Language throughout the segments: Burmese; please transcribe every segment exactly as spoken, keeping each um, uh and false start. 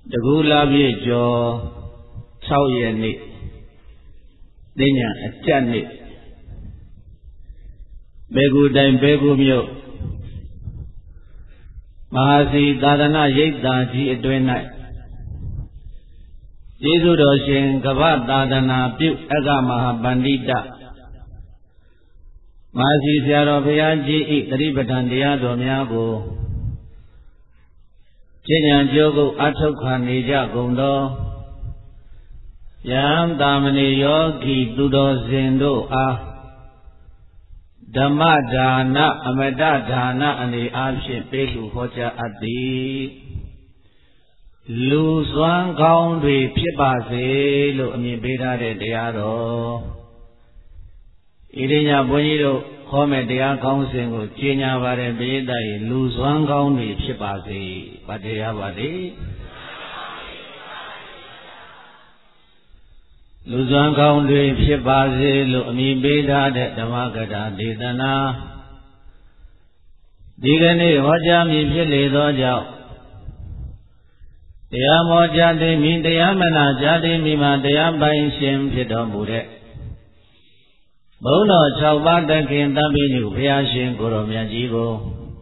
တကူလာပြည့်ကျော်၆ရက်နေ့သိညာအကျတ်နေ့ဘေကူတိုင်ဘေကူမြို့မဟာစီသာသနာရိပ်သာကြီးအတွင်း၌ကျေးဇူးတော်ရှင်ကမ္ဘာသာသနာပြုအက္ခမဟာပန္တိတမဟာစီဆရာတော်ဘုရားကြီး၏သတိပဋ္ဌာန်တရားတော်များကိုကျင့်ကြံကြိုးကုပ်အထောက်ခံနေကြကုန်သောယံသာမဏေယောဂီသူတော်စင်တို့အားဓမ္မဒါနအမတဒါနအနေအားဖြင့်ပေးလူဟောကြားအပ်သည်လူစွမ်းကောင်းတွေဖြစ်ပါစေလို့အမည်ပေးထားတဲ့တရားတော်ဣရိညာဘုန်းကြီးတို့ဟောမဲ့တရားကောင်းစဉ်ကိုကျင့်ကြပါတဲ့ပိဋကရဲ့လူစွမ်းကောင်းတွေဖြစ်ပါစေဗတ်တရားပါလေလူစွမ်းကောင်းတွေဖြစ်ပါစေလို့အမည်ပေးထားတဲ့ဓမ္မကထာဒေသနာဒီကနေ့ဟောကြားမည်ဖြစ်လေသောကြောင့်တရားမောကြားသိမိတရားမနာကြားသိမိမှာတရားပိုင်ရှင်ဖြစ်တော်မူတဲ့ဘုန်းတော်၆ပါးတခင်တပိညုဘုရားရှင်ကိုယ်တော်မြတ်ကြီးကို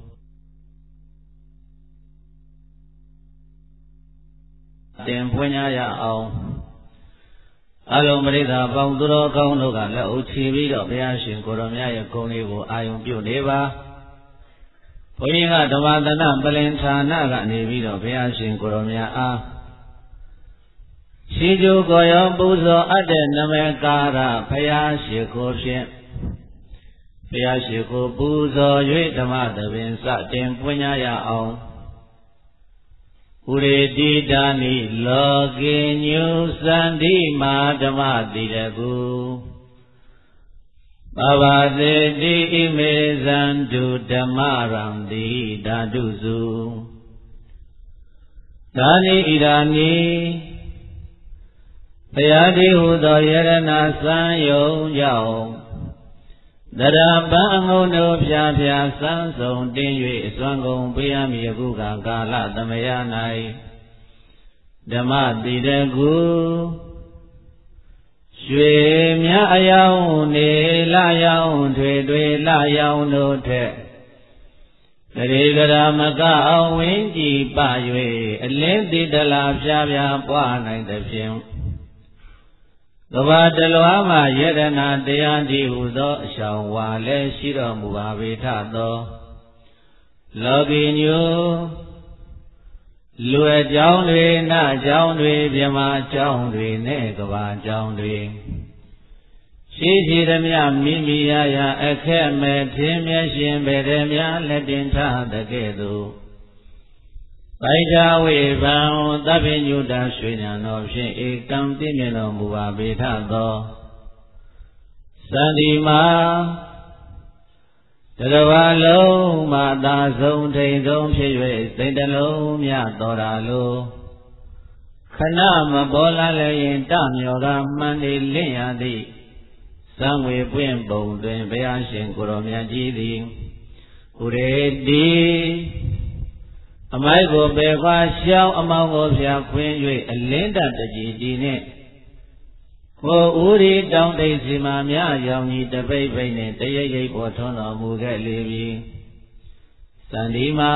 တင်ဖွင့်ရအောင်အလုံးပရိသတ်ပေါင်းသူတော်ကောင်းတို့ကလက်အုပ်ချီပြီးတော့ဘုရားရှင်ကိုယ်တော်မြတ်ရဲ့ဂုဏ်လေးကိုအာယုံပြုနေပါဘုန်းကြီးကဓမ္မသနပလင်ဌာနကနေပြီးတော့ဘုရားရှင်ကိုယ်တော်မြတ်အားရှိကျိုးကိုရောပူဇော်အပ်တဲ့နမေကာရဘုရားရှိခိုးဖြင့်ဘုရားရှိခိုးပူဇော်၍ဓမ္မသဘင်စတင်ပွင့်ရအောင်ဥရေတိတာနိလောကေညုသန္တိမာဓမ္မတိတကူပဝသေတိဣမေဇန္တုဓမ္မရံတိဓာတုစုဒါနိဣရာနိဘုရားတိဟုသောယရဏစံယုံကြောင့်တရပံအငုံတို့ဖြာဖြာစံဆုံးတင်း၍အစွမ်းကုန်ပေးရမည်အခုကကာလသမယ၌ဓမ္မတိတကူရွှေမြအယောင်နေလယောင်ထွေထွေလယောင်တို့ထက်ဂရေဂရမကအောင်ဝင်းကြည်ပ၍အလင်းတိတလာဖြာဖြာပွားနိုင်သဖြင့်ကဘာတလွားမှယရဏတရားကြီးဟူသောအရှောင်ဝါလည်းရှိတော်မူပါပေထသောလောကီညိုလူအကြောင်းတွေနအကြောင်းတွေမြမအကြောင်းတွေနဲ့ကဘာအကြောင်းတွေရှိရှိသမျှမိမိရရအခက်မဲ့ထင်းမြရှင်ဗေဒမြလက်တင်ထားတဲ့ကဲ့သို့ပိုက်တာဝေဘံသဗ္ဗညုတရွှေညာတော်ဖြင့်ဧကံပြည့်မြတ်တော်မူပါပေထသောသန္တိမာတရဝလုံးမှသာဆုံးထိန်ဆုံးဖြစ်၍စိတ်တလုံးမြတော်တာလိုခဏမပေါ်လာလည်းရင်တမြော်ကမှန်နေလင့်ရသည်သံဝေပွင့်ပုံတွင်ဘုရားရှင်ကိုယ်တော်မြတ်ကြီးသည်ဥရေတိအမိုက်ကိုပေခွာရှောင်းအမောင်းကိုဖြာခွင်း၍အလင်းတတကြီးဒီနှင့်ကိုဥရီတောင်းတိတ်စီမာမြရောင်ကြီးတပိတ်ပိတ်နှင့်တရိပ်ရိပ်ပေါ်ထွန်းတော်မူခဲ့လေပြီသန္ဒီမှာ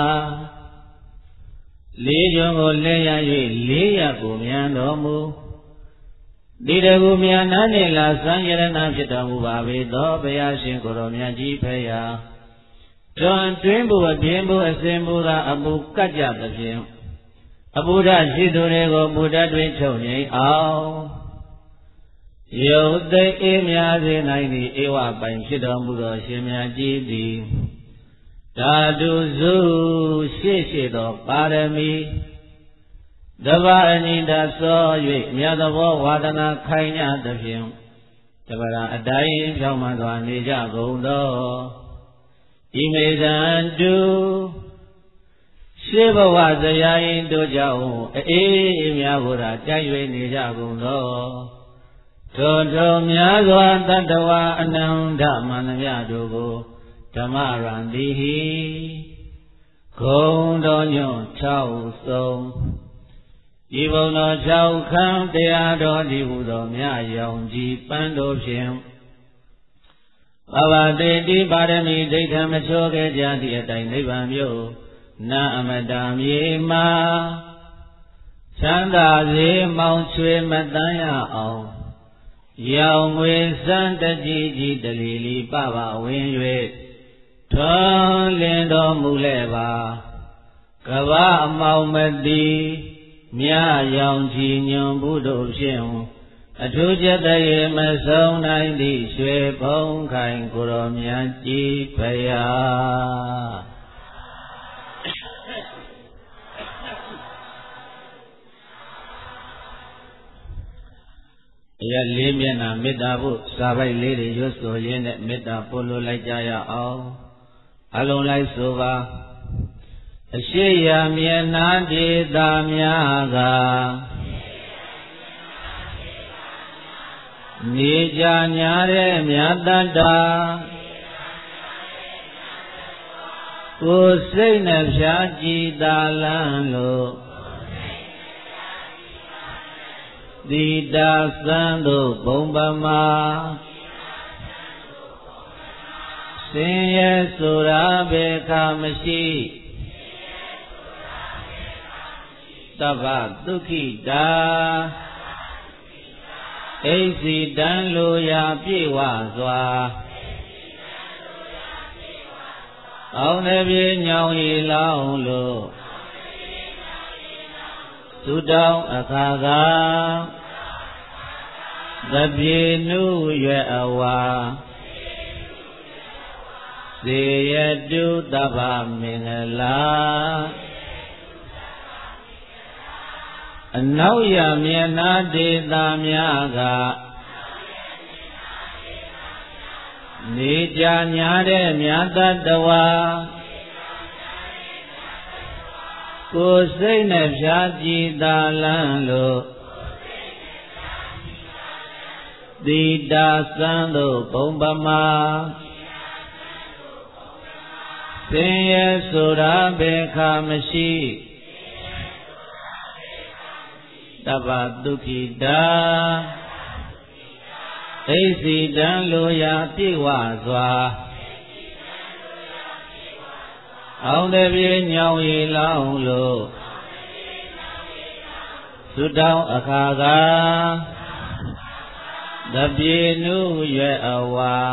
လေးကျွန်းကိုလဲရ၍လေးရကိုမြန်တော်မူဒီတကူမြန်နာနှင့်လာစံရဏဖြစ်တော်မူပါပေသောဘုရားရှင်ကိုယ်တော်မြတ်ကြီးဖေရာတွင်တွင်ဘုအပြင်းဘုအစဉ်ဘုသာအပူကတ်ကြသဖြင့်အဘုဒ္ဓရှိသူတွေကိုဘုဒ္ဓတွင်ချုပ်ငြိမ်အောင်ယုတ်သိအေးများစေနိုင်သည့်ဧဝပိုင်ဖြစ်တော်မူသောရှင်မြတ်ကြီးသည်ဓာတုစုရှေ့ရှေ့သောပါရမီတဘာအနိဒသော၍မြတ်သောဝါဒနာခိုင်ညသဖြင့်တပရာအတိုင်းဖြောင်းမှစွာနေကြကုန်သောဣမေဇန္တုရှေးဘဝဇယာယင်တို့ကြောင့်အေးများကိုယ်သာတိုက်၍နေကြကုန်သောထိုထိုများစွာတတ္တဝါအနန္တမန္တမြတို့ကိုဓမ္မရံတိဟိဂုံတော်ညွန့်၆ဆုံးဤဘုံတော်၆ခန်းတရားတော်ဒီဟုသောမြတ်ရောင်ကြီးပန်းတို့ဖြင့်ဘဝတေတိပါရမီဒိဋ္ဌံမချောခဲ့ကြသည့်အတိုင်းနိဗ္ဗာန်မြို့နာအမတမြေမှာချမ်းသာစေမောင်ချွေမတန်းရအောင်ရောင်ငွေစံတကြီးကြီးတလီလီပပဝင်၍ထွန်းလင်းတော်မူလဲပါကဗ္ဗအမောင်မတိမြရောင်ချီညွန်ဘုဒ္ဓဖြင့်အထူးကျက်တရေမဆုံးနိုင်သည့်ရွှေဘုံခိုင်ကိုရောမြတ်ကြီးဖရာအရလေးမျက်နှာမေတ္တာဖို့စာပိုက်လေးတွေရွတ်ဆိုရင်းနဲ့မေတ္တာပို့လို့လိုက်ကြရအောင်အလုံးလိုက်ဆိုပါအရှိရာမျက်နှာဒေတာများကနေကြညာတဲ့မြတ်တတ္တာကိုယ်စိတ်နှဖျားကြည်သာလန်းလို့တိတာသံတို့ဘုံပမာဆင်းရဲဆိုတာဘေခါမရှိတဗ္ဗဒုက္ခိတာအိစီတံလိုရာပြေဝစွာအောင်နေပြေညောင်ရီလောင်းလို့သုတောင်းအခါကသပြေနုရွယ်အဝါစေယတုတဗ္ဗမင်္ဂလာအနောက်ရမျက်နှာဒေတာများကနေကြညာတဲ့မြတ်တတဝါကိုယ်စိတ်နဲ့ဖြာကြည်သာလန်းလို့တိတာသံတို့ဘုံပမာဆင်းရဲဆိုတာဘေခါမရှိတဗ္ဗဒုက္ခိတာအိစီတံလိုရာပြေဝစွာအောင်တပြေညောင်ရီလောင်းလို့သုတောင်းအခါကသပြေနုရွယ်အဝါ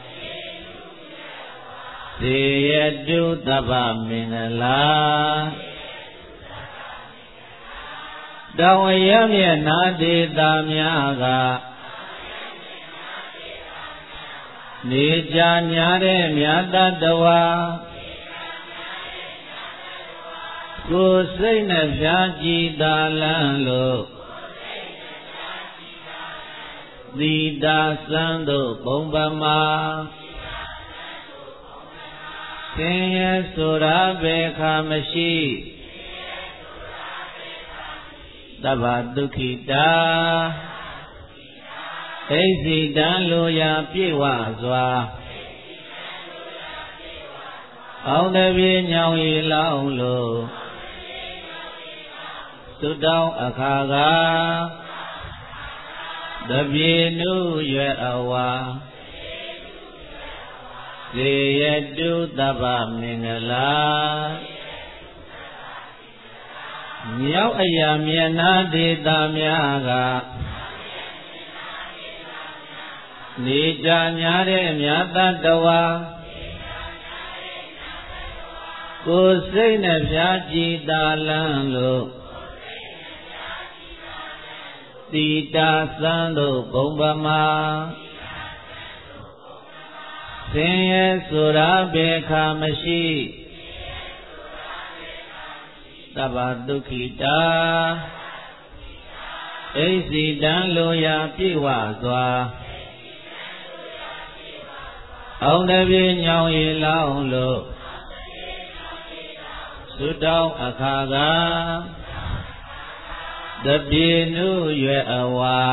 စေယတုတဗ္ဗမင်္ဂလာတောင်ရမျက်နာဒေတာများကနေကြညာတဲ့မြတ်တတဝါကိုယ်စိတ်နဲ့ဖြာကြည်သာလန်းလို့တိတာသံတို့ဘုံပမာဆင်းရဲဆိုတာဘေခါမရှိတဗ္ဗဒုက္ခိတာအိစီတံလိုရာပြေဝစွာအောင်တပြေညောင်ရီလောင်းလို့သုတောင်းအခါကသပြေနုရွယ်အဝါစေယတုတဗ္ဗမင်္ဂလာမြောက်အရာမျက်နှာဒေတာများကနေကြညာတဲ့မြတ်တဝါကိုယ်စိတ်နဲ့ဖြာကြည်သာလန်းလို့တိတာသံတို့ဘုံပမာဆင်းရဲဆိုတာဘေခါမရှိတဗ္ဗဒုက္ခိတာအိစီတံလိုရာပြေဝစွာအောင်တပြေညောင်ရီလောင်းလို့သုတောင်းအခါကသပြေနုရွယ်အဝါ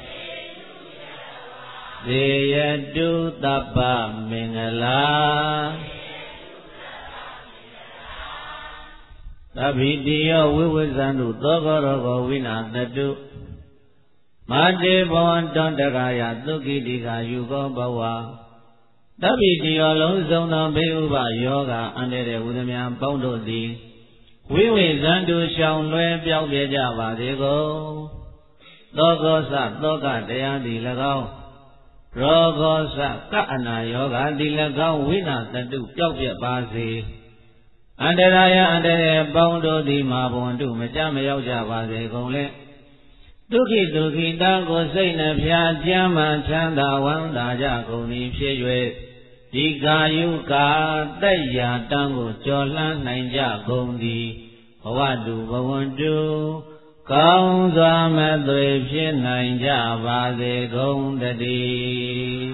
စေယတုတဗ္ဗမင်္ဂလာသဗ္ဗိတိယောဝိဝိဇန္တုသောကောရောဂောဝိနာတတုမာတေဘောတန္တရာယသုခိတိကာယူကောဘဝသဗ္ဗိတိယောလုံးစုံသောဘေဥပယောဂအန္တရာယ်ဟူသည်များပေါင်းတို့သည်ဝိဝိဇန္တုရှောင်လွဲပြောင်းပြကြပါစေကုန်သောကောသသောကတရားသည်၎င်းရောဂောသကအနာယောဂသည်၎င်းဝိနာတတုပျောက်ပြပါစေအန္တရာယအန္တရာယ်ပေါင်းတို့သည်မာဘွန်တုမကြမရောက်ကြပါစေကုန်လေဒုက္ခိဒုက္ခိတကိုစိတ်နှဖျားကြမ်းမှချမ်းသာဝမ်းသာကြကုန်သည်ဖြစ်၍ဒီကာယုကာတက်ရာတံကိုကြော်လှမ်းနိုင်ကြကုန်သည်ဘဝတုဘဝန္တုကောင်းစွာမသွေဖြစ်နိုင်ကြပါစေကုန်တည်း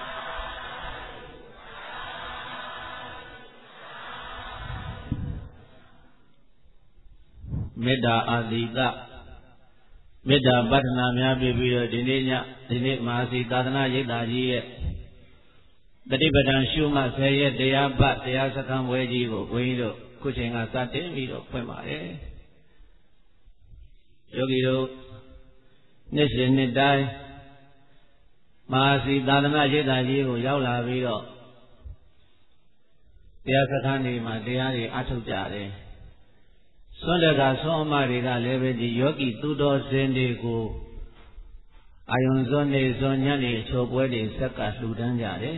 မေတ္တာအာသီတမေတ္တာပတ္ထနာများပြပြီးတော့ဒီနေ့ညဒီနေ့မဟာစီသာသနာရိပ်သာကြီးရဲ့တတိပဒံရှုမှတ်ဆယ်ရက်တရားပတ်တရားစခန်းပွဲကြီးကိုဘုန်းကြီးတို့ခုချိန်ကစတင်ပြီးတော့ဖွင့်ပါတယ်ယောဂီတို့နေ့စဉ်နေ့တိုင်းမဟာစီသာသနာရိပ်သာကြီးကိုရောက်လာပြီးတော့တရားစခန်းတွေမှာတရားတွေအထုတ်ကြတယ်ဆွမ်းတကဆွမ်းအမတွေကလည်းပဲဒီယောဂီသူတော်စင်တွေကိုအာယုံစွန်းနေစွန်းညနေအချိုပွဲတွေဆက်ကလှူဒန်းကြတယ်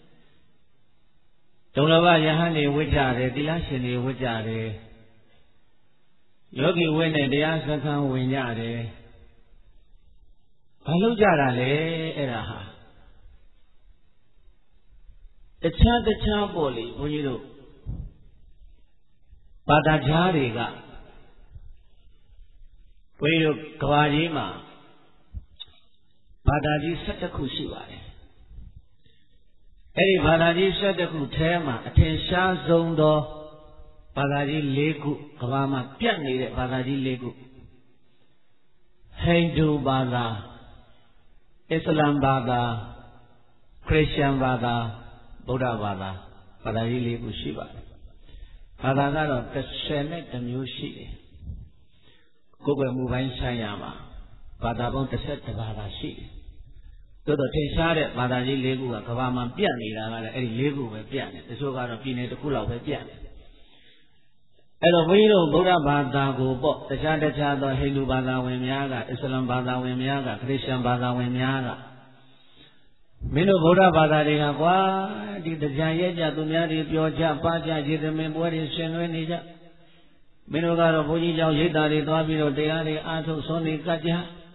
ဒုံလဘယဟန်တွေဝတ်ကြတယ်တိလရှင်တွေဝတ်ကြတယ်ယောဂီဝတ်နဲ့တရားစခန်းဝင်ကြတယ်ဘာလို့ကြတာလဲအဲ့ဒါဟာတခြားတခြားပေါ့လေဘုန်းကြီးတို့ဘာသာကြားတွေကဘုန်းကြီးတို့ကဘာကြီးမှာဘာသာကြီး၁၁ခုရှိပါတယ်အဲ့ဒီဘာသာကြီး၁၁ခုထဲမှာအထင်ရှားဆုံးသောဘာသာကြီး၄ခုကဘာမှာပြတ်နေတဲ့ဘာသာကြီး၄ခုဟိန္ဒူဘာသာအစ္စလာမ်ဘာသာခရစ်ယာန်ဘာသာဗုဒ္ဓဘာသာဘာသာကြီး၄ခုရှိပါတယ်ဘာသာကတော့တစ်ဆယ်နဲ့တစ်မျိုးရှိတယ်ကိုယ်ပဲမူပိုင်းဆိုင်ရာမှာဘာသာပေါင်းတစ်ဆက်တစ်ဘာသာရှိတယ်တိုးတော့ထင်ရှားတဲ့ဘာသာကြီး၄ခုကကဘာမှာပြတ်နေတာကလည်းအဲ့ဒီ၄ခုပဲပြတ်နေတချို့ကတော့ပြည်နယ်တစ်ခုလောက်ပဲပြတ်နေအဲ့တော့ဘုန်းကြီးတို့ဗုဒ္ဓဘာသာကိုပေါ့တခြားတခြားသောဟိန္ဒူဘာသာဝင်များကအစ္စလာမ်ဘာသာဝင်များကခရစ်ယာန်ဘာသာဝင်များကမင်းတို့ဗုဒ္ဓဘာသာတွေကကွာဒီတရားရဲ့ကြသူများတွေပြောကြပါကြရေသမင်ပွဲတွေဆင်နွှဲနေကြမင်းတို့ကတော့ဘုန်းကြီးကျောင်းရိပ်သာတွေသွားပြီးတော့တရားတွေအားထုတ်ဆုံးနေကြကြ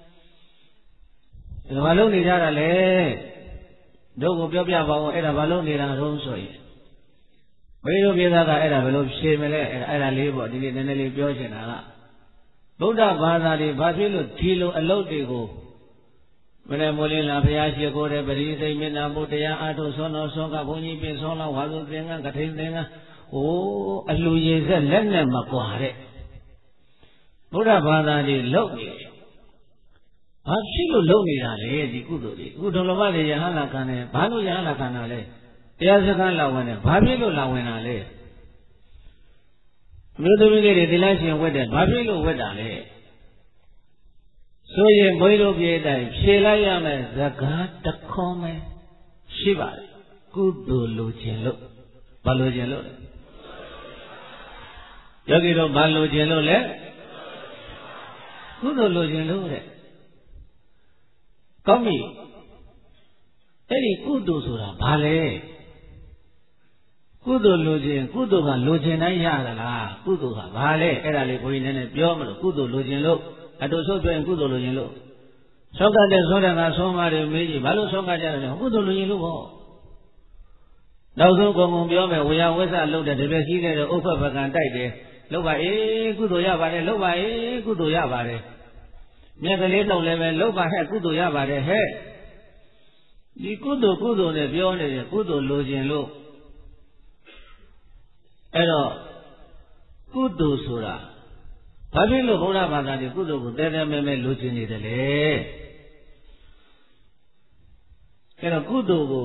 ဒါဘာလို့နေကြတာလဲတို့ကိုပြောပြပါဦးအဲ့ဒါဘာလို့နေတာတုံးဆိုရင်ဘယ်လိုပြေသားကအဲ့ဒါဘယ်လိုဖြေမလဲအဲ့ဒါအဲ့ဒါလေးပေါ့ဒီနေ့နည်းနည်းလေးပြောချင်တာကဗုဒ္ဓဘာသာတွေဘာဖြစ်လို့ဒီလိုအလုပ်တွေကိုမနေ့မိုးလင်းလာဘုရားရှိခိုးတဲ့ပရိသိမေတ္တာဘုတရားအားထုတ်ဆွမ်းတော်ဆွမ်းကဘုန်းကြီးပြင်ဆွမ်းလာဝါစုသင်္ကန်းကထိန်သင်္ကန်းဟိုးအလှရည်ဆက်လက်နဲ့မကွာတဲ့ဗုဒ္ဓဘာသာတွေလုပ်နေတယ်ဘာဖြစ်လို့လုပ်နေတာလဲဒီကုသိုလ်တွေအခုဒုလဘတွေယဟန္တာခံတယ်ဘာလို့ယဟန္တာခံတာလဲတရားစခန်းလာဝင်တယ်ဘာဖြစ်လို့လာဝင်တာလဲမြို့သမီးလေးတွေသီလရှင်ဝတ်တယ်ဘာဖြစ်လို့ဝတ်တာလဲဆိုရင်ဘုန်းကြီးတို့ပြေးတိုင်းဖြေလိုက်ရမယ်ဇကားတခွန်းပဲရှိပါတယ်ကုသိုလ်လိုခြင်းလို့ဘာလိုခြင်းလို့လဲယောဂီတို့ဘာလိုခြင်းလို့လဲကုသိုလ်လိုခြင်းလို့တဲ့ကောင်းပြီအဲ့ဒီကုသိုလ်ဆိုတာဘာလဲကုသိုလ်လိုခြင်းကုသိုလ်ကလိုခြင်းတိုင်းရသလားကုသိုလ်ကဘာလဲအဲ့ဒါလေးဘုန်းကြီးနည်းနည်းပြောမလို့ကုသိုလ်လိုခြင်းလို့အတူဆုပ်ပြောရင်ကုသိုလ်လိုခြင်းလို့ဆောက်ကတဲ့ဆောတဲ့ကဆောမတယ်မေးကြည့်ဘာလို့ဆောက်ကကြတယ်လဲကုသိုလ်လိုခြင်းလို့ပေါ့နောက်ဆုံးကုံကုံပြောမယ်ဝေယဝိသလုပ်တဲ့တပည့်ရှိတဲ့ဥပ္ပပကံတိုက်တယ်လုပ်ပါအေးကုသိုလ်ရပါတယ်လုပ်ပါအေးကုသိုလ်ရပါတယ်မြတ်ကလေးတော့လည်းပဲလုပ်ပါဟဲ့ကုသိုလ်ရပါတယ်ဟဲ့ဒီကုသိုလ်ကုသိုလ်နဲ့ပြောနေတယ်ကုသိုလ်လိုခြင်းလို့အဲ့တော့ကုသိုလ်ဆိုတာဘာဖြစ်လို့ဘုရားဘာသာတွေကုသိုလ်ကိုတဲတဲမဲမဲလိုချင်နေတယ်လေအဲ့တော့ကုသိုလ်ကို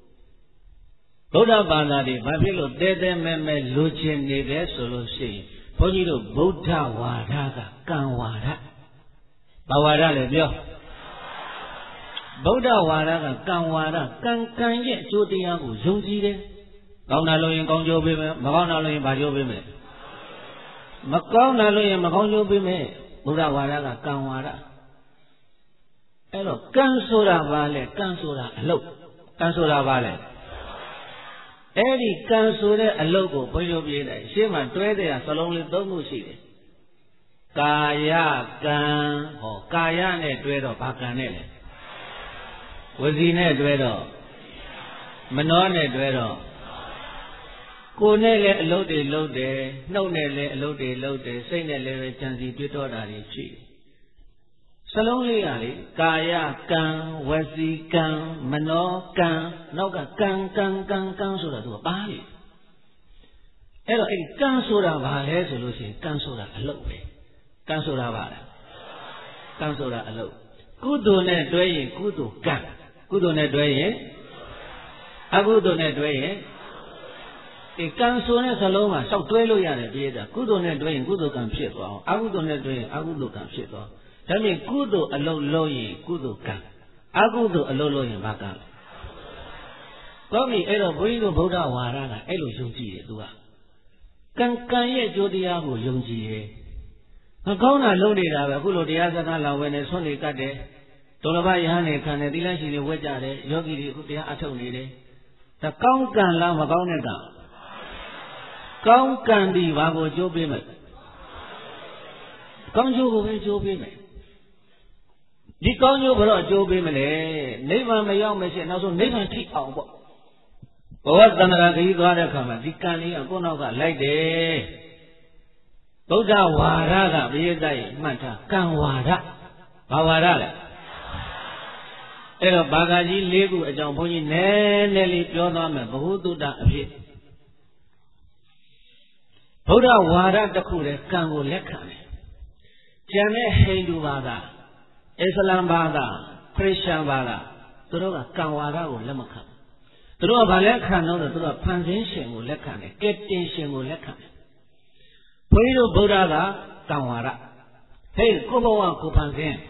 ဗုဒ္ဓဘာသာတွေဘာဖြစ်လို့တဲတဲမဲမဲလိုချင်နေတယ်ဆိုလို့ရှိရင်ဘုန်းကြီးတို့ဗုဒ္ဓဝါဒကကံဝါဒဘာဝါဒလဲပြောဗုဒ္ဓဝါဒကကံဝါဒကံကံရဲ့အကျိုးတရားကိုယုံကြည်တယ်ကောင်းတာလို့ရင်ကောင်းကျိုးပေးမယ်မကောင်းတာလို့ရင်ဘာကျိုးပေးမယ်မကောင်းတာလို့ရင်မကောင်းကျိုးပေးမယ်ဗုဒ္ဓဝါဒကကံဝါဒအဲ့တော့ကံဆိုတာဘာလဲကံဆိုတာအလုပ်ကံဆိုတာဘာလဲအဲ့ဒီကံဆိုတဲ့အလုပ်ကိုဘုန်းကြီးတို့ပြေးတယ်ရှေ့မှာတွဲတဲ့စလုံးလေးသုံးခုရှိတယ်ကာယကံဟောကာယနဲ့တွဲတော့ဘာကံနဲ့လဲဝစီနဲ့တွဲတော့မနောနဲ့တွဲတော့ကိုယ်နဲ့လည်းအလုပ်တွေလုပ်တယ်နှုတ်နဲ့လည်းအလုပ်တွေလုပ်တယ်စိတ်နဲ့လည်းပဲကြံစီတွေးတောတာတွေရှိတယ်စလုံးလေးကလေကာယကံဝစီကံမနောကံနောက်ကကံကံကံကံဆိုတာသူကပါလေအဲ့တော့အဲ့ဒီကံဆိုတာဘာလဲဆိုလို့ရှိရင်ကံဆိုတာအလုပ်ပဲကံဆိုတာဘာလဲကံဆိုတာအလုပ်ကုသိုလ်နဲ့တွဲရင်ကုသိုလ်ကံကုသိုလ်နဲ့တွဲရင်အကုသိုလ်နဲ့တွဲရင်ဒီကံဆိုတဲ့စလုံးမှာစောက်တွဲလို့ရတယ်ပြေးတာကုသိုလ်နဲ့တွဲရင်ကုသိုလ်ကံဖြစ်သွားအောင်အကုသိုလ်နဲ့တွဲရင်အကုသိုလ်ကံဖြစ်သွားဒါဖြင့်ကုသိုလ်အလုပ်လုပ်ရင်ကုသိုလ်ကံအကုသိုလ်အလုပ်လုပ်ရင်ဘာကံလဲကောင်းပြီအဲ့တော့ဘုန်းကြီးတို့ဗုဒ္ဓဝါဒကအဲ့လိုယုံကြည်တယ်သူကကံကံရဲ့အကျိုးတရားကိုယုံကြည်တယ်မကောင်းတာလုပ်နေတာပဲအခုလိုတရားစကားလာဝင်နေဆွနေကတ်တယ်ဒုလဘယဟန်နေခံတယ်သီလရှိတွေဝက်ကြတယ်ယောဂီတွေအခုတရားအထုတ်နေတယ်ဒါကောင်းကံလားမကောင်းတဲ့ကံကောင်းကံဒီဘာကိုကြိုးပေးမယ်ကောင်းကျိုးကိုပဲကြိုးပေးမယ်ဒီကောင်းကျိုးဘယ်တော့ကြိုးပေးမလဲနိဗ္ဗာန်မရောက်မရှိနောက်ဆုံးနိဗ္ဗာန်ထိအောင်ပေါ့ဘဝသန္တရာခရီးသွားတဲ့အခါမှာဒီကံလေးကကိုယ့်နောက်ကလိုက်တယ်ဗုဒ္ဓဝါဒကဘိယတိုက်မှတ်ထားကံဝါဒဘာဝါဒလဲအဲ့တော့ဘာသာကြီး၄ခုအကြောင်းဘုန်းကြီးနည်းနည်းလေးပြောသွားမယ်ဘ ഹു တုတ္တအဖြစ်ဗုဒ္ဓဝါဒတစ်ခုတည်းကံကိုလက်ခံတယ်ကျန်တဲ့ဟိန္ဒူဘာသာအစ္စလာမ်ဘာသာခရစ်ယာန်ဘာသာသူတို့ကကံဝါဒကိုလက်မခံသူတို့ကဘာလက်ခံတော့သူတို့ကဖန်ဆင်းရှင်ကိုလက်ခံတယ်ကယ်တင်ရှင်ကိုလက်ခံတယ်ဘုန်းကြီးတို့ဗုဒ္ဓကကံဝါဒဟဲ့ကိုဘဝကိုဖန်ဆင်း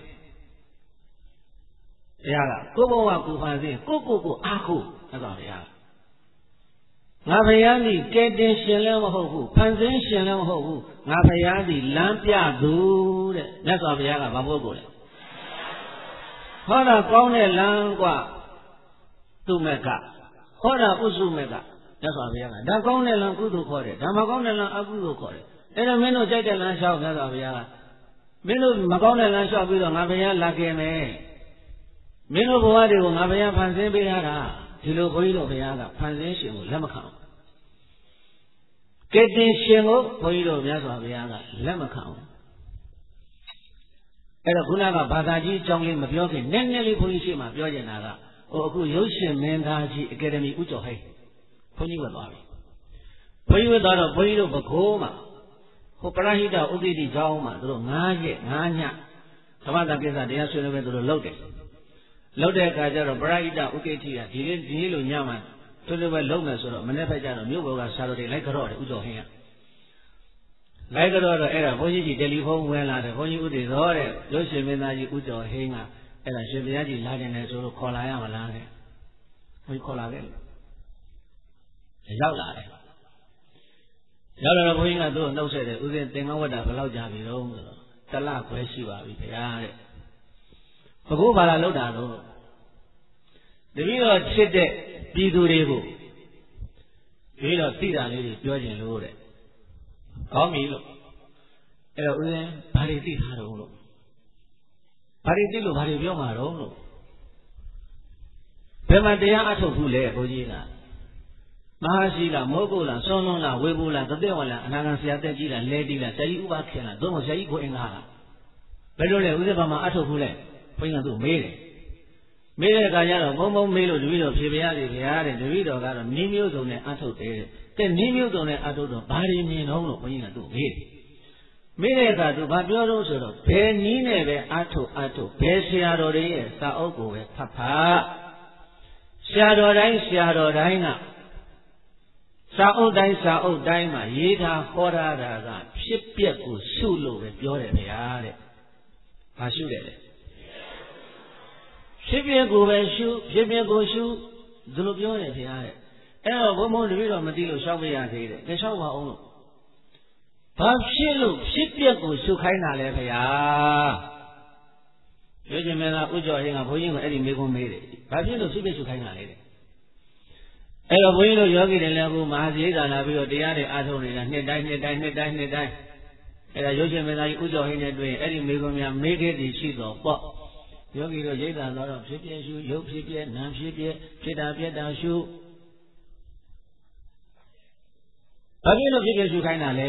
တရားကကိုဘဝကိုဖန်ဆင်းကိုကိုကိုအားကိုအဲ့ဒါတရားငါဖယားသည်ကယ်တင်ရှင်လည်းမဟုတ်ဘူးဖန်ဆင်းရှင်လည်းမဟုတ်ဘူးငါဖယားသည်လမ်းပြသူတဲ့မြတ်စွာဘုရားကဘာပုဂ္ဂိုလ်လဲဟောတာကောင်းတဲ့လမ်းกว่าသူမကဟောတာဥစုမကမြတ်စွာဘုရားကဒါကောင်းတဲ့လမ်းကုသိုလ်ခေါ်တယ်ဒါမကောင်းတဲ့လမ်းအကုသိုလ်ခေါ်တယ်အဲ့တော့မင်းတို့ကြိုက်တဲ့လမ်းလျှောက်မြတ်စွာဘုရားကမင်းတို့မကောင်းတဲ့လမ်းလျှောက်ပြီးတော့ငါဘုရားလာခဲ့မယ်မင်းတို့ဘဝတွေကိုငါဘုရားဖန်ဆင်းပေးရတာဒီလိုဘုန်းကြီးတို့ဘုရားကဖန်ဆင်းရှင်ကိုလက်မခံဘူးကယ်တင်ရှင်ကိုဘုန်းကြီးတို့မြတ်စွာဘုရားကလက်မခံဘူးအဲ့တော့ခုနကဘာသာကြီးအကြောင်းလေးမပြောခင်နည်းနည်းလေးဘုန်းကြီးရှေ့မှာပြောချင်တာကဟိုအခုရုပ်ရှင်မင်းသားကြီးအကယ်ဒမီဦးကျော်ဟိန်းဘုန်းကြီးကသွားပြီဘုန်းကြီးကသွားတော့ဘုန်းကြီးတို့ဘကိုးမှာဟိုပရဟိတဥဒိတိကျောင်းမှာသူတို့၅ရက်၅ညသမထကိစ္စတရားဆွေးနွေးပဲသူတို့လုပ်တယ်လုပ်တဲ့အခါကျတော့ပရဟိတဥဒိတိကဒီလေးဒီလိုညမှာသူတို့ပဲလုပ်မယ်ဆိုတော့မနေ့ဖက်ကျတော့မြို့ဘောကဆရာတော်တွေလိုက်ကြော့တယ်ဦးကျော်ဟင်းကလိုက်ကြော့တော့အဲ့ဒါဘုန်းကြီးကြီးတယ်လီဖုန်းဝင်လာတယ်ဘုန်းကြီးဦးတွေတော့တဲ့ရုပ်ရှင်မင်းသားကြီးဦးကျော်ဟင်းကအဲ့ဒါရှင်ဘုရားကြီးလာတယ်လေဆိုတော့ခေါ်လာရမလားတဲ့ဘုန်းကြီးခေါ်လာခဲ့ရောက်လာတယ်ရောက်လာတော့ဘုန်းကြီးကသူ့ကိုနှုတ်ဆက်တယ်ဦးဇင်းသင်္ကန်းဝတ်တာဘယ်လောက်ကြာပြီတော့ဆိုတော့တလခွဲရှိပါပြီဗျာတဲ့ဘကိုးဘာလာလောက်တာတော့တပည့်တော်ချစ်တဲ့ပြည်သူတွေကိုပြီးတော့သိတာလေးတွေပြောခြင်းလို့တဲ့ကောင်းပြီလို့အဲ့တော့ဦးဇင်းဘာတွေသိထားတော့လို့ဘာတွေသိလို့ဘာတွေပြောမှာတော့လို့ဘယ်မှာတရားအထုတ်ဘူးလဲဘုန်းကြီးကမဟာရှိလားမောကုလားစောလွန်လားဝေဘူးလားတသက်ဝလားအနာဂံဆရာတက်ကြီးလားလဲတီးလားဆရာကြီးဥပခင်လားသို့မဟုတ်ဆရာကြီးကိုအင်္ဂါလားဘယ်လိုလဲဦးဇင်းဘာမှာအထုတ်ဘူးလဲဘုန်းကြီးကသူ့မေးတယ်မေးတဲ့အခါကျတော့ဘုံဘုံမေးလို့တပည့်တော်ဖြေပြရတယ်ခင်ဗျာတဲ့တပည့်တော်ကတော့နည်းမျိုးစုံနဲ့အထုတ်တယ်တဲ့နည်းမျိုးစုံနဲ့အထုတ်တော့ဘာတွေမြင်တော့လို့ဘုန်းကြီးကသူ့မေးတယ်မေးတဲ့အခါသူဘာပြောတော့ဆိုတော့ဘယ်နည်းနဲ့ပဲအထုတ်အထုတ်ဘယ်ဆရာတော်တွေရဲ့စာအုပ်ကိုပဲဖတ်ဖတ်ဆရာတော်တိုင်းဆရာတော်တိုင်းကစာအုပ်တိုင်းစာအုပ်တိုင်းမှာရေးထားဟောထားတာကဖြဖြစ်ပျက်ကိုရှုလို့ပဲပြောတယ်ဗျာတဲ့ဘာရှုတယ်လဲဖြစ်ပျက်ကိုပဲရှုဖြစ်ပျက်ကိုရှုဒီလိုပြောတယ်ဗျာတဲ့အဲ့တော့ဘုံဘုံတပည့်တော်မသိလို့ရှောက်မရသေးတယ်ကြရှောက်ပါအောင်လို့ဘာဖြစ်လို့ဖြစ်ပျက်ကိုရှုခိုင်းတာလဲဗျာရွှေရှင်မင်းသားဥကျော်ဟင်းကဘုန်းကြီးကအဲ့ဒီမေခွန်းမေးတယ်ဘာဖြစ်လို့ဖြစ်ပျက်ရှုခိုင်းတာလဲတဲ့အဲ့တော့ဘုန်းကြီးတို့ယောဂီတွေလည်းအခုမဟာစီသာလာပြီးတော့တရားတွေအားထုတ်နေတာနှစ်တိုင်းနှစ်တိုင်းနှစ်တိုင်းနှစ်တိုင်းအဲ့ဒါရွှေရှင်မင်းသားကြီးဥကျော်ဟင်းနဲ့တွေ့ရင်အဲ့ဒီမေခွန်းများမေးခဲ့သည်ရှိတော့ပေါ့ယောဂီတို့ရိတ်တာတော့ဖြစ်ပျက်ရှုရုပ်ဖြစ်ပျက်နာမ်ဖြစ်ပျက်ဖြစ်တာပြက်တာရှုဘာဖြစ်လို့ဖြစ်ပျက်ရှုခိုင်းတာလဲ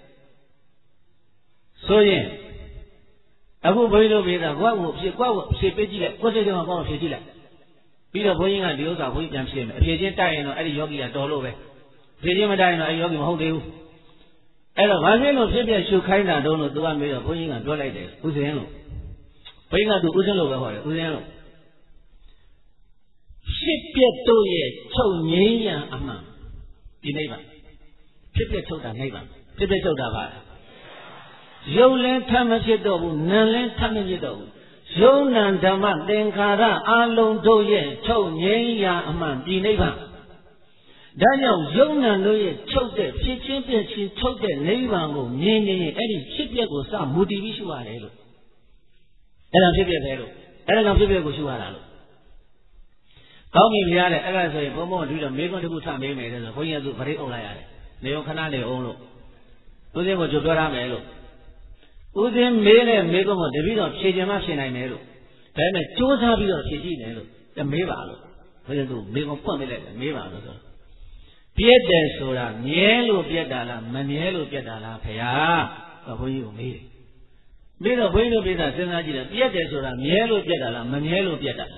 ဆိုရင်အခုဘုန်းကြီးတို့ပြေးတာကိုယ့်ကိုဖြစ်ကိုယ့်ကိုဖြစ်ပေးကြည့်လိုက်ကိုယ်စိတ်ထဲမှာကောင်းအောင်ဖြစ်ကြည့်လိုက်ပြီးတော့ဘုန်းကြီးကဒီဥစ္စာဘုန်းကြီးပြန်ဖြစ်မယ်အဖြစ်ချင်းတိုက်ရင်တော့အဲ့ဒီယောဂီကတော်လို့ပဲဖြစ်ချင်းမတိုက်ရင်တော့အဲ့ဒီယောဂီမဟုတ်သေးဘူးအဲ့တော့ဘာဖြစ်လို့ဖြစ်ပျက်ရှုခိုင်းတာတုံးလို့သူကမေးတော့ဘုန်းကြီးကပြောလိုက်တယ်ဥစဉ်လို့ဘုန်းကြီးကသူဥစဉ်လို့ပဲဟောတယ်ဥစဉ်လို့ဖြစ်ပျက်တို့ရဲ့ချုပ်ငြိမ်းရန်အမှန်ဒီနိဗ္ဗာန်ဖြစ်ပျက်ချုပ်တာနိဗ္ဗာန်ဖြစ်ပျက်ချုပ်တာပါရုပ်လည်းထမဖြစ်တော့ဘူးနာမ်လည်းထမဖြစ်တော့ဘူးယုံနံဓမ္မသင်္ခါရအလုံးတို့ရဲ့ချုပ်ငြိမ်းရာအမှန်ဒီနိဗ္ဗာန်ဒါကြောင့်ယုံနံတို့ရဲ့ချုပ်တဲ့ဖြစ်ချင်းပြည့်ချင်းချုပ်တဲ့နိဗ္ဗာန်ကိုမြင်နေရင်အဲ့ဒီဖြစ်ပျက်ကိုစမူတည်ပြီးရှုရတယ်လို့အဲ့ဒါဖြစ်ပျက်ပဲလို့အဲ့ဒါကြောင့်ဖြစ်ပျက်ကိုရှုရတာလို့ကောင်းပြီဗျာတဲ့အဲ့ဒါဆိုရင်ဘုံဘုံတို့တော့မေးခွန်းတစ်ခုထမေးမယ်တဲ့ဆိုဘုန်းကြီးကသူဗရိတ်အုပ်လိုက်ရတယ်နေုံခဏနေအောင်လို့သူစင်းကိုကြိုပြောရမယ်လို့ဦးစင်းမေးတဲ့မေးခွန်းကိုတပည့်တော်ဖြေချင်မှဖြေနိုင်မယ်လို့ဒါပေမဲ့စူးစမ်းပြီးတော့ဖြေကြည့်တယ်လို့မေးပါလို့ဘုရားသူမေးခွန်းဖွင့်ပေးလိုက်တယ်မေးပါလို့ဆိုပြည့်တယ်ဆိုတာမြဲလို့ပြတ်တာလားမမြဲလို့ပြတ်တာလားဖေဟာဘုန်းကြီးကိုမေးတယ်မေးတော့ဘုန်းကြီးတို့ပြည်သားစဉ်းစားကြည့်တယ်ပြတ်တယ်ဆိုတာမြဲလို့ပြတ်တာလားမမြဲလို့ပြတ်တာ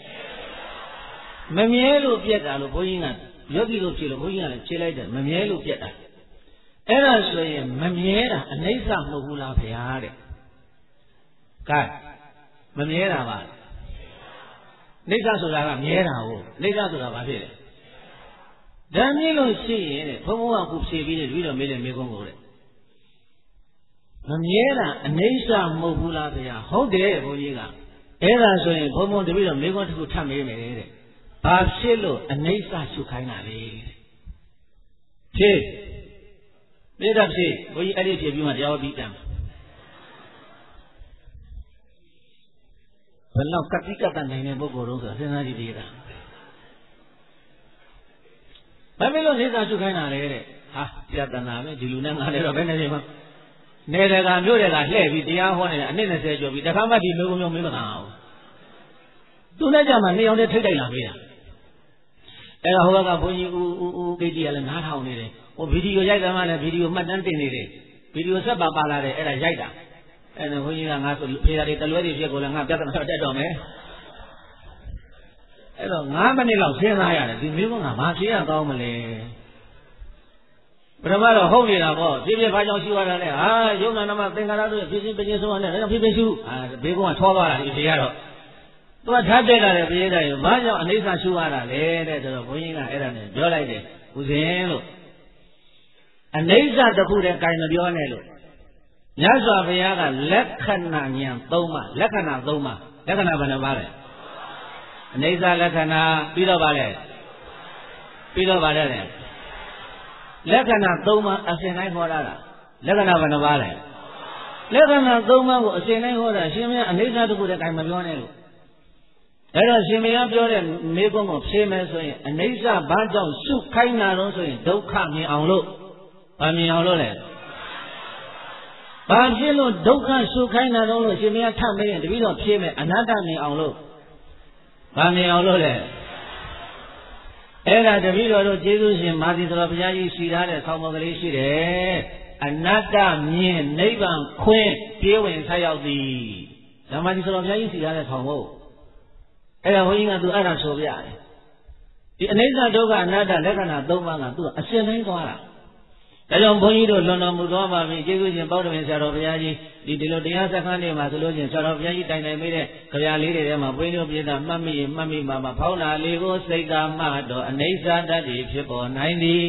မမြဲလို့ပြတ်တာလို့ဘုန်းကြီးကယောဂီတို့ဖြေလို့ဘုန်းကြီးကလည်းဖြေလိုက်တယ်မမြဲလို့ပြတ်တာအဲ့ဒါဆိုရင်မမြဲတာအနိစ္စမဟုတ်ဘူးလားဗျာတဲ့ကဲမမြဲတာပါနိစ္စဆိုတာကမြဲတာဟုတ်နိစ္စဆိုတာဘာဖြစ်လဲဒါမြင်လို့ရှိရင်တဲ့ဘုံဘုံကခုဖြေပြီးတယ်ပြီးတော့မေးတယ်မေးခွန်းကိုတဲ့မမြဲတာအနိစ္စမဟုတ်ဘူးလားဗျာဟုတ်တယ်ဘုန်းကြီးကအဲ့ဒါဆိုရင်ဘုံဘုံတပည့်တော့မေးခွန်းတစ်ခုထပ်မေးမယ်တဲ့ဘာဖြစ်လို့အနိစ္စရှုခိုင်းတာလဲဖြေမေတ္တာဖြေဘုန်းကြီးအဲ့ဒီဖြေပြီးမှတရားပြီးပြန်ဘယ်လောက်ကတိကတနိုင်တဲ့ပုဂ္ဂိုလ်တို့ဆိုတာစဉ်းစားကြည့်သေးတာဘာဖြစ်လို့နေသာရှုခိုင်းတာလဲတဲ့ဟာပြတနာပဲဒီလူနဲ့ငါလည်းတော့ဘယ်နဲ့နေမှာနေတဲ့ကမြို့တွေကလှည့်ပြီးတရားဟောနေတယ်အနည်း၂၀ကျော်ပြီးတခါမှဒီမျိုးမျိုးမင်းမခံအောင်သူနဲ့ကြမှာနေအောင်နဲ့ထိတ်တိုက်လာပေးတာအဲ့ဒါဟိုဘက်ကဘုန်းကြီးဦးဦးဦးကိတိကလည်းနားထောင်နေတယ်ဟိုဗီဒီယိုရိုက်တယ်မှလည်းဗီဒီယိုမှတ်တမ်းတင်နေတယ်ဗီဒီယိုဆက်ပါပါလာတယ်အဲ့ဒါရိုက်တာအဲ့ဒါဘုန်းကြီးကငါဆိုဖေးရတယ်တလွဲတွေဖြစ်ကိုလည်းငါပြဿနာတက်တော့မယ်အဲ့တော့၅မိနစ်လောက်စဉ်းစားရတယ်ဒီမျိုးကငါဘာဖြေရကောင်းမလဲပထမတော့ဟုတ်နေတာပေါ့ဖြည်းဖြည်းဘာကြောင့်ရှိရတာလဲဟာယုံနာနမသင်္ခါရတို့ဖြည်းဖြည်းပြင်းဆုံးရတယ်ဒါကြောင့်ဖြည်းဖြည်းရှုဟာဘေးကထောသွားတာဒီဖြေရတော့သူကဓာတ်တက်လာတယ်ပြေးတယ်ဘာကြောင့်အနိစ္စရှုရတာလဲတဲ့ဆိုတော့ဘုန်းကြီးကအဲ့ဒါနဲ့ပြောလိုက်တယ်ဦးဇင်းလို့အနိစ္စတစ်ခုတည်းကင်မပြောနဲ့လို့မြတ်စွာဘုရားကလက္ခဏာဉာဏ်၃ပါးလက္ခဏာ၃ပါးလက္ခဏာဘယ်နှပါးလဲအနိစ္စလက္ခဏာပြီးတော့ပါလဲပြီးတော့ပါလဲလက္ခဏာ၃ပါးအစဉ်တိုင်းဟောတာလက္ခဏာဘယ်နှပါးလဲလက္ခဏာ၃ပါးကိုအစဉ်တိုင်းဟောတာရှင်မင်းအနိစ္စတစ်ခုတည်းကင်မပြောနဲ့လို့အဲ့တော့ရှင်မင်းပြောတဲ့မေးခွန်းကိုဖြေမယ်ဆိုရင်အနိစ္စဘာကြောင့်ရှုခိုင်းတာတော့ဆိုရင်ဒုက္ခမြင်အောင်လို့ဘာမြင်အောင်လို့လဲဘာဖြစ်လို့ဒုက္ခရှုခိုင်းတာတော့လို့ရှင်မင်းထပ်မေးရင်တပည့်တော်ဖြေမယ်အနတ္တမြင်အောင်လို့ဘာမြင်အောင်လို့လဲအဲ့ဒါတပည့်တော်တို့ကျေးဇူးရှင်မာသီတော်ဘုရားကြီးရှိထားတဲ့ဆောင်းမကလေးရှိတယ်အနတ္တမြင်နိဗ္ဗာန်ခွင့်ပြေးဝင်ဆက်ရောက်သည်ဓမ္မကြီးတော်ဘုရားကြီးရှိထားတဲ့ဆောင်းမို့အဲ့ဒါဘုန်းကြီးကသူအဲ့ဒါဆိုပြတယ်ဒီအနိစ္စဒုက္ခအနတ္တလက္ခဏာ၃ပါးကသူကအစဉ်တိုင်းသွားတာဒါကြောင့်ဘုန်းကြီးတို့လွန်တော်မူသွားပါပြီကျေးဇူးရှင်ပေါက်တော်ဆရာတော်ဘုရားကြီးဒီဒီလိုတရားစခန်းတွေမှာဆိုလို့ချင်းဆရာတော်ဘုရားကြီးတိုင်တိုင်မိတဲ့ကြပြလေးတွေထဲမှာဘုန်းကြီးတို့ပြည်သားမှတ်မိရင်မှတ်မိမှာမှာဖောင်းတာလေးကိုစိတ်သာမှတ်တော်အနိစ္စတ္တိဖြစ်ပေါ်နိုင်သည်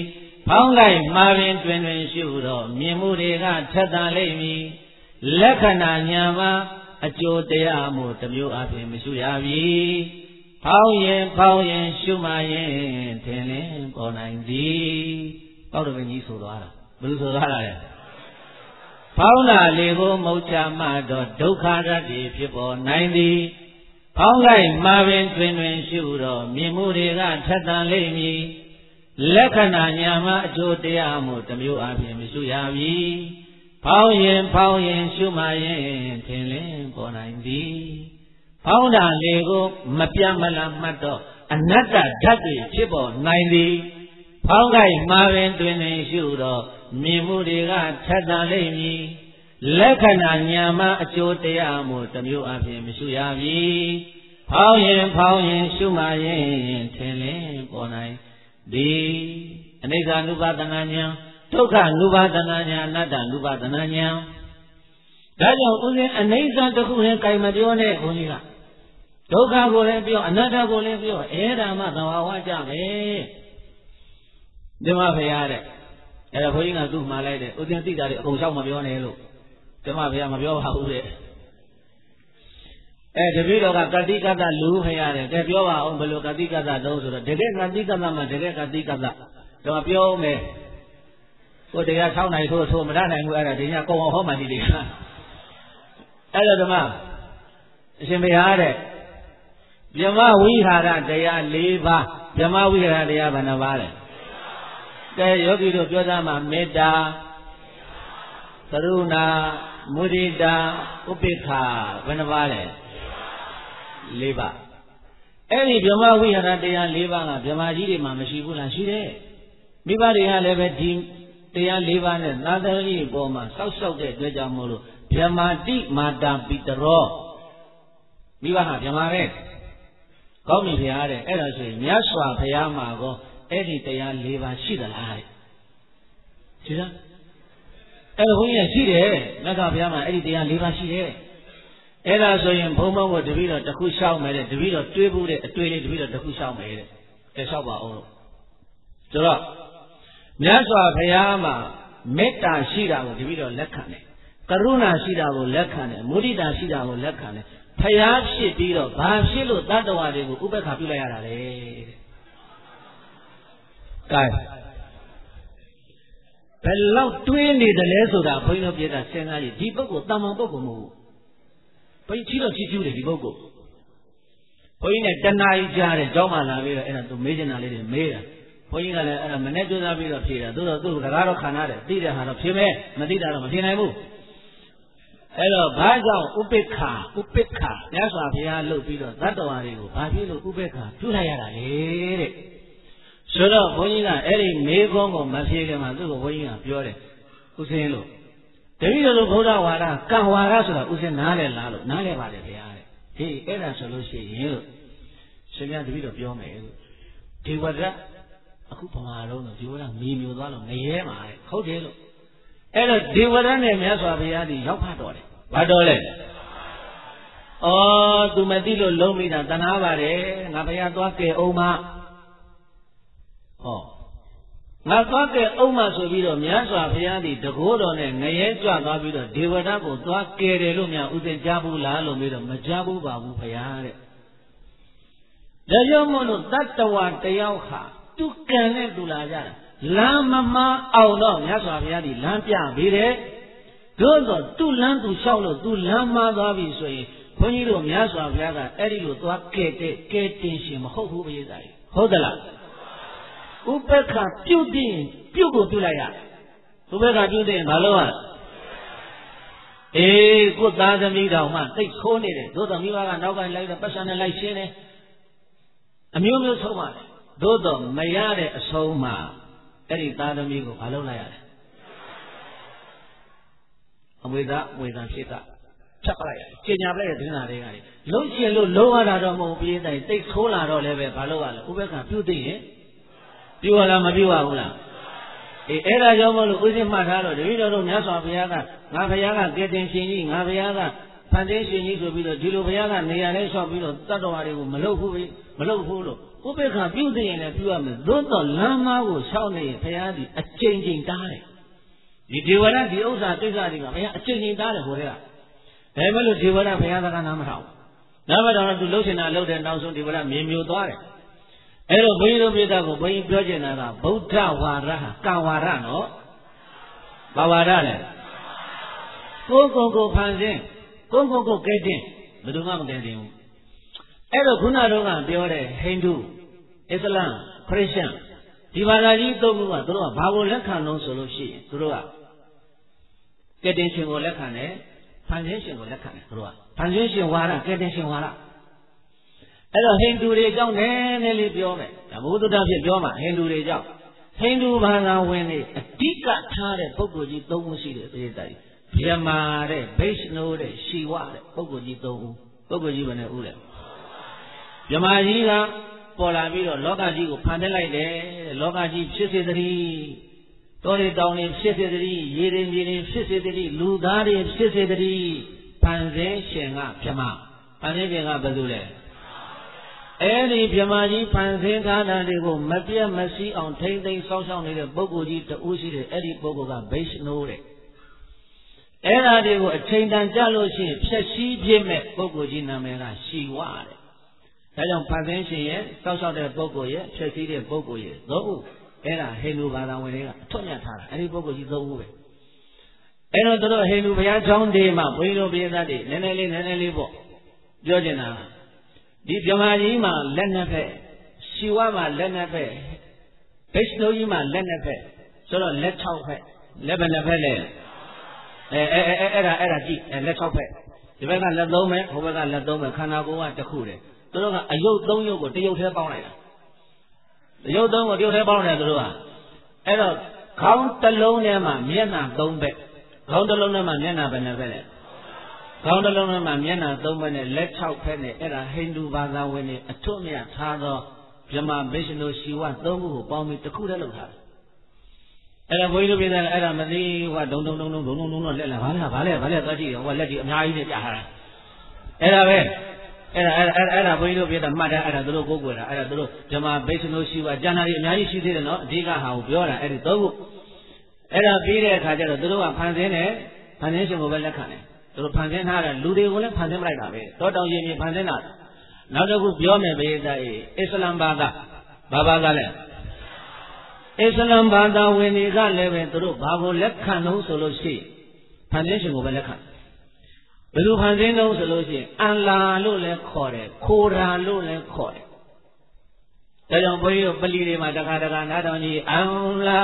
ဖောင်းလိုက်မှာပင်တွင်တွင်ရှုတော့မြင်မှုတွေကထက်သန်လိမ့်မည်လက္ခဏာညာမှာအကျိုးတရားမှုတစ်မျိုးအပြင်မရှုရပြီဖောင်းရင်ဖောင်းရင်ရှုမှရင်ထင်လင်းပေါ်နိုင်သည်ပေါက်တော်ကြီးဆိုသွားတာဘယ်လိုဆိုသွားတာလဲဖောင်းတာလေးကိုမုတ်ချမှတော့ဒုက္ခရတ္တိဖြစ်ပေါ်နိုင်သည်ဖောင်းလိုက်မှာပင်တွင်တွင်ရှုတော့မြင်မှုတွေကထက်သန်လိမ့်မည်လက္ခဏာညာမှာအကျိုးတရားမှုတစ်မျိုးအပြင်မရှုရပြီဖောင်းရင်ဖောင်းရင်ရှုမှရင်ထင်လင်းပေါ်နိုင်သည်ဖောင်းတာလေးကိုမပြတ်မလားမှတ်တော့အနတ္တဓာတ်တွေဖြစ်ပေါ်နိုင်သည်ဖောင်းကိုက်မှာပင်တွင်တွင်ရှုတော့မြင်မှုတွေကထက်သန်လိမ့်မည်လက္ခဏာညာမှာအကျိုးတရားမှုတစ်မျိုးအပြင်မရှုရပြီဖောင်းရင်ဖောင်းရင်ရှုမှရင်ထင်လင်းပေါ်နိုင်သည်အနိစ္စ ानु ပါဒနာဉာဏ်ဒုက္ခ ानु ပါဒနာဉာဏ်အနတ္တ ानु ပါဒနာဉာဏ်ဒါကြောင့်ဦးဇင်းအနိစ္စတစ်ခုနဲ့ကြိုင်မပြောနဲ့ဘုန်းကြီးကဒုက္ခကိုလည်းပြောအနတ္တကိုလည်းပြောအဲ့ဒါမှသဘာဝကြမယ်ဒီမှာဖရာတဲ့အဲ့ဒါဘုန်းကြီးကသူ့မှာလိုက်တဲ့ဦးဇင်းသိတာတွေအကုန်လျှောက်မပြောနဲ့လို့ဒီမှာဖရာမပြောပါဘူးတဲ့အဲတပည့်တော်ကကတိကတလူဖရာတဲ့ကဲပြောပါအောင်ဘယ်လိုကတိကတတုံးဆိုတော့တကယ်ကတိကတမှတကယ်ကတိကတတော့ပြောမယ်ကိုတရား၆နိုင်ထိုးထိုးမရနိုင်ဘူးအဲ့ဒါဒီညကုံအောင်ဟောမှဒီတွေကအဲ့တော့ဓမ္မအရှင်ဘုရားတဲ့ဗြဟ္မဝိဟာရတရား၄ပါးဗြဟ္မဝိဟာရတရားဘယ်နှပါးလဲကဲယောဂီတို့ပြောသားမှာမေတ္တာကရုဏာမုဒိတာဥပေက္ခဘယ်နှပါးလဲ၄ပါးအဲ့ဒီဗြဟ္မဝိဟာရတရား၄ပါးကဗြဟ္မာကြီးတွေမှာမရှိဘူးလားရှိတယ်မိဘတွေကလည်းပဲဒီတရား၄ပါးနဲ့သာသနာ့ကြီးအပေါ်မှာစောက်ရှောက်တဲ့အတွက်ကြောင့်မို့လို့ဗြဟ္မာတိမာတာပိတရောမိဘဟာဗြဟ္မာပဲကောင်းပြီဖရာတဲ့အဲ့ဒါဆိုရင်မြတ်စွာဘုရားမှာကောအဲ့ဒီတရား၄ပါးရှိသလားတဲ့ရှိလားအဲ့ဒါဘုန်းကြီးရှိတယ်မြတ်စွာဘုရားမှာအဲ့ဒီတရား၄ပါးရှိတယ်အဲ့ဒါဆိုရင်ဘုံဘုံကိုတပည့်တော်တစ်ခုရှောက်မယ်တဲ့တပည့်တော်တွေးဖို့တဲ့အတွေ့လေးတပည့်တော်တစ်ခုရှောက်မယ်တဲ့ကဲရှောက်ပါအောင်လို့ဆိုတော့မြတ်စွာဘုရားမှာမေတ္တာရှိတာကိုတပည့်တော်လက်ခံတယ်ကရုဏာရှိတာကိုလက်ခံတယ်မုဒိတာရှိတာကိုလက်ခံတယ်ဖျားဖြစ်ပြီးတော့ဘာဖြစ်လို့တတ္တဝါတွေကိုဥပ္ပခါပြုလိုက်ရတာလဲတဲ့ကဲဘယ်လောက်တွေးနေတယ်လဲဆိုတာဘုန်းကြီးတို့ပြတာစဉ်းစားကြည့်ဒီပုဂ္ဂိုလ်တာမန်ပုဂ္ဂိုလ်မဟုတ်ဘူးဘုန်းကြီးချီတော့ချီကျူးတယ်ဒီပုဂ္ဂိုလ်ဘုန်းကြီးနဲ့တဏှာကြီးကြားတယ်ကြောင်းမှလာပြီးတော့အဲ့ဒါသူမေးချင်တာလေးတွေမေးတာဘုန်းကြီးကလည်းအဲ့ဒါမနဲ့ကြိုးစားပြီးတော့ဖြေတာသို့တော့သူ့ကကားတော့ခံရတယ်သိတဲ့ဟာတော့ဖြေမယ်မသိတာတော့မဖြေနိုင်ဘူးအဲ့တော့ဘာကြောင့်ဥပိ္ပခာဥပိ္ပခာမြတ်စွာဘုရားလုပ်ပြီးတော့သတ္တဝါတွေကိုဘာဖြစ်လို့ဥပိ္ပခာပြုလိုက်ရတာလဲတဲ့ဆိုတော့ဘုန်းကြီးကအဲ့ဒီမေခွန်းကိုမဖြေခင်မှာသူ့ကိုဘုန်းကြီးကပြောတယ်ဥစဉ်လို့တပည့်တော်တို့ဘုရားဝါဒကံဝါဒဆိုတာဥစဉ်နားလဲလားလို့နားလဲပါတယ်ဗျာတဲ့ဟေးအဲ့ဒါဆိုလို့ရှိရင်လို့ရှင်မြတ်တပည့်တော်ပြောမယ်လို့ဒီဝဒအခုပမာလုံးတော့ဒီဝဒမီမျိုးသွားလို့မရဲပါတဲ့ဟုတ်တယ်လို့အဲ့တော့ဒီဝဒနဲ့မြတ်စွာဘုရားဒီရောက်ဖတ်တော်တယ်ဘာတော်လဲဩသူမသိလို့လုံးမိတာတနာပါတယ်ငါဘုရားသွားကဲအောင်မဟောငါသွားကဲအောင်မဆိုပြီးတော့မြတ်စွာဘုရားဒီတကိုးတော်နဲ့ငရဲကြွသွားပြီးတော့ဒေဝဒကိုသွားကဲတယ်လို့များဥစဉ်ကြားဘူးလားလို့မေးတော့မကြားဘူးပါဘူးဘုရားတဲ့ဒါကြောင့်မို့လို့တတ္တဝါတယောက်ဟာသူကံနဲ့သူလာကြတာလမ်းမမအောင်တော့မြတ်စွာဘုရားဒီလမ်းပြပေးတယ်တို့တော့သူ့လမ်းသူလျှောက်လို့သူလမ်းမသွားပြီဆိုရင်ဘုန်းကြီးတို့မြတ်စွာဘုရားကအဲ့ဒီလိုသွားကဲတဲ့ကဲတင်ရှင်မဟုတ်ဘူးပြည်သားကြီးဟုတ်သလားဥပ္ပခါပြုတ်တင်ပြုတ်ကိုပြုတ်လိုက်ရဥပ္ပခါပြုတ်တင်ဘာလို့อ่ะအေးကိုသားသမီးတော်မှသိခိုးနေတယ်တို့တော်မိဘကနောက်ကလိုက်တော့ပတ်စံနဲ့လိုက်ရှင်းတယ်အမျိုးမျိုးဆုံးပါတယ်တို့တော့မရတဲ့အဆုံးမှာအဲ့ဒီသားသမီးကိုမလုပ်လိုက်ရတယ်အမွေသားအမွေသားဖြစ်တာဖြတ်ပလိုက်ရတယ်ကျင်ညာပလိုက်တဲ့ဒင်းနာတွေကလေလုံးကျင်လို့လုံးရတာတော့မဟုတ်ပြေးတိုင်းတိတ်ခိုးလာတော့လည်းပဲမလုပ်ရလဲဥပ္ပခါပြုတ်သိရင်ပြုတ်ရလားမပြုတ်ရဘူးလားအေးအဲ့ဒါကြောင့်မလို့ဥစဉ်မှတ်ထားတော့တပည့်တော်တို့မြတ်စွာဘုရားကငါဘုရားကကဲတင်ရှင်ကြီးငါဘုရားကဖန်ဆင်းရှင်ကြီးဆိုပြီးတော့ဒီလိုဘုရားကနေရာလေးလျှောက်ပြီးတော့တတ္တဝါတွေကိုမလုပ်ဘူးမလုပ်ဘူးလို့ဥပေက္ခပြုသိရင်လည်းပြုရမယ်သို့တော့လမ်းမကိုလျှောက်နေရင်ဘုရားဒီအကျဉ်းချင်းတားတယ်ဒီဒေဝရဒီဥစ္စာကိစ္စတွေကဘုရားအကျဉ်းချင်းတားတယ်ဟိုတဲ့ကဒါပေမဲ့လို့ဒေဝရဘုရားသခင်နားမထောင်နားမထောင်တော့သူလှုပ်ရှင်တာလှုပ်တယ်နောက်ဆုံးဒေဝရမြေမျိုးသွားတယ်အဲ့တော့ဘုန်းကြီးတို့ပြည့်တဲ့ကိုဘုန်းကြီးပြောချင်တာကဗုဒ္ဓဝါဒဟာကံဝါဒနော်ဘာဝါဒလဲကိုယ်ကိုယ်ကိုဖန်ဆင်းကိုယ်ကိုယ်ကိုကဲတင်ဘယ်သူမှမကဲတင်ဘူးအဲ့တော့ခုနတော့ကပြောတဲ့ဟိန္ဒူအစ္စလာမ်ခရစ်ယာန်ဒီဘာသာကြီးသုံးခုကသူတို့ကဘာကိုလက်ခံလို့ဆိုလို့ရှိရင်သူတို့ကကဲတင်ရှင်ကိုလက်ခံတယ်ဖန်ဆင်းရှင်ကိုလက်ခံတယ်သူတို့ကဖန်ဆင်းရှင်ဝါဒကဲတင်ရှင်ဝါဒအဲ့တော့ဟိန္ဒူတွေကြောင့်နည်းနည်းလေးပြောမယ်ဒါဘုဒ္ဓတာဖြစ်ပြောမှာဟိန္ဒူတွေကြောင့်ဟိန္ဒူဘာသာဝင်တွေအဓိကထားတဲ့ပုဂ္ဂိုလ်ကြီးသုံးခုရှိတယ်ပြည်သားကြီးဗြဟ္မာတဲ့ဗိஷ்ဏုတဲ့ရှီဝတဲ့ပုဂ္ဂိုလ်ကြီးသုံးခုပုဂ္ဂိုလ်ကြီးဘယ်နဲ့ဦးလဲဗြဟ္မာကြီးကပေါ်လာပြီးတော့လောကကြီးကိုဖန်ဆင်းလိုက်တယ်လောကကြီးဖြစ်စေတည်းတောတွေတောင်တွေဖြစ်စေတည်းရေတွေမြေတွေဖြစ်စေတည်းလူသားတွေဖြစ်စေတည်းဖန်ဆင်းရှင်ကဗြဟ္မာဖန်ဆင်းရှင်ကဘယ်သူလဲအဲ့ဒီဗြဟ္မာကြီးဖန်ဆင်းထားတာတွေကိုမပြတ်မစည်းအောင်ထိမ့်သိမ်းစောင့်ရှောက်နေတဲ့ပုဂ္ဂိုလ်ကြီးတူရှိတယ်အဲ့ဒီပုဂ္ဂိုလ်ကဗိஷ்ဏုတဲ့အဲ့ဒါတွေကိုအချိန်တန်ကြလို့ရှိရင်ဖြည့်ဆည်းပြည့်မဲ့ပုဂ္ဂိုလ်ကြီးနာမည်ကရှီဝတဲ့ဒါကြောင့်ဖန်ဆင်းရှင်ရဲ့စောင့်ရှောက်တဲ့ပုဂ္ဂိုလ်ရဲ့ဖြည့်ဆည်းတဲ့ပုဂ္ဂိုလ်ရဲ့သုံးခုအဲ့ဒါဟိန္ဒူဘာသာဝင်တွေကအထွတ်မြတ်ထားတာအဲ့ဒီပုဂ္ဂိုလ်ကြီးသုံးခုပဲအဲ့တော့တို့ဟိန္ဒူဘုရားကျောင်းတွေမှာဘုန်းကြီးတို့ပြည်သားတွေနည်းနည်းလေးနည်းနည်းလေးပေါ့ပြောချင်တာဒီဗြဟ္မာကြီးမှာလက်နှစ်ဖက်ရှီဝမှာလက်နှစ်ဖက်ဗိஷ்ဏုကြီးမှာလက်နှစ်ဖက်ဆိုတော့လက်၆ဖက်လက်ဘယ်နှစ်ဖက်လဲအဲအဲအဲအဲ့ဒါအဲ့ဒါကြည့်အဲလက်၆ဖက်ဒီဘက်ကလက်သုံးပဲဟိုဘက်ကလက်သုံးပဲခန္ဓာကိုယ်ကတစ်ခုတည်းသူတို့ကအယုတ်သုံးယုတ်ကိုတယုတ်ထဲပေါင်းလိုက်တာတယုတ်သုံးကိုတယုတ်ထဲပေါင်းတယ်သူတို့ကအဲ့တော့ခေါင်းတစ်လုံးထဲမှာမျက်နှာသုံးဘက်ခေါင်းတစ်လုံးထဲမှာမျက်နှာဘယ်နှစ်ဖက်လဲခေါင်းတစ်လုံးထဲမှာမျက်နှာသုံးဘက်နဲ့လက်၆ဖက်နဲ့အဲ့ဒါဟိန္ဒူဘာသာဝင်တွေအထွတ်မြတ်ထားသောဗြဟ္မာဗိஷ்ဏုရှီဝသုံးခုကိုပေါင်းပြီးတစ်ခုတည်းလုပ်ထားတယ်အဲ့ဒါဘုန်းကြီးတို့ပြည်သားအဲ့ဒါမသိဟိုဒုံဒုံဒုံဒုံဒုံဒုံဒုံတော့လက်လာဘာလဲဘာလဲဘာလဲသွားကြည့်ရောဟိုလက်ကြီးအများကြီးနဲ့ပြထားတာအဲ့ဒါပဲအဲ့ဒါအဲ့အဲ့ဒါဘုန်းကြီးတို့ပြည်သားမှတ်တာအဲ့ဒါသူတို့ကိုးကွယ်တာအဲ့ဒါသူတို့ဗြဟ္မာဗိஷ்ဏုရှီဝကျန်တာကြီးအများကြီးရှိသေးတယ်နော်အဓိကဟာကိုပြောတာအဲ့ဒီသုံးခုအဲ့ဒါပြီးတဲ့အခါကျတော့သူတို့ကဖန်ဆင်းတယ်ဖန်ဆင်းရှင်ကိုပဲလက်ခံတယ်သူတို့ဖန်ဆင်းထားတယ်လူတွေကိုလည်းဖန်ဆင်းမလိုက်တာပဲတောတောင်ရင်ရင်ဖန်ဆင်းတာနောက်တစ်ခုပြောမယ်ပြည်သားအေးအစ္စလမ်ဘာသာဘာဘာသာလဲအစ္စလမ်ဘာသာဝင်တွေကလည်းပဲသူတို့ဘာကိုလက်ခံလို့ဆိုလို့ရှိရင်ဖန်ဆင်းရှင်ကိုပဲလက်ခံဘယ်လိုဖန်ဆင်းလို့ဆိုလို့ရှိရင်အလ္လာလို့လည်းခေါ်တယ်ခိုရာလို့လည်းခေါ်တယ်ဒါကြောင့်ဘုန်းကြီးတို့ပလီတွေမှာတခါတခါနားတော်ကြီးအလ္လာ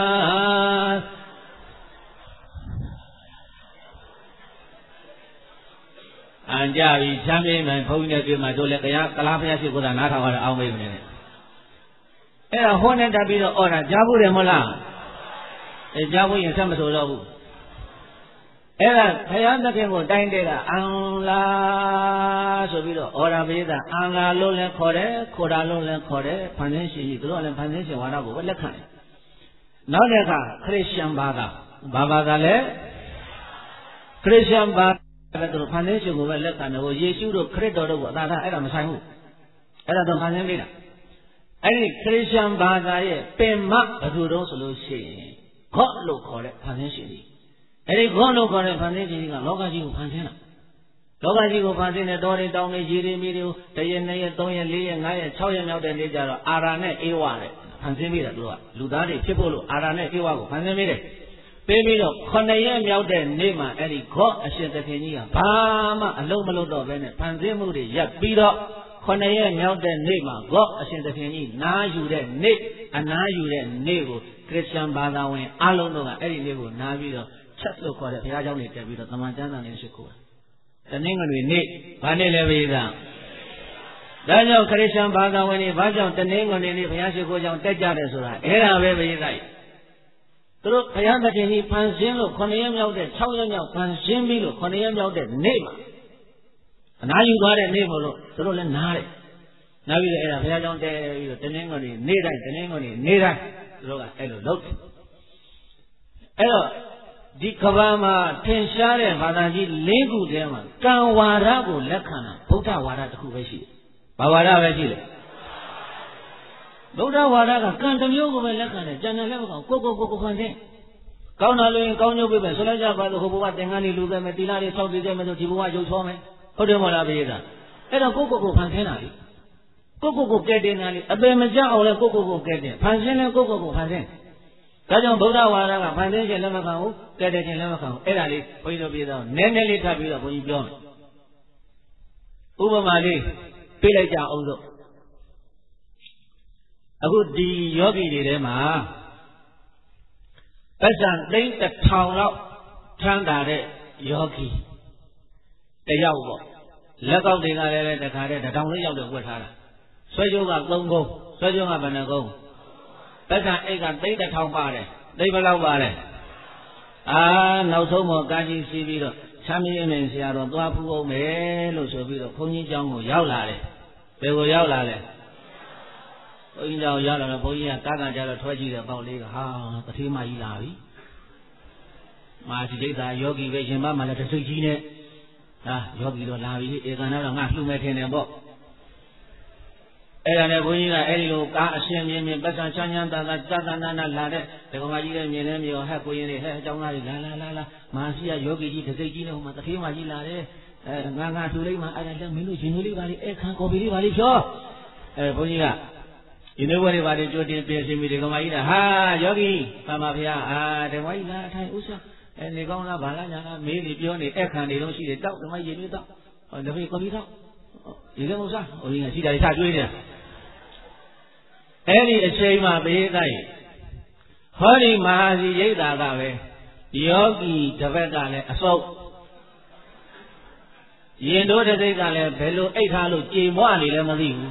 အန်ကြပြီချမ်းမြေမှန်ဘုန်းကြီးတွေတွေ့မှာတို့လည်းတရားကလားဘုရားရှိခိုးတာနားထောင်ရအောင်မေးနေတယ်အဲ့ဒါဟောနေတတ်ပြီးတော့အော်တာကြားဖို့တယ်မဟုတ်လားအဲကြားဖို့ရင်ဆက်မဆိုတော့ဘူးအဲ့ဒါဘုရားသခင်ကိုတိုင်းတဲ့ကအန်လာဆိုပြီးတော့အော်တာပိဿအန်လာလို့လည်းခေါ်တယ်ခိုတာလို့လည်းခေါ်တယ်ဖန်ဆင်းရှင်ကြီးသူတို့ကလည်းဖန်ဆင်းရှင်ဝါဒကိုပဲလက်ခံတယ်နောက်တစ်ခါခရစ်ယာန်ဘာသာဘာဘာသာလဲခရစ်ယာန်ဘာသာသူတို့ဖန်ဆင်းရှင်ကိုပဲလက်ခံတယ်ဟိုယေရှုတို့ခရစ်တော်တို့ကအသာသာအဲ့ဒါမဆိုင်ဘူးအဲ့ဒါတော့ဖန်ဆင်းပေးတာအဲ့ဒီခရစ်ယာန်ဘာသာရဲ့ပင်မဘယ်သူတုံးဆိုလို့ရှိရင်ခေါ့လို့ခေါ်တဲ့ဖန်ဆင်းရှင်ကြီးအဲ့ဒီခေါ့လို့ခေါ်တဲ့ဖန်ဆင်းရှင်ကြီးကလောကကြီးကိုဖန်ဆင်းတာလောကကြီးကိုဖန်ဆင်းတဲ့တော်တွေတောင်းတွေရေတွေမြေတွေကိုတရက်နှစ်ရက်သုံးရက်လေးရက်ငါးရက်ခြောက်ရက်မြောက်တဲ့နေ့ကျတော့အာရာနဲ့အေဝါနဲ့ဖန်ဆင်းပြီးတာတို့ကလူသားတွေဖြစ်ဖို့လို့အာရာနဲ့အေဝါကိုဖန်ဆင်းပြီးတယ်ပေးပြီးတော့ခုနှစ်ရက်မြောက်တဲ့နေ့မှာအဲ့ဒီခေါ့အရှင်သခင်ကြီးကဘာမှအလုံးမလုံးတော့ဘဲနဲ့ဖန်ဆင်းမှုတွေရပ်ပြီးတော့ခုနှစ်ရက်မြောက်တဲ့နေ့မှာဂေါ့အရှင်သခင်ကြီးနားယူတဲ့နေ့အနားယူတဲ့နေ့ကိုခရစ်ယာန်ဘာသာဝင်အလုံးတို့ကအဲ့ဒီနေ့ကိုနားပြီးတော့ချက်လို့ခေါ်တဲ့ဘုရားကျောင်းတွေတက်ပြီးတော့တမန်ကျမ်းစာနဲ့ရှိခိုးတာတနင်္ဂနွေနေ့ဘာနေ့လဲပြည်သားဒါကြောင့်ခရစ်ယာန်ဘာသာဝင်တွေဘာကြောင့်တနင်္ဂနွေနေ့ဘုရားရှိခိုးကြောင်းတက်ကြတယ်ဆိုတာအဲ့ဒါပဲပြည်သားသူတို့ဘုရားသခင်ကြီးဖန်ဆင်းလို့ခုနှစ်ရက်မြောက်တဲ့၆ရက်မြောက်ဖန်ဆင်းပြီးလို့ခုနှစ်ရက်မြောက်တဲ့နေ့မှာအနားယူသွားတဲ့နေ့မို့လို့သူတို့လည်းနားတယ်နားပြီးတော့အဲ့ဒါဘုရားကျောင်းတဲပြီးတော့တနင်္ဂနွေနေ့တိုင်းတနင်္ဂနွေနေ့တိုင်းသူတို့ကအဲ့လိုလုပ်တယ်အဲ့တော့ဒီကဘာမှာထင်ရှားတဲ့ဘာသာကြီးလေးခုထဲမှာကံဝါဒကိုလက်ခံတာဗုဒ္ဓဝါဒတစ်ခုပဲရှိတယ်။ဘာဝါဒပဲရှိတယ်။ဗုဒ္ဓဝါဒကကံတစ်မျိုးကိုပဲလက်ခံတယ်ကျန်တယ်လည်းမကောင်းကိုကိုကိုကိုဖန်တဲ့ကောင်းတာလို့ရင်ကောင်းကျိုးပေးမယ်ဆိုလိုက်ကြပါလို့ဟိုဘဝသင်္ကန်းလေးလူခဲ့မယ်တီလာလေးဆောက်တည်ခဲ့မယ်ဆိုဒီဘဝရုပ်ချောမယ်ဟုတ်တယ်မလားပြေးတာအဲ့တော့ကိုကိုကိုဖန်ဆင်းတာလေကိုကိုကိုကဲတင်တာလေအပေမကြောက်အောင်လဲကိုကိုကိုကဲတင်ဖန်ဆင်းလဲကိုကိုကိုဖန်ဆင်းဒါကြောင့်ဗုဒ္ဓဝါဒကဖန်ဆင်းခြင်းလက်မခံဘူးကဲတင်ခြင်းလက်မခံဘူးအဲ့ဒါလေးဘုန်းကြီးတို့ပြေးတော့နည်းနည်းလေးထပ်ပြီးတော့ဘုန်းကြီးပြောမယ်ဥပမာလေးပေးလိုက်ကြအောင်စို့အခုဒီယောဂီတွေထဲမှာပတ်စံသိန်းတစ်ထောင်လောက်ထမ်းတာတဲ့ယောဂီတယောက်ပေါ့လက်ကောက်တွေကလည်းတခါတည်းတစ်ထောင်လေးရောက်တော့ဝတ်ထားတာဆွဲကြိုးကသုံးကုန်းဆွဲကြိုးကဘယ်နှကုန်းပတ်စံအိတ်ကသိန်းတစ်ထောင်ပါတယ်သိန်းဘယ်လောက်ပါတယ်အာနောက်ဆုံးတော့ကာကြီးစီးပြီးတော့ချမ်းမြေမြင့်ဆရာတော်သွားဖူးအောင်မယ်လို့ဆိုပြီးတော့ဘုန်းကြီးကျောင်းကိုရောက်လာတယ်ဘယ်ကိုရောက်လာလဲဘုန်းကြီးကျောင်းရောက်လာတော့ဘုန်းကြီးကကားကန်ကြတော့ထွက်ကြည့်တယ်ပေါ့လေးကဟာတထေးမကြီးလာပြီမာစီဒိဋ္ဌာယောဂီပဲရှင်မမှလည်းတစ်စိတ်ကြီးနဲ့ဟာယောဂီတော့လာပြီဧကန္တတော့ငါလှူမဲ့ထင်တယ်ပေါ့အဲ့ဒါနဲ့ဘုန်းကြီးကအဲ့ဒီလိုကားအရှင်မြင်းမြင်းပတ်စံချမ်းချမ်းသာသာသာသာနာနာလာတဲ့ဒကမာကြီးလည်းမြင်လည်းမြေဟဲ့ကိုရင်တွေဟဲ့အကြောင်းသားတွေလာလာလာလာမာစီကယောဂီကြီးတစ်စိတ်ကြီးနဲ့ဟိုမှာတထေးမကြီးလာတယ်အဲငါငါလှူလိုက်မှအဲ့ဒါလည်းမင်းတို့ရှင်တို့လေးပါလေအဲ့ခံကော်ပီလေးပါလေဖြောအဲဘုန်းကြီးကဒီနေ့ဘဝတွေပါလေကြိုတင်ပြင်ဆင်ပြီးဒကမာကြီးကဟာယောဂီပါမဖေအာဒကမာကြီးလာထိုင်ဥစ္စာအဲနေကောင်းလားဗာလားညာလားမေးပြီးပြောနေအဲ့ခံနေတော့ရှိတယ်တောက်ဒကမာကြီးရေတော့ဟောတပည့်ကော်ပီတော့ဒီလည်းမဟုတ်စားဟိုကြီးကရှိတာတွေချကျွေးနေတာအဲ့ဒီအချိန်မှာဘေးတိုက်ဟောဒီမဟာစီရိတ်တာကပဲယောဂီတစ်ဘက်ကလည်းအစုပ်ရင်တို့တစ်စိတ်ကလည်းဘယ်လိုအိတ်ထားလို့ကြေမွနေလဲမသိဘူး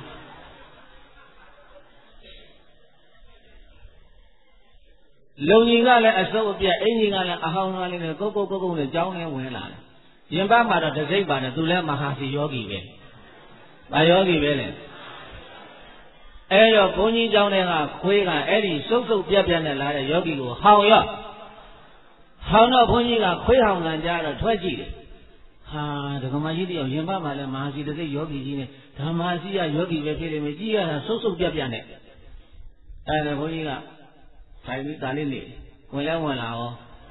လုံကြီးကလည်းအစုပ်အပြက်အင်ကြီးကလည်းအဟောင်းသားလေးနဲ့ကုတ်ကုတ်ကုတ်ကုတ်နဲ့ကြောင်းနဲ့ဝင်လာတယ်ရင်ပတ်မှာတော့တစ်စိတ်ပါတယ်သူလည်းမဟာစီယောဂီပဲဘာယောဂီပဲလဲအဲ့တော့ဘုန်းကြီးကျောင်းထဲကခွေးကအဲ့ဒီစုပ်စုပ်ပြက်ပြက်နဲ့လာတဲ့ယောဂီကိုဟောင်ရော့ဟောင်တော့ဘုန်းကြီးကခွေးဟောင်ကန်ကြတော့ထွက်ကြည့်တယ်ဟာဒကမကြီးတယောက်ရင်ပတ်မှာလဲမဟာစီတစ်စိတ်ယောဂီကြီးနဲ့ဓမ္မစီကယောဂီပဲဖြစ်နေမယ်ကြည့်ရတာစုပ်စုပ်ပြက်ပြက်နဲ့အဲ့ဒါဘုန်းကြီးကထိုင်ပြီးဒါလေးနေဝင်လဲဝင်လာရော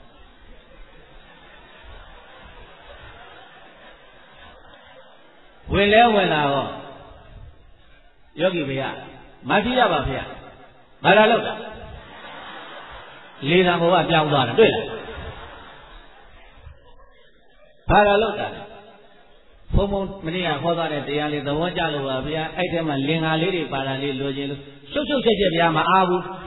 ဝင်လဲဝင်လာရောယောဂီဘေးကမသိရပါဖေ။ဘာလာလို့လဲ။လေသံဘဝပြောင်းသွားတာတွေ့လား။ဘာလာလို့တာလဲ။ဘုံဘုံမနေ့ကခေါ်သွားတဲ့တရားလေးသဘောကျလို့ပါဗျာ။အဲ့ထဲမှာလင်္ကာလေးတွေပါလာလေးလိုချင်လို့ရှုပ်ရှုပ်ချက်ချက်ဗျာမအားဘူး။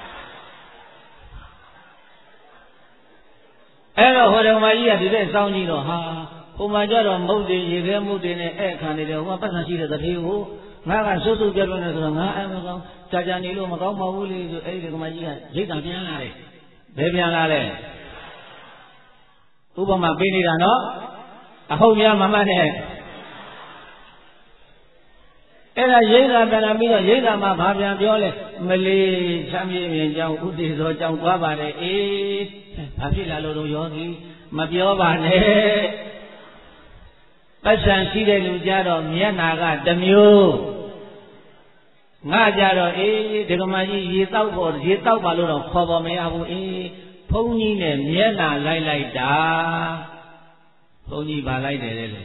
အဲ့တော့ဟိုတော်မကြီးကဒီတဲ့စောင်းကြည့်တော့ဟာဟိုမှာကြတော့မုတ်တွေရေခဲမုတ်တွေနဲ့အဲ့ခံနေတယ်ဟိုမှာပတ်စံရှိတဲ့တထေးကိုငါကစွတ်စွတ်ပြတ်ပြတ်နေဆိုတော့ငါအဲ့မကောင်းကြာကြာနေလို့မကောင်းပါဘူးလေဆိုအဲ့ဒီကမကြီးကရိတ်တံပြန်လာတယ်ဘယ်ပြန်လာလဲဥပမာပေးနေတာနော်အဟုတ်များမမှတ်နဲ့အဲ့ဒါရိတ်တာပြန်လာပြီးတော့ရိတ်တာမှဘာပြန်ပြောလဲမလေးချမ်းမြေမြင်ကြောင်းဥတည်သောကြောင်းသွားပါတယ်အေးဘာဖြစ်လာလို့တော့ယောဂီမပြောပါနဲ့ပတ်စံရှိတဲ့လူကြတော့မျက်နာကတစ်မျိုးငါကြတော့အေးဒကမကြီးရေတောက်ဖို့ရေတောက်ပါလို့တော့ခေါ်ပေါ်မရဘူးအေးဘုန်းကြီးနဲ့မျက်နာလိုက်လိုက်တာဘုန်းကြီးဗာလိုက်တယ်လေ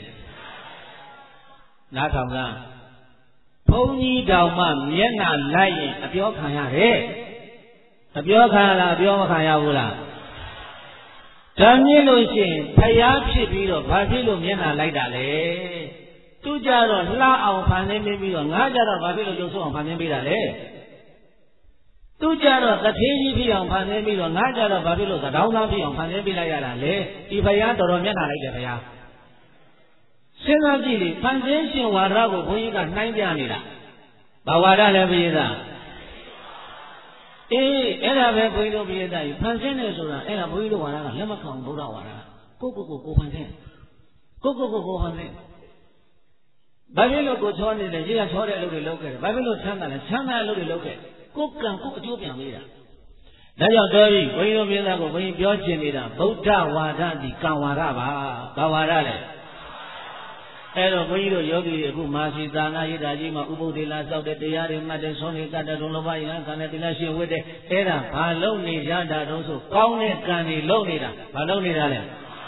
နားထောင်လားဘုန်းကြီးတောင်မှမျက်နာလိုက်ရင်အပြောခံရတယ်အပြောခံရလားအပြောမခံရဘူးလားဒါမြင်လို့ရှိရင်ဖျားဖြစ်ပြီးတော့ဘာဖြစ်လို့မျက်နှာလိုက်တာလဲသူကြတော့လှအောင်ဖန်ဆင်းပြီးတော့ငါကြတော့ဘာဖြစ်လို့ကျုပ်ဆုံးအောင်ဖန်ဆင်းပေးတာလဲသူကြတော့တထေးကြီးဖြစ်အောင်ဖန်ဆင်းပြီးတော့ငါကြတော့ဘာဖြစ်လို့သတောင်းသားဖြစ်အောင်ဖန်ဆင်းပေးလိုက်ရတာလဲဒီဖျားတော်တော်မျက်နှာလိုက်တယ်ဖျားစဉ်းစားကြည့်လေဖန်ဆင်းရှင်ဝါဒကိုဘုန်းကြီးကနှိုင်းပြနေတာဘာဝါဒလဲပြည်သားအေးအဲ့ဒါပဲဘုန်းကြီးတို့ပြည်သားကြီးဖန်ဆင်းတယ်ဆိုတာအဲ့ဒါဘုန်းကြီးတို့ဝါဒကလက်မခံဘုရားဝါဒကိုကိုကိုကိုဖန်ဆင်းကိုကိုကိုကိုဖန်ဆင်းဘာဖြစ်လို့ကိုချောနေလဲရေကချောတဲ့အလုပ်တွေလုပ်ခဲ့တယ်ဘာဖြစ်လို့ချမ်းသာလဲချမ်းသာတဲ့အလုပ်တွေလုပ်ခဲ့ကိုကံကိုအကျိုးပြန်ပေးတာဒါကြောင့်တော်ပြီဘုန်းကြီးတို့ပြသားကိုဘုန်းကြီးပြောချင်နေတာဗုဒ္ဓဝါဒဒီကံဝါဒပါဘာဝါဒလဲအဲ့တော့ဘုန်းကြီးတို့ယောဂီတွေအခုမာစီသာနာရိတာကြီးမှာဥပုသေလာစောက်တဲ့တရားတွေမှတ်တဲ့ဆုံးနေကတ္တတုံးလောဘယံကံနဲ့တိလရှင်ဝတ်တဲ့အဲ့ဒါဘာလုပ်နေကြတာတုံးဆိုကောင်းတဲ့ကံတွေလုပ်နေတာဘာလုပ်နေတာလဲ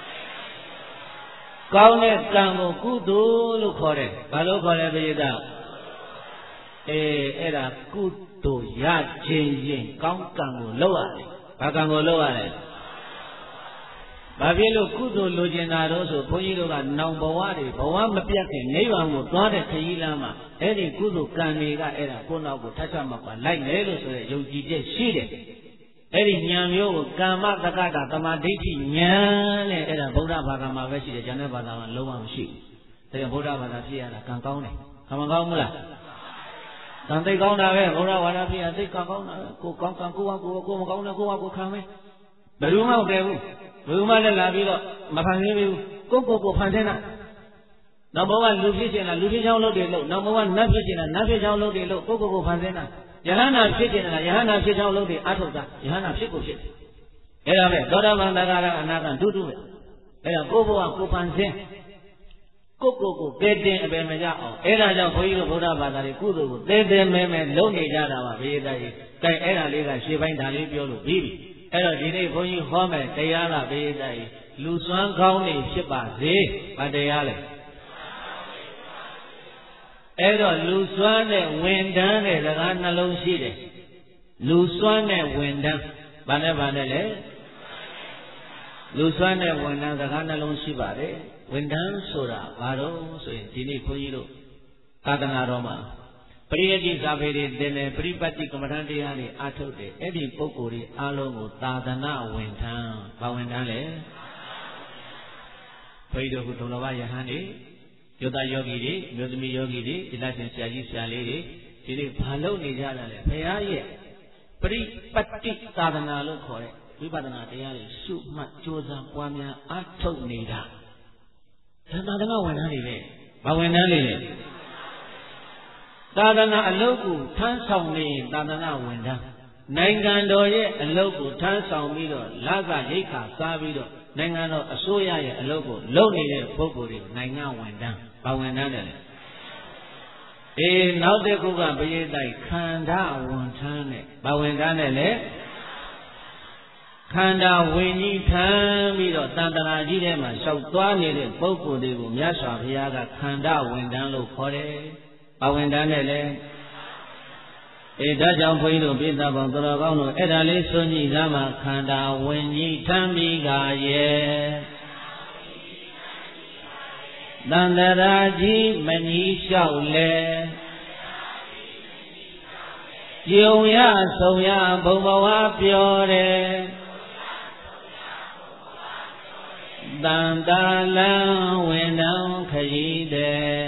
ကောင်းတဲ့ကံကိုကုသိုလ်လို့ခေါ်တယ်ဘာလို့ခေါ်လဲပရိသတ်အေးအဲ့ဒါကုသိုလ်ရခြင်းရင်ကောင်းကံကိုလုပ်ရတယ်ဘာကံကိုလုပ်ရလဲဘာဖြစ်လို့ကုသိုလ်လိုချင်တာတော့ဆိုဘုန်းကြီးတို့ကနောင်ဘဝတွေဘဝမပြတ်ခင်နိဗ္ဗာန်ကိုသွားတဲ့ခရီးလမ်းမှာအဲ့ဒီကုသိုလ်ကံတွေကအဲ့ဒါကိုယ်နောက်ကိုထပ်ထပ်မှပါလိုက်မယ်လို့ဆိုရယ်ယုံကြည်ချက်ရှိတယ်အဲ့ဒီဉာဏ်မျိုးကိုကာမတက္ကတာသမာဓိဋ္ဌိဉာဏ်နဲ့အဲ့ဒါဗုဒ္ဓဘာသာမှာပဲရှိတယ်ဉာဏ်နဲ့ဘာသာမှာလုံးဝမရှိဘူးဒါကြောင့်ဗုဒ္ဓဘာသာဖြစ်ရတာကံကောင်းတယ်ကံမကောင်းဘူးလားကံသိကောင်းတာပဲဗုဒ္ဓဘာသာဖြစ်ရသိကံကောင်းတာကိုကောင်းကံကိုကကိုကိုမကောင်းတဲ့ကိုကကိုခံမယ်ဘယ်သူမှမတည်ဘူးဘယ်သူမှလည်းလာပြီးတော့မဖန်ဆင်းဘူးကိုကိုကိုဖန်ဆင်းတာနောက်ဘဝလူဖြစ်ချင်တာလူဖြစ်ချောင်းလုပ်တယ်လို့နောက်ဘဝနတ်ဖြစ်ချင်တာနတ်ဖြစ်ချောင်းလုပ်တယ်လို့ကိုကိုကိုဖန်ဆင်းတာယဟန္တာဖြစ်ချင်တာယဟန္တာဖြစ်ချောင်းလုပ်တယ်အထုတ်တာယဟန္တာဖြစ်ကိုဖြစ်တယ်အဲ့ဒါပဲသောတာပန်သက္ကာရအနာဂံဒုတုပဲအဲ့ဒါကိုဘဝကိုဖန်ဆင်းကိုကိုကိုကဲတင်အပေမကြအောင်အဲ့ဒါကြောင့်ဘုန်းကြီးတို့ဗုဒ္ဓဘာသာတွေကုသိုလ်ကိုတဲတဲမဲမဲလုပ်နေကြတာပါဘေးသားကြီးကဲအဲ့ဒါလေးကရှေ့ပိုင်းဒါလေးပြောလို့ပြီးပြီအဲ့တော့ဒီနေ့ဘုန်းကြီးဟောမယ်တရားကဘေးသားကြီးလူစွမ်းကောင်းနေဖြစ်ပါစေဗာတရားလေအဲ့တော့လူစွမ်းတဲ့ဝန်တန်းတဲ့စကားနှလုံးရှိတယ်လူစွမ်းတဲ့ဝန်တန်းဘာနဲ့ဘာနဲ့လဲလူစွမ်းတဲ့ဝန်တန်းစကားနှလုံးရှိပါတယ်ဝန်တန်းဆိုတာဘာလို့ဆိုရင်ဒီနေ့ခွန်ကြီးတို့သာသနာတော်မှာပရိယတိဇာဖေတွေတင်တယ်ပရိပတ်တိကမ္မဋ္ဌာန်းတရားတွေအားထုတ်တယ်အဲ့ဒီပုဂ္ဂိုလ်တွေအားလုံးကိုသာသနာဝန်ထမ်းဘာဝန်ထမ်းလဲဘုရားတို့ကဒုလဘယဟန်တွေယောသားယောဂီတွေမျိုးသမီးယောဂီတွေဒီလရှင်ဆရာကြီးဆရာလေးတွေဒီနေ့ဘာလုပ်နေကြတာလဲဘုရားရဲ့ပရိပတ်တိသာသနာလို့ခေါ်တဲ့ဝိပဿနာတရားတွေရှုမှတ်ကြိုးစားပွားများအားထုတ်နေတာသာသနာဝန်ထမ်းတွေပဲဘာဝန်ထမ်းတွေလဲသာသနာအလုပ်ကိုထမ်းဆောင်နေသာသနာဝန်ထမ်းနိုင်ငံတော်ရဲ့အလုပ်ကိုထမ်းဆောင်ပြီးတော့လကရိတ်ခါစားပြီးတော့နိုင်ငံတော်အစိုးရရဲ့အလုပ်ကိုလုပ်နေတဲ့ပုဂ္ဂိုလ်တွေနိုင်ငံဝန်ထမ်းဘာဝန်ထမ်းတယ်လဲအေးနောက်တစ်ခုကပရိသတ်ခန္ဓာဝန်ထမ်းနဲ့ဘာဝန်ထမ်းတယ်လဲခန္ဓာဝิญကြီးထမ်းပြီးတော့တန်တရာကြီးထဲမှာလျှောက်သွားနေတဲ့ပုဂ္ဂိုလ်တွေကိုမြတ်စွာဘုရားကခန္ဓာဝန်ထမ်းလို့ခေါ်တယ်ဘာဝန်ထမ်းနဲ့လဲအေးဒါကြောင့်ဘုန်းကြီးတို့ပိဿဘောင်တော်ကောင်းတို့အဲ့ဒါလေးစွန့်ကြည့်သားမှာခန္ဓာဝิญကြီးထမ်းပြီးကရဲ့တန်တရာကြီးမကြီးလျှောက်လဲယုံရဆုံရဘုံဘဝပြောတယ်တန်တာလံဝင်တောင်ခရီးတဲ့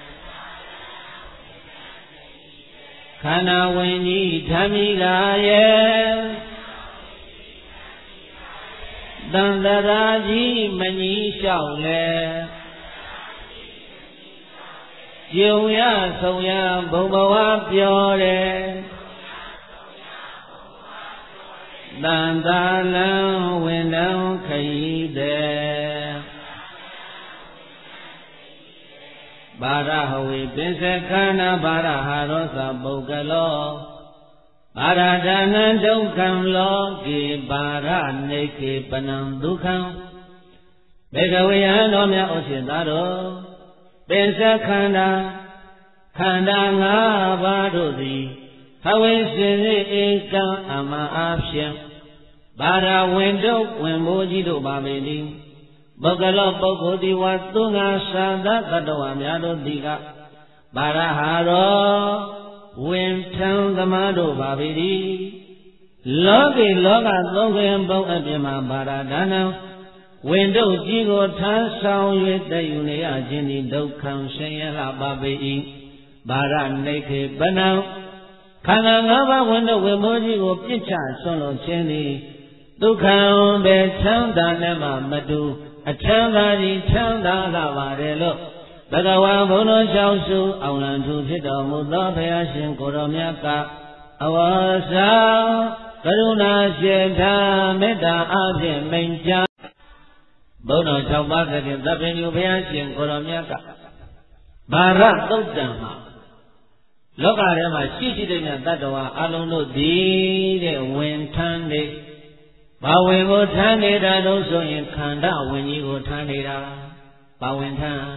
ခန္ဓာဝင်ကြီးဓမ္မိလာရဲ့တန်တရာကြီးမကြီးလျှောက်လဲယုံရဆုံရဘုံဘဝပြောတယ်တန်တာလံဝင်တောင်ခရီးတဲ့ဘာရဟဝေပိစခန္ဓာဘာရဟာရောသပုဂ္ဂလောဘာရဒါနံဒုက္ခံလောကေဘာရနေကေပနံဒုက္ခံဘေကဝေယံတော်မြတ်ဥစ္စသာတော်ပိစခန္ဓာခန္ဓာ၅ပါးတို့သည်ဟဝေစဉ်စေဧကံအမအားဖြင့်ဘာရဝင်တို့ဝင်မိုးကြီးတို့ပါပေသည်ပုဂ္ဂလောပုဂ္ဂိုလ်ဒီဝသုငါသာသတ္တဝါများတို့သည်ကဘာရဟာရောဝင်ထံသမားတို့ပါပေသည်လောကေလောကသုံးခွင်ပုံအပြင်မှာဘာရဒါနံဝင်တို့ကြီးကိုထမ်းဆောင်၍တည်ယူနေရခြင်းသည်ဒုက္ခံဆင်းရဲလာပါပေ၏ဘာရနေခေပနံခန္ဓာ၅ပါးဝင်တို့ဝင်မိုးကြီးကိုပြစ်ချဆွန့်လွတ်ခြင်းသည်ဒုက္ခံပဲချမ်းသာနဲ့မှမတူအချမ်းသာကြီးချမ်းသာလာပါတယ်လို့ဘဂဝါဘုန်းတော်ရှောင်းစုအောင်လံထူဖြစ်တော်မူသောဘုရားရှင်ကိုယ်တော်မြတ်ကအဝါစာကရုဏာရှင်သာမေတ္တာအဖြင့်မိန့်ကြားဘုန်းတော်၆ပါးကတည်းကသဗ္ဗညုဘုရားရှင်ကိုရောမြတ်ကဘာရသုတ်တံမှာလောကထဲမှာရှိရှိတဲ့တတ္တဝါအလုံးတို့သည်တဲ့ဝင်ထမ်းနေဘာဝင်ကိုထမ်းနေတာတော့ဆိုရင်ခန္ဓာဝင်ကြီးကိုထမ်းနေတာဘာဝင်ထမ်း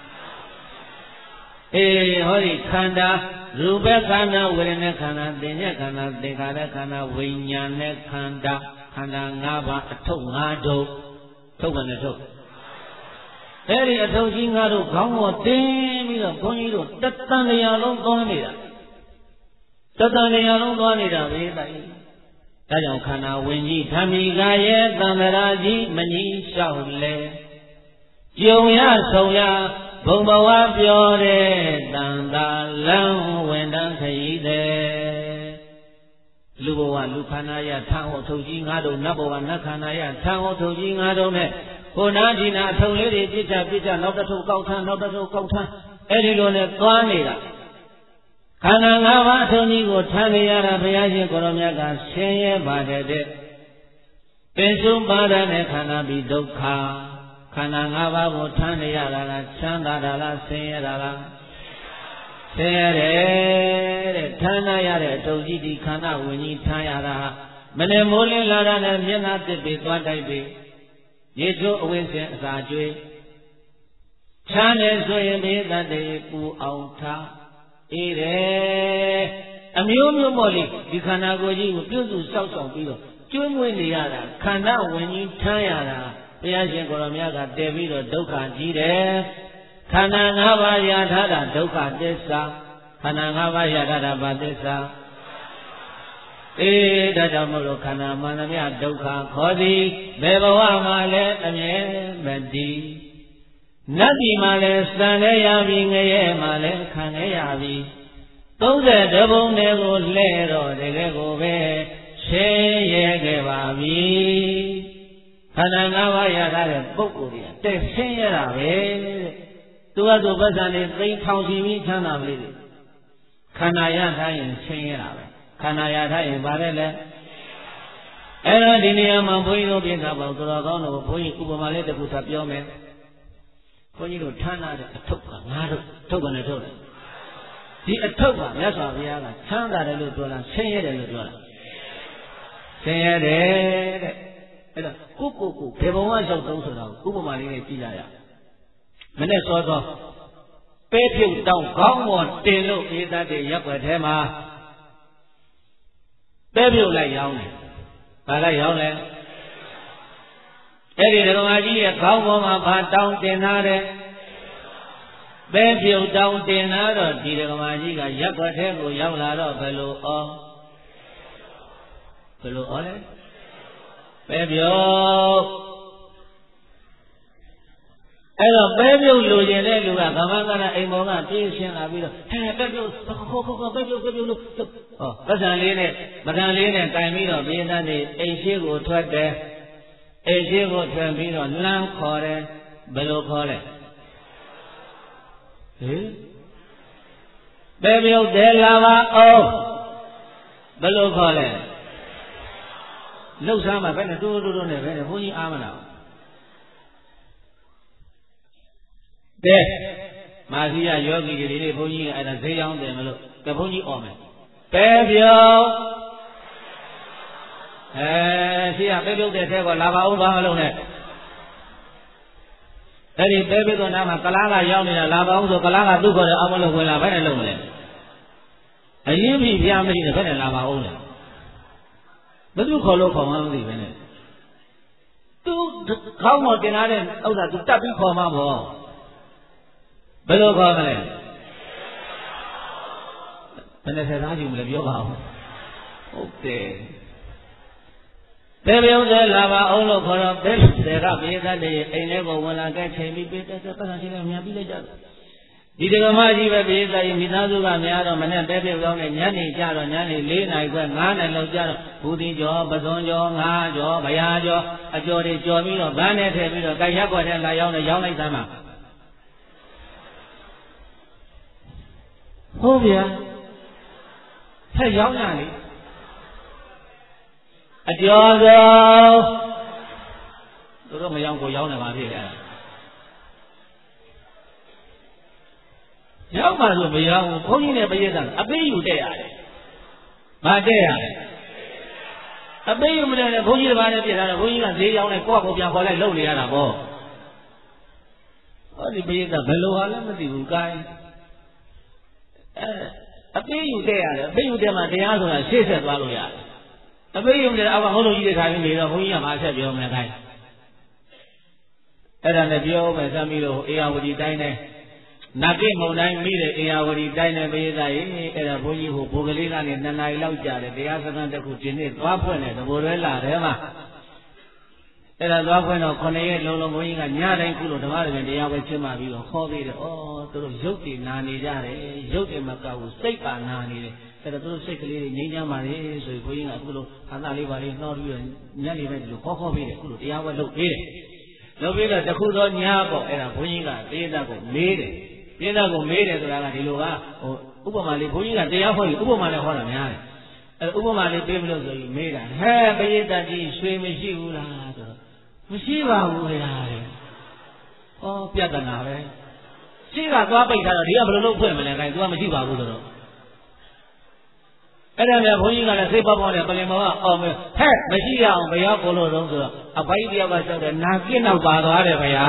အေးဟောဒီခန္ဓာရူပခန္ဓာဝေဒနာခန္ဓာသင်္ညခန္ဓာသင်္ခါရခန္ဓာဝိညာဉ်နဲ့ခန္ဓာခန္ဓာ၅ပါးအထုပ်၅ထုပ်ထုတ်ပါနဲ့ထုတ်အဲ့ဒီအထုပ်ကြီး၅ထုပ်ခေါင်းပေါ်တင်းပြီးတော့ဘုန်းကြီးတို့တတန်တရားလုံးသွားနေတာတတန်တရားလုံးသွားနေတာပဲတိုင်ဒါကြောင့်ခန္ဓာဝင်ကြီးဓမ္မိကရဲ့သံဃာကြီးမကြီးလျှောက်လဲကြုံရဆုံရဘုံဘဝပြောတဲ့တန်တာလမ်းဝင်တန်းခရီးတဲ့လူဘဝလူခန္ဓာရထံဟောထုတ်ကြီးငါတို့နတ်ဘဝနတ်ခန္ဓာရထံဟောထုတ်ကြီးငါတို့နဲ့ကိုနာဒီနာထုံလေးတွေပြစ်ချပြစ်ချနောက်တစ်ထုပ်ကောက်ထမ်းနောက်တစ်ထုပ်ကောက်ထမ်းအဲ့ဒီလိုနဲ့သွားနေတာခန္ဓာ၅ပါးအထုံကြီးကိုထမ်းနေရတာဘုရားရှင်ကိုရောမြတ်ကဆင်းရဲပါတယ်တဲ့ပင်စုံပါဒနဲ့ခန္ဓာပြီးဒုက္ခခန္ဓာ၅ပါးကိုထမ်းနေရတာလားချမ်းသာတာလားဆင်းရဲတာလားဆင်းရဲတယ်တဲ့ထမ်းရတဲ့အထုံကြီးဒီခန္ဓာဝင်ကြီးထမ်းရတာမနဲ့မိုးလင်းလာတာနဲ့မျက်နှာတစ်ပြီးသွားတိုက်ပြီးရေချိုးအဝိဇ္ဇာအစာကျွေးချမ်းတယ်ဆိုရင်ဘေးတတ်တယ်ပူအောင်ထားအေးတယ်အမျိုးမျိုးပေါ့လေဒီခန္ဓာကိုယ်ကြီးကိုပြုစုစောင့်ရှောက်ပြီးတော့ကျွေးမွေးနေရတာခန္ဓာဝင်ကြီးထမ်းရတာဘုရားရှင်ကိုရောမြတ်ကတည်ပြီးတော့ဒုက္ခကြီးတယ်ခန္ဓာ၅ပါးရထားတာဒုက္ခသစ္စာခန္ဓာ၅ပါးရထားတာဘာသစ္စာအေးဒါကြောင့်မို့လို့ခန္ဓာမှန်သမျှဒုက္ခခေါ်သည်ဘယ်ဘဝမှာလဲအမြဲမတည်နတ်ပြည်မှာလဲစံလဲရပြီငရဲမှာလဲခံလဲရပြီသုံးဆယ်တဘုံတွေကိုလှဲ့တော့တကယ်ကိုပဲရှင်းရဲခဲ့ပါပြီခန္ဓာ၅ပါးရထားတဲ့ပုဂ္ဂိုလ်တွေကတဲ့ရှင်းရတာပဲတဲ့သူကသူပတ်စံနေသိထောင်စီပြီးချမ်းသာပြီခန္ဓာရထားရင်ရှင်းရတာပဲခန္ဓာရထားရင်ဗါတယ်လေအဲ့တော့ဒီနေရာမှာဘုန်းကြီးတို့ပြင်တာပေါ့တော်တော်ကောင်းတော့ဘုန်းကြီးဥပမာလေးတစ်ခုသာပြောမယ်ဘုန်းကြီးတို့ဌာနတဲ့အထုပ်ကငါးထုပ်ထုတ်ကနေထုတ်တယ်ဒီအထုပ်ကမြတ်စွာဘုရားကချမ်းသာတယ်လို့ပြောတာဆင်းရဲတယ်လို့ပြောတာဆင်းရဲတယ်တဲ့အဲ့တော့ကိုကိုကိုဘယ်ဘုံကရောက်တုံးဆိုတာကိုဥပမာလေးနဲ့ကြည့်ကြရမနဲ့စောစောပဲပြုတ်တောင်းခေါင်းပေါ်တင်လို့အေးတတ်တဲ့ရက်ွယ်ထဲမှာပဲပြုတ်လိုက်ရောင်းတယ်ဘာလိုက်ရောင်းလဲအဲ့ဒီဓမ္မကြီးရဲ့ခေါင်းပေါ်မှာဘာတောင်းတင်ထားတယ်ပဲပြုတ်တောင်းတင်လာတော့ဒီဓမ္မကြီးကရက်ွက်ထဲကိုရောက်လာတော့ဘယ်လိုဩဘယ်လိုဩလဲပဲပြုတ်အဲ့တော့ပဲပြုတ်လိုချင်တဲ့လူကဗမာကနာအိမ်ပေါ်ကပြေးရှင်းလာပြီးတော့ဟဲ့ပဲပြုတ်ခေါ်ခေါ်ခေါ်ပဲပြုတ်ပဲပြုတ်လို့ဟောပတ်စံလေးနဲ့ပကံလေးနဲ့တိုင်ပြီးတော့ပြေးတဲ့နေအိမ်ရှိကိုထွက်တယ်အိမ်ရှိကိုထွက်ပြီးတော့လမ်းခေါ်တယ်ဘယ်လိုခေါ်လဲဟင်ပဲပြုတ်တယ်လာပါအောင်ဘယ်လိုခေါ်လဲလှုပ်ရှားမှာပဲနဲ့တိုးတိုးတိုးနဲ့ပဲနဲ့ဘုန်းကြီးအားမလားတဲ့မာစီယယောဂီတွေလေးဘုန်းကြီးကအဲ့ဒါဈေးရောင်းတယ်မလို့ကဘုန်းကြီးអော်မယ်ပဲပြုတ်အဲရှိရပဲပြုတ်တဲ့ထဲကလာပါဦးဘာမလုပ်နဲ့အဲ့ဒီပဲပြုတ်တော့နားမှာကလားကရောက်နေတာလာပါဦးဆိုကလားကသူ့ခေါ်တယ်အောင်မလို့ဝင်လာဘယ်နဲ့လုပ်မလဲအရင်ပြီဖျားမရှိနဲ့ဘယ်နဲ့လာပါဦးလဲဘယ်သူခေါ်လို့ခေါ်မှမသိပဲနဲ့သူခေါင်းပေါ်တင်ထားတဲ့ဥစ္စာသူတက်ပြီးခေါ်မှပေါ့ဘယ်လိုခေါ်မလဲဘယ်နဲ့ဆက်သားကြည့်မလဲပြောပါဦးဟုတ်တယ်ပဲပြုံးတယ်လာပါအောင်လို့ခေါ်တော့ပဲတယ်ကပြေးတတ်တယ်အိမ်ထဲကိုဝင်လာခဲ့ချိန်ပြီးပြေးတက်တက်ပတ်စံချင်းလည်းမြန်ပြီးလိုက်ကြတယ်ဒီဒကမကြီးပဲပြေးတတ်ရင်မိသားစုကများတော့မနဲ့ပဲပြုံးကောင်းနဲ့ညနေကြတော့ညနေ၄နာရီခွဲ၅နာရီလောက်ကြတော့ဘူတိကျော်ပဇွန်ကျော်ငါးကျော်ဗျာကျော်အကျော်တွေကျော်ပြီးတော့ဗန်းနဲ့ထည့်ပြီးတော့ကြိုက်ရက်ွက်ထဲလာရောက်နေရောင်းလိုက်သမ်းမှာဟုတ်ဗျာဟဟဲ့ရောက်ညာလေအကျော်ဆုံးသူတို့မရောက်ကိုရောက်နေပါဖြစ်တယ်ရောက်မှဆိုမရောက်ဘူးဘုန်းကြီးနဲ့ပရိသတ်အပေးယူတက်ရတယ်မတက်ရတယ်အပေးယူမတက်နဲ့ဘုန်းကြီးတစ်ပါးနဲ့ပြစ်ထားတော့ဘုန်းကြီးကဈေးရောက်နေကိုယ့်ကိုပြန်ခေါ်လိုက်လုပ်နေရတာပေါ့ဟောဒီပရိသတ်ဘယ်လိုဟာလဲမသိဘူးကိုင်းအဲအပေးယူတက်ရတယ်အပေးယူတက်မှတရားဆိုတာရှေ့ဆက်သွားလို့ရတယ်အပေးယူတက်အောက်ကဘုန်းတော်ကြီးတွေထိုင်နေတော့ဘုန်းကြီးကမဆက်ပြောမလဲကိုင်းအဲ့ဒါနဲ့ပြောမယ်စမ်းပြီးတော့အေယဝတီတိုင်းနဲ့နာကိမုံတိုင်းမိတဲ့အေယဝတီတိုင်းနဲ့ပိသရေအဲ့ဒါဘုန်းကြီးဟိုဘိုးကလေးကနေနှစ်နာရီလောက်ကြာတယ်တရားစခန်းတစ်ခုဒီနေ့သွားဖွင့်တယ်သဘောရဲလာတယ်မှာအဲ့ဒါသွားဖွင့်တော့ခုနှစ်ရက်လုံးလုံးဘုန်းကြီးကညတိုင်းခုလိုဓမ္မတွေတရားပဲရှင်းမှပြီးတော့ခေါ်ပြီးတော့ဩသူတို့ရုပ်တည်နာနေကြတယ်ရုပ်တည်မကောက်ဘူးစိတ်ပါနာနေတယ်အဲ့ဒါသူတို့စိတ်ကလေးတွေငြိမ်းချမ်းပါလေဆိုပြီးဘုန်းကြီးကအခုလိုအာသာလေးပါလေးနှောပြီးတော့ညနေပဲဒီလိုခေါ်ခေါ်ပြီးတယ်အခုလိုတရားပဲလုပ်ပြီးတယ်လုပ်ပြီးတော့တခုသောညပေါ့အဲ့ဒါဘုန်းကြီးကပိသကိုမေးတယ်ပိသကိုမေးတယ်ဆိုတာကဒီလိုကဟိုဥပမာလေးဘုန်းကြီးကတရားဟောပြီးဥပမာလေးဟောတာများတယ်အဲ့ဥပမာလေးပေးမလို့ဆိုပြီးမေးတာဟဲ့ပိသကြီးရွှေမရှိဘူးလားဆိုတော့မရှိပါဘူးခင်ဗျာတဲ့ဟောပြဿနာပဲရှိကသွားပိတ်ထားတော့ဒီကဘယ်လိုလုပ်ဖွင့်မလဲခိုင်း तू ကမရှိပါဘူးဆိုတော့အဲ့ဒါနဲ့ဘုန်းကြီးကလည်းစိတ်ပေါက်ပေါက်နဲ့ပလင်မောကအော်မဲဟဲ့မရှိရအောင်ဘယ်ရောက်ကိုလို့တော့ဆိုတော့အပိုက်တယောက်ကလျှောက်တယ်နာကင်းတော့ပါသွားတယ်ဗျာ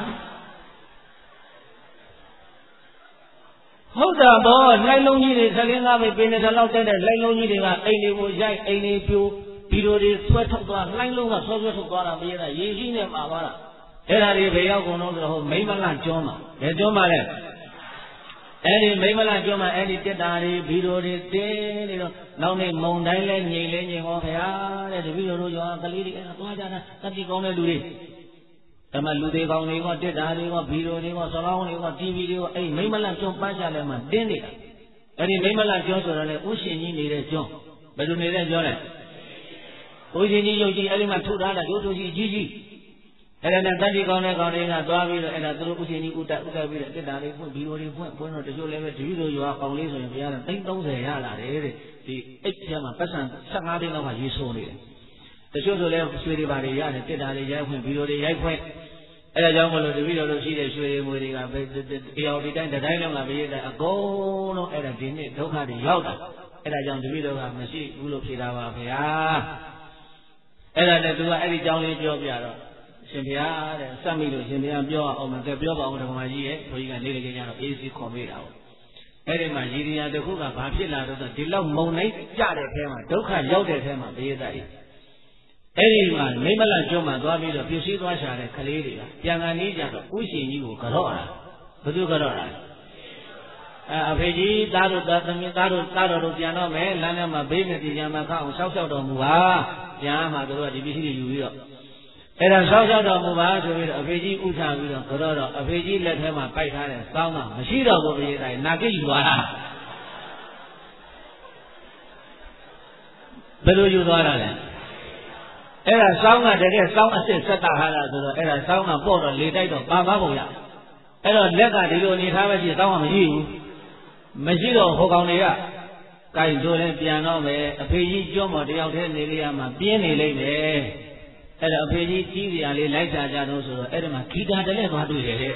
ဟုတ်တာပေါ့လိုက်လုံးကြီးတွေဆလင်းကားပဲပင်တစ်လောက်တက်တဲ့လိုက်လုံးကြီးတွေကအိမ်တွေကိုရိုက်အိမ်တွေပြိုဗီဒီယိုတွေဆွဲထုတ်သွားလိုက်လုံးကဆွဲဆွဲထုတ်သွားတာမရတာရေကြီးနဲ့ပါသွားတာအဲ့ဒါတွေဘယ်ရောက်ကုန်တော့ဆိုတော့ဟိုမိမလကျွန်းမှာဘယ်ကျွန်းမှာလဲအဲ့ဒီမိမလကျွန်းမှာအဲ့ဒီတက်တာတွေဗီဒီယိုတွေတင်းနေတော့နောက်နေ့မုံတိုင်းလဲငြိမ်လဲငြိမ်ဟောခင်ဗျာတဲ့တပည့်တော်တို့ရောကလေးတွေအဲ့ဒါသွားကြတာတတိကောင်းတဲ့လူတွေအဲ့မှာလူတွေကောင်းတွေကတက်တာတွေကဗီဒီယိုတွေကစလောင်းတွေကတီဗီတွေကအဲ့မိမလကျွန်းပန်းချလဲမှာတင်းနေတာအဲ့ဒီမိမလကျွန်းဆိုတော့လေဥရှင်ကြီးနေတဲ့ကျွန်းဘယ်လိုနေတဲ့ကျွန်းလဲဥရှင်ကြီးရုပ်ကြီးအဲ့ဒီမှာထုတ်ထားတာရုပ်ထုကြီးကြီးကြီးအဲ့ဒါနဲ့တတိကောင်းတဲ့ကောင်းတွေကသွားပြီးတော့အဲ့ဒါသူတို့ဥရှင်ကြီးဥတဥတပြီးတော့တက်တာလေးဖွင့်ဗီဒီယိုတွေဖွင့်ဖွင့်တော့တချို့လည်းပဲတပည့်တော်ရွာကောင်းလေးဆိုရင်ဘုရားကသိန်းသုံးဆယ်ရလာတယ်တဲ့ဒီအိတ်ထဲမှာပတ်စံဆယ့်ငါးသိန်းလောက်ကရေးဆိုးနေတယ်တချို့ဆိုလည်းရွှေတွေပါတွေရတယ်တက်တာတွေရိုက်ဖွင့်ဗီဒီယိုတွေရိုက်ဖွင့်အဲ့ဒါကြောင့်မလို့တပည့်တော်တို့ရှိတဲ့ရွှေတွေငွေတွေကဘယ်တရားဒီတိုင်းတိုင်းလုံးကဘယ်ရတဲ့အကုန်လုံးအဲ့ဒါဒီနေ့ဒုက္ခတွေရောက်တာအဲ့ဒါကြောင့်တပည့်တော်ကမရှိဘူးလို့ဖြေတာပါဗျာအဲ့ဒါနဲ့သူကအဲ့ဒီကြောင်းလေးပြောပြတော့ရှင်ဘုရားတဲ့စက်မိလို့ရှင်ဘုရားပြောအောင်မယ်ကဲပြောပါဦးဓမ္မကြီးရဲ့ဘုန်းကြီးကနေလေကြတော့အေးစီခေါ်မိတာပေါ့အဲ့ဒီမှာရည်ရည်တစ်ခုကဘာဖြစ်လာတော့ဒီလောက်မုံနိုင်ကြတဲ့အထဲမှာဒုက္ခရောက်တဲ့အထဲမှာဘေးသားကြီးအဲ့ဒီမှာမိမလကျွန်းမှာသွားပြီးတော့ပြည့်စည်သွားရှာတဲ့ကလေးတွေကပြန်ကန်နေကြတော့ဥရှင်ကြီးကိုကြော့တာဘယ်သူကြော့တာအဲအဖေကြီးသားတို့သားသမီးသားတို့သားတော်တို့ပြန်တော့မယ်လမ်းထဲမှာဘေးနဲ့တရားမှခအောင်ရှောက်ရှောက်တော်မူပါပြန်မှတို့ကဒီပစ္စည်းတွေယူပြီးတော့အဲ့ဒါဆောက်ရှောက်တော်မူပါဆိုပြီးတော့အဖေကြီးဥထပြီးတော့ကြောတော့အဖေကြီးလက်ထဲမှာပိုက်ထားတဲ့စောင်းကမရှိတော့ဘူးပြေးတိုင်းနာကိယူသွားတာဘယ်လိုယူသွားတာလဲအဲ့ဒါစောင်းကတကယ်စောင်းအစ်စ်ဆက်တာဟာလားဆိုတော့အဲ့ဒါစောင်းကပေါ့တော့လေတိုက်တော့ပါပါပုံရအဲ့တော့လက်ကဒီလိုအနေထားပဲရှိစောင်းကမရှိဘူးမရှိတော့ဟိုကောင်တွေကကြိုက်ဆိုလဲပြန်တော့မယ်အဖေကြီးကျွန်းမော်တယောက်တည်းနေရမှာပြင်းနေလိမ့်မယ်အဲ့တော့အဖေကြီးကြီးစရာလေးလိုက်စားကြတော့ဆိုတော့အဲ့ဒီမှာဂီတာတလဲသွားတွေ့တယ်တဲ့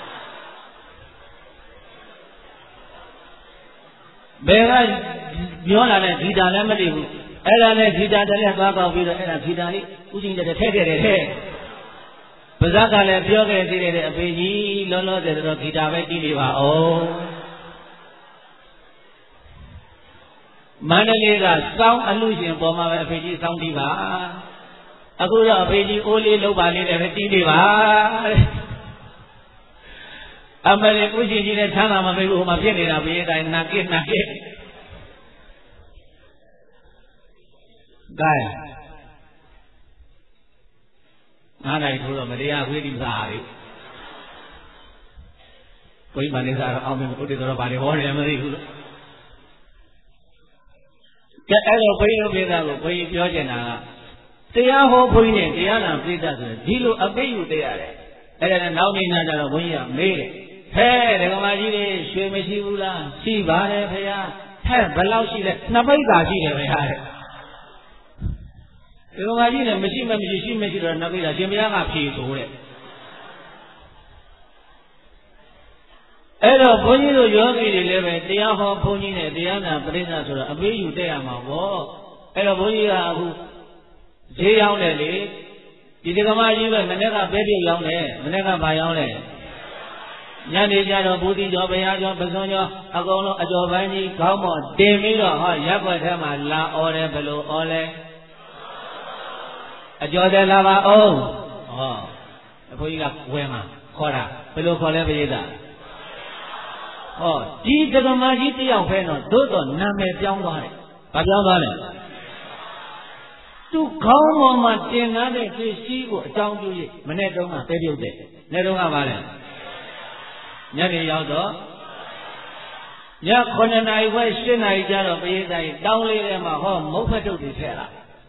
ဘယ်ကပြောလာတဲ့ဂီတာလည်းမသိဘူးအဲ့ဒါနဲ့ဂီတာတလဲသွားပေါက်ပြီးတော့အဲ့ဒါဂီတာလေးဥစဉ်တဲ့ထည့်ခဲ့တယ်တဲ့ပါဇက်ကလည်းပြောခဲ့သေးတယ်အဖေကြီးလောလောဆယ်တော့ဂီတာပဲတီးနေပါအောင်မန္တလေးကစောင်းအလူရှင်ပေါ်မှာပဲအဖေကြီးစောင်းတီးပါအခုတော့အဖေကြီးအိုးလေးလုံးပါလေးနဲ့ပဲတီးနေပါအမလေးဥရှင်ကြီးနဲ့ထမ်းလာမမေးဘူးဟိုမှာဖြစ်နေတာဘေးတိုင်းနာကိနာကိကဲငါးနိုင်ထိုးတော့မတရားခွေးတိစားလေဘုရားမလေးစားတော့အောင်မယ်ဘုရားတော်ဘာတွေဟောနေလဲမသိဘူးလို့ကဲအဲ့တော့ဘုရားပြေသားကိုဘုရားပြောချင်တာကတရားဟောဘုန်းကြီးနဲ့တရားနာပြိတ္တဆိုရင်ဒီလိုအပိတ်ယူတရားတယ်အဲ့ဒါနဲ့နောက်နေ့ညကျတော့ဘုန်းကြီးကမေးတယ်ဟဲ့ဒကမာကြီးတွေရွှေမရှိဘူးလားရှိပါတယ်ဖေဟာဟဟဲ့ဘယ်လောက်ရှိလဲနှစ်ပိတ်သာရှိတယ်ဗျာတဲ့ဒီကောင်ကြီးနဲ့မရှိမမရှိရှိမရှိတော့နှစ်ပိတ်သာရှင်ဘုရားကဖြေဆိုတဲ့အဲ့တော့ဘုန်းကြီးတို့ယောဂီတွေလည်းပဲတရားဟောဘုန်းကြီးနဲ့တရားနာပရိသတ်ဆိုတော့အပေးယူတက်ရမှာပေါ့အဲ့တော့ဘုန်းကြီးကအခုဈေးရောက်တယ်လေဒီဒကမကြီးပဲမနေ့ကပဲပြုတ်ရောက်တယ်မနေ့ကဘာရောက်လဲညနေကြတော့ဘုရားကျော်ဘုရားကျော်ပစွန်ကျော်အကုန်လုံးအကျော်ပိုင်းကြီးခေါင်းပေါ်တင်ပြီးတော့ဟောရက်ွက်ထဲမှာလာအော်တယ်ဘယ်လိုအော်လဲအကျော်တယ်လာပါအောင်ဟောဘုန်းကြီးကဝယ်မှာခေါ်တာဘယ်လိုခေါ်လဲပရိသတ်ဟောဒီဒကမကြီးတယောက်ပဲတော့သို့တော့နာမည်ပြောင်းသွားတယ်ဘာပြောင်းသွားလဲသူခေါင်းပေါ်မှာတင်ထားတဲ့ပစ္စည်းကိုအကြောင်းပြု၍မနေ့တုန်းကပဲပြုတ်တယ်နေ့တုန်းကပါလဲညနေရောက်တော့ညခုနှစ်နာရီခွဲရှစ်နာရီကျတော့ပရိသတ်ကြီးတောင်းလေးထဲမှာဟောမုတ်ဖက်တုတ်တွေထည့်လာ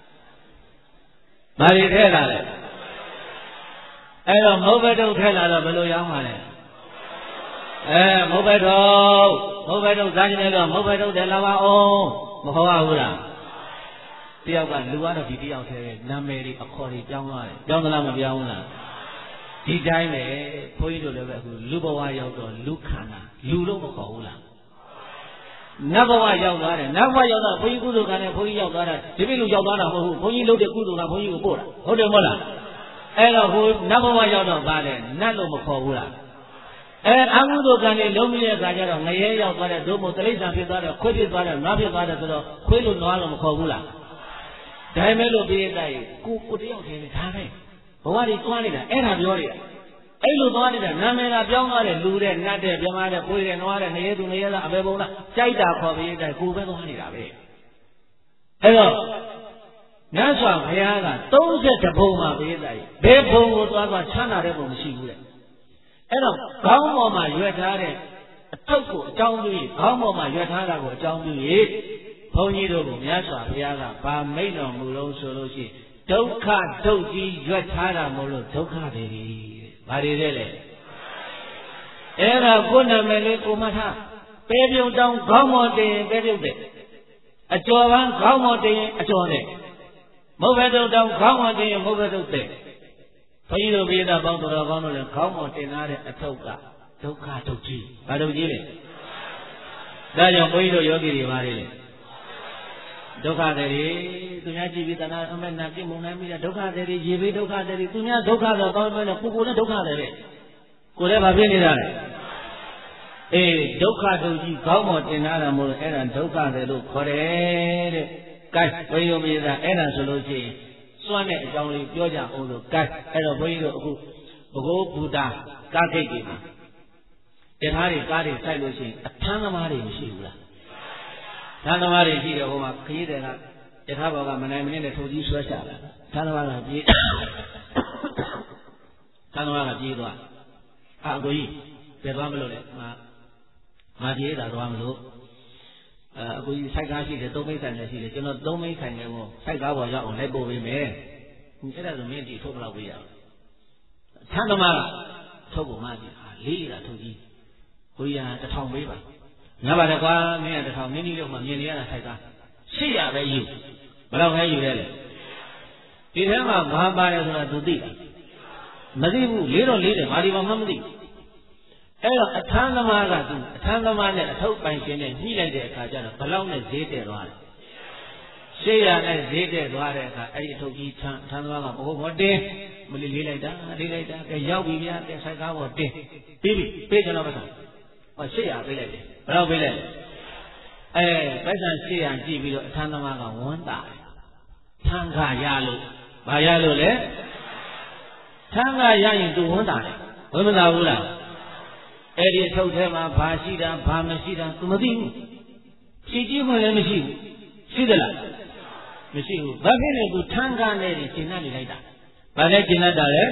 ဘာတွေထည့်လာလဲအဲ့တော့မုတ်ဖက်တုတ်ထည့်လာတော့ဘယ်လိုရောက်မှာလဲအဲမုတ်ဖက်တုတ်မုတ်ဖက်တုတ်စားခြင်းလည်းတော့မုတ်ဖက်တုတ်တယ်လာပါအောင်မခေါ်ရဘူးလားတယောက်ကလူကတော့ဒီတယောက်ထဲနာမည်တွေအခေါ်တွေပြောင်းသွားတယ်ပြောင်းသလားမပြောင်းဘူးလားဒီတိုင်းပဲဘုန်းကြီးတို့လည်းပဲအခုလူဘဝရောက်တော့လူခန္ဓာလူတော့မခေါ်ဘူးလားနတ်ဘဝရောက်သွားတယ်နတ်ဘဝရောက်တော့ဘုန်းကြီးကုသိုလ်ကံနဲ့ဘုန်းကြီးရောက်သွားတာဒီပြည့်လူရောက်သွားတာမဟုတ်ဘူးဘုန်းကြီးလုပ်တဲ့ကုသိုလ်ကဘုန်းကြီးကိုပို့တာဟုတ်တယ်မဟုတ်လားအဲ့တော့ဟိုနတ်ဘဝရောက်တော့ပါတယ်နတ်လို့မခေါ်ဘူးလားအဲအကုသိုလ်ကံတွေလုံးပြီးတဲ့အခါကျတော့ငရဲရောက်သွားတဲ့ဒုမို့တိရစ္ဆာန်ဖြစ်သွားတယ်ခွေးဖြစ်သွားတယ်နွားဖြစ်သွားတယ်ဆိုတော့ခွေးလို့နွားလို့မခေါ်ဘူးလားဒါမဲ့လို့ပြည့်တဲ့ကိုကိုတယောက်တည်းနဲ့ဒါပဲဘဝတွေသွားနေတာအဲ့ဒါပြောနေတာအဲ့လိုသွားနေတာနာမည်ကပြောင်းသွားတယ်လူတဲ့နတ်တဲ့ပြမတဲ့ခွေးတဲ့နွားတဲ့ငရဲသူငရဲသားအပေပုံလားကြိုက်တာခေါ်ပြည့်တဲ့ကိုပဲသွားနေတာပဲအဲ့တော့မြတ်စွာဘုရားကသုံးဆက်တဘုံမှာပြည့်တဲ့ဘယ်ဘုံကိုသွားသွားချမ်းသာတဲ့ဘုံမရှိဘူးတဲ့အဲ့တော့ခေါင်းပေါ်မှာရွက်ထားတဲ့အထုပ်ကိုအကြောင်းပြု၍ခေါင်းပေါ်မှာရွက်ထားတာကိုအကြောင်းပြု၍ဘုန်းကြီးတို့ကမြတ်စွာဘုရားကဗာမိတ်တော်မူလို့ဆိုလို့ရှိရင်ဒုက္ခဒုက္ကြီးရွက်ထားတာမို့လို့ဒုက္ခတွေတဲ့ဘာတွေလဲလဲအဲ့ဒါကိုယ်နာမည်လေးကိုမထားပဲပြုံတောင်းခေါင်းမော်တင်ပဲပြုတ်တဲ့အကျော်ပန်းခေါင်းမော်တင်အကျော်နဲ့မုတ်ဘဲတုတ်တောင်းခေါင်းမော်တင်မုတ်ဘဲတုတ်တဲ့ဘုန်းကြီးတို့ပြည်သားပေါင်းတော်ကောင်းတို့လည်းခေါင်းမော်တင်ထားတဲ့အထုပ်ကဒုက္ခဒုက္ကြီးဘာဒုက္ကြီးလဲဒါကြောင့်ဘုန်းကြီးတို့ယောဂီတွေပါလေဒုက္ခတွေသူများကြည့်ပြီးတဏှာအမဲ့နာပြစ်မှုနိုင်ပြီးဒုက္ခတွေရေဘေးဒုက္ခတွေသူများဒုက္ခဆိုကောင်းတယ်နဲ့ကိုကိုလည်းဒုက္ခတွေပဲကိုလည်းဘာဖြစ်နေတာလဲအေးဒုက္ခဒုက္ကြီးခေါင်းပေါ်တင်ထားတာမို့လို့အဲ့ဒါဒုက္ခတွေလို့ခေါ်တယ်တဲ့ကဲဘုန်းကြီးတို့ပြည်သားအဲ့ဒါဆိုလို့ရှိရင်စွန့်တဲ့အကြောင်းလေးပြောကြအောင်လို့ကဲအဲ့တော့ဘုန်းကြီးတို့အခုဘဂိုးဘူတာကားဂိတ်တွေမှာတရားတွေကားတွေစိုက်လို့ရှိရင်အထမ်းသမားတွေမရှိဘူးလားဓာတ်သမားတွေရှိတယ်ဟိုမှာခရီးတယ်ကယထာဘောကမနိုင်မနေနဲ့ထိုးကြီးဆွဲချလာဓာတ်သမားကပြေးဓာတ်သမားကပြေးသွားအာကိုကြီးပြသွားမလို့လေငါငါပြေးတာသွားမလို့အဲအကိုကြီးစိုက်ကားရှိတယ်သုံးမိတ်ဆိုင်လည်းရှိတယ်ကျွန်တော်သုံးမိတ်ဆိုင်လည်းကိုစိုက်ကားပေါ်ရောက်အောင်လိုက်ပို့ပေးမယ်အဲ့ဒါဆိုမင်းဒီထုတ်ဘလောက်ပေးရအောင်ဓာတ်သမားကထုတ်ဖို့မှကြည့်ဟာလေးတာထုတ်ကြီးကိုကြီးကတစ်ထောင်ပေးပါငါပါလေကွာမင်းကတစ်ထောင်နင်းနီးလို့မှမြင်နေရတာထိုက်တာရှစ်ရပဲယူဘယ်တော့ပဲယူရဲလေဒီထဲမှာဘာပါတယ်ဆိုတာသူသိတာမသိဘူးလေးတော့လေးတယ်ဘာဒီမှမသိအဲ့တော့အထမ်းသမားကသူအထမ်းသမားနဲ့အထုပ်ပိုင်ရှင်နဲ့ညှိလိုက်တဲ့အခါကျတော့ဘလောက်နဲ့ဈေးတက်သွားတယ်ရှစ်ရနဲ့ဈေးတက်သွားတဲ့အခါအဲ့ဒီအထုပ်ကြီးထမ်းထမ်းသမားကဘိုးဘောတင်းမလေးလေးလိုက်တာလေးလိုက်တာကဲရောက်ပြီဗျာကဲဆိုင်ကားပေါ်တင်းပြီးပြီပေးကျွန်တော်မဆိုင်ဟောရှစ်ရပေးလိုက်တယ်ဘယ်တော့ပေးလိုက်လဲအဲပိုက်ဆံရှစ်ရကြည့်ပြီးတော့အထမ်းသမားကဝန်းတာထမ်းခါရလို့ဘာရလို့လဲထမ်းခါရရင်သူဝန်းတာတယ်ဝန်းမသာဘူးလားအဲ့ဒီထုတ်ထဲမှာဘာရှိတာဘာမရှိတာသူမသိဘူးဖြည့်ကြည့်မှလည်းမရှိဘူးရှိသလားမရှိဘူးဘာဖြစ်လဲသူထမ်းခါနဲ့ရှင်းနေလိုက်တာဘာနဲ့ရှင်းတာလဲ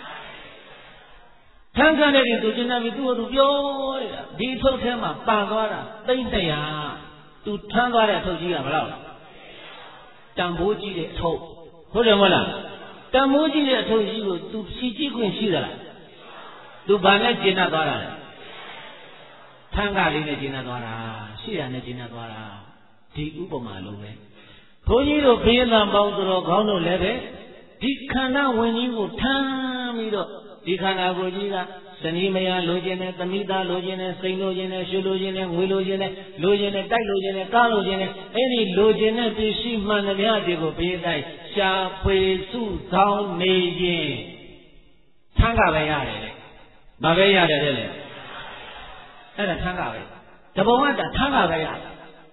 ထမ်းခါနဲ့သူရှင်းနေပြီသူ့ကိုသူပြောနေတာဒီထုတ်ထဲမှာပန်သွားတာသိမ့်တရားသူထမ်းသွားတဲ့အထုတ်ကြီးကဘယ်လောက်လဲတန်ဖိုးကြီးတဲ့အထုတ်ဟုတ်တယ်မဟုတ်လားတန်ဖိုးကြီးတဲ့အထုတ်ကြီးကိုသူဖြည့်ကြည့်ခွင့်ရှိသလားသူဘာနဲ့ရှင်းသွားတာလဲထန်းကားလေးနဲ့ကျင်းသွားတာရှိရနဲ့ကျင်းသွားတာဒီဥပမာလုံးပဲဘုန်းကြီးတို့ဘေးသံပေါင်းတော်ခေါင်းတို့လည်းပဲဒီခန္ဓာဝင်ကြီးကိုထမ်းပြီးတော့ဒီခန္ဓာကိုယ်ကြီးကဇနီးမယားလိုချင်တယ်သမီးသားလိုချင်တယ်စိန်လိုချင်တယ်ရွှေလိုချင်တယ်ငွေလိုချင်တယ်လိုချင်တယ်တိုက်လိုချင်တယ်ကားလိုချင်တယ်အဲ့ဒီလိုချင်တဲ့ပစ္စည်းမှန်သမျှတွေကိုဘေးတိုင်းရှာဖွေစုဆောင်းနေရင်ထမ်းကပဲရတယ်လေမပဲရတယ်တဲ့လေအဲ့ဒါထမ်းကပဲတဘုံကထမ်းကပဲရတယ်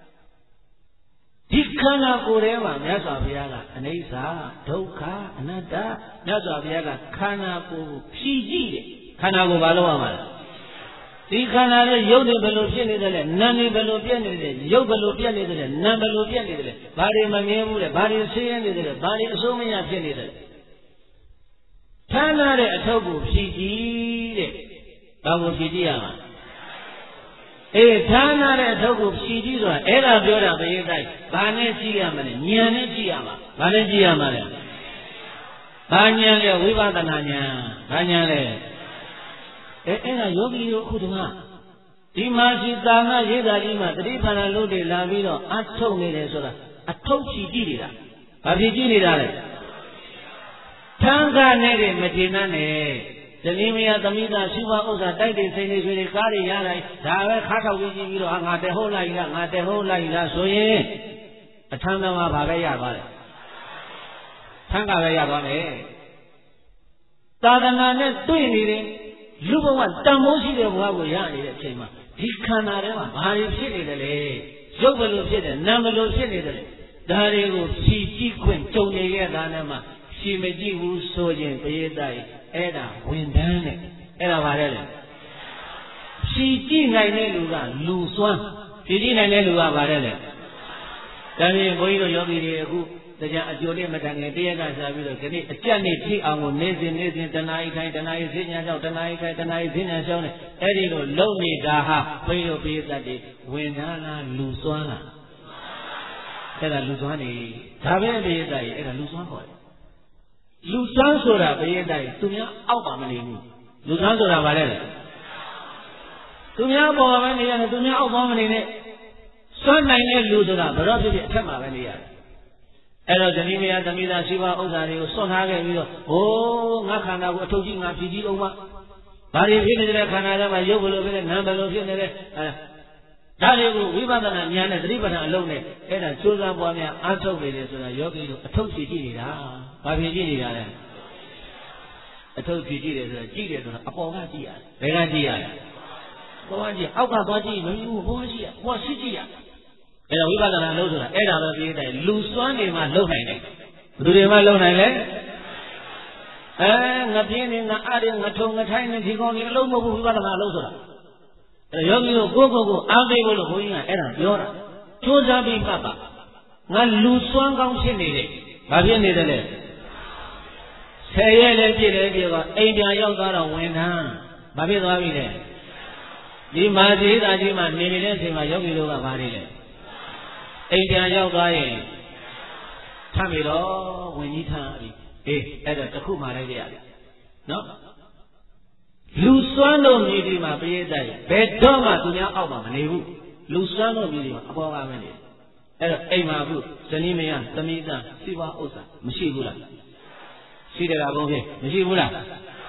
ဒီခန္ဓာကိုယ်ထဲမှာမြတ်စွာဘုရားကအနိစ္စဒုက္ခအနတ္တမြတ်စွာဘုရားကခန္ဓာကိုယ်ကိုဖြည့်ကြည့်တယ်ခန္ဓာကိုယ်ဘာလို့ရမှာလဲဒီခန္ဓာရဲ့ရုပ်တွေဘယ်လိုဖြစ်နေတယ်လဲနာမ်တွေဘယ်လိုပြည့်နေတယ်ရုပ်ဘယ်လိုပြည့်နေတယ်လဲနာမ်ဘယ်လိုပြည့်နေတယ်လဲဘာတွေမမြင်ဘူးလဲဘာတွေဆင်းရဲနေတယ်လဲဘာတွေအစိုးမရဖြစ်နေတယ်ဌာနတဲ့အထုပ်ကိုဖြည့်ကြည့်တဲ့ဘာကိုဖြည့်ကြည့်ရမှာအေးဌာနတဲ့အထုပ်ကိုဖြည့်ကြည့်ဆိုတာအဲ့ဒါပြောတာဘယ်တိုင်းဘာနဲ့ကြည့်ရမလဲဉာဏ်နဲ့ကြည့်ရမှာဘာနဲ့ကြည့်ရမှာလဲဘာဉာဏ်လဲဝိပဿနာဉာဏ်ဘာဉာဏ်လဲအဲအဲ့ဒါယောဂီတို့အခုတည်းကဒီမှာရှိတာငါရေးတာကြီးမှာတတိပန္နလို့တွေလာပြီးတော့အထုတ်နေတယ်ဆိုတာအထုတ်ချီကြည့်နေတာဘာဖြစ်ကြည့်နေတာလဲထန်းကားနဲ့မကျေနပ်နဲ့ဇနီးမယားသမီးသားရှိပါဥစ္စာတိုက်တွေစိန်တွေဆွေတွေကားတွေရလိုက်ဒါပဲခါထောက်ပြီးကြည့်ပြီးတော့ငါတဲဟုတ်လိုက်လားငါတဲဟုတ်လိုက်လားဆိုရင်အထမ်းသမားဘာပဲရသွားတယ်ထန်းကားပဲရသွားမယ်သာသနာနဲ့တွေ့နေတယ်လူဘဝတန်ဖိုးရှိတဲ့ဘဝကိုရနေတဲ့အချိန်မှာဒီခန္ဓာထဲမှာဘာတွေဖြစ်နေတယ်လဲရုပ်ဘယ်လိုဖြစ်တယ်နာမ်ဘယ်လိုဖြစ်နေတယ်လဲဒါတွေကိုဖြည့်ကြည့်ခွင့်ကြုံနေခဲ့တာနဲ့မှဖြည့်မကြည့်ဘူးဆိုရင်ပရိသတ်အဲ့ဒါဝင်တန်းနဲ့အဲ့ဒါဘာလဲလဲဖြည့်ကြည့်နိုင်တဲ့လူကလူစွမ်းဖြည့်ကြည့်နိုင်တဲ့လူကဘာလဲလဲဒါပြင်ဘုန်းကြီးတို့ယောဂီတွေအခုတရားအကျိုးနဲ့မတန်ငယ်တရက်ကစားပြီးတော့ဒီနေ့အကြက်နဲ့ဖြည့်အောင်ကိုနေစဉ်နေစဉ်တဏှာဤခိုင်းတဏှာဤဈဉ္ညာလျှောက်တဏှာဤခိုင်းတဏှာဤဈဉ္ညာလျှောက်နေအဲ့ဒီလိုလုံနေတာဟာဘုန်းကြီးတို့ပိဋကတ်တွေဝင်သားလားလူစွမ်းလားအဲ့ဒါလူစွမ်းနေဒါပဲပိဋကတ်ကြီးအဲ့ဒါလူစွမ်းခေါ်တယ်လူစွမ်းဆိုတာပိဋကတ်ကြီးသူများအောက်ပါမနေဘူးလူစွမ်းဆိုတာဘာလဲလဲသူများပေါ်မှာပဲနေရတယ်သူများအောက်ပါမနေနဲ့စွမ်းနိုင်တဲ့လူဆိုတာဘယ်တော့ဖြစ်ဖြစ်အထက်မှာပဲနေရတယ်အဲ့တော့ဇနီးမယားသမီးသားရှိပါဥစ္စာတွေကိုစွန့်ထားခဲ့ပြီးတော့ဟိုးငါခန္ဓာကိုအထုတ်ကြည့်ငါဖြည့်ကြည့်အောင်ပါဘာတွေဖြစ်နေတဲ့ခန္ဓာထဲမှာရုပ်ဘယ်လိုဖြစ်နေနာမ်ဘယ်လိုဖြစ်နေလဲအဲဒါတွေကိုဝိပဿနာဉာဏ်နဲ့သတိပဋ္ဌာန်အလုံးနဲ့အဲ့ဒါကြိုးစားပွားများအားထုတ်နေတယ်ဆိုတာယောဂီတို့အထုတ်ဖြည့်ကြည့်နေတာဘာဖြည့်ကြည့်နေတာလဲအထုတ်ဖြည့်ကြည့်တယ်ဆိုတာကြည့်တယ်ဆိုတာအပေါ်ကကြည့်ရတယ်ဘယ်ကကြည့်ရလဲပေါ်ကကြည့်အောက်ကသွားကြည့်မယူဘူးဘောရှိရဘောရှိကြည့်ရအဲ့တော့ဝိပဿနာလို့ဆိုတာအဲ့ဒါပဲပြတဲ့လူစွမ်းနေမှလုံနိုင်တယ်ဘယ်သူတွေမှလုံနိုင်လဲအဲငပြင်းနေငအားရငထုံငထိုင်းနေဒီကောင်ကြီးအလုံးမဟုတ်ဘူးဝိပဿနာလို့ဆိုတာအဲ့ယောဂီတို့ကိုယ့်ကိုယ်ကိုအားပေးဖို့လို့ဘုန်းကြီးကအဲ့ဒါပြောတာကြိုးစားပြီးမှတ်ပါငါလူစွမ်းကောင်းဖြစ်နေတယ်ဘာဖြစ်နေတယ်လဲဆယ်ရက်လည်းဖြစ်တယ်ပြေတော့အိမ်ပြန်ရောက်သွားတော့ဝန်ထမ်းဘာဖြစ်သွားပြီလဲဒီမာဇေတာကြီးမှနေနေတဲ့အချိန်မှာယောဂီတို့ကဘာတွေလဲအိမ်ပြန်ရောက်သွားရင်ထမ်းပြီတော့ဝင်ကြီးထမ်းပြီအေးအဲ့ဒါတခုမှလည်းကြရတယ်နော်လူစွမ်းတို့မြည်ဒီမှာပြည့်တဲ့ဘယ်တော့မှသူများအောက်မှာမနေဘူးလူစွမ်းတို့မြည်ဒီမှာအပေါ်ကပဲနေအဲ့တော့အိမ်မှာအခုဇနီးမယားသမီးသားစီးပွားဥစ္စာမရှိဘူးလားရှိတယ်လားဘုန်းကြီးမရှိဘူးလား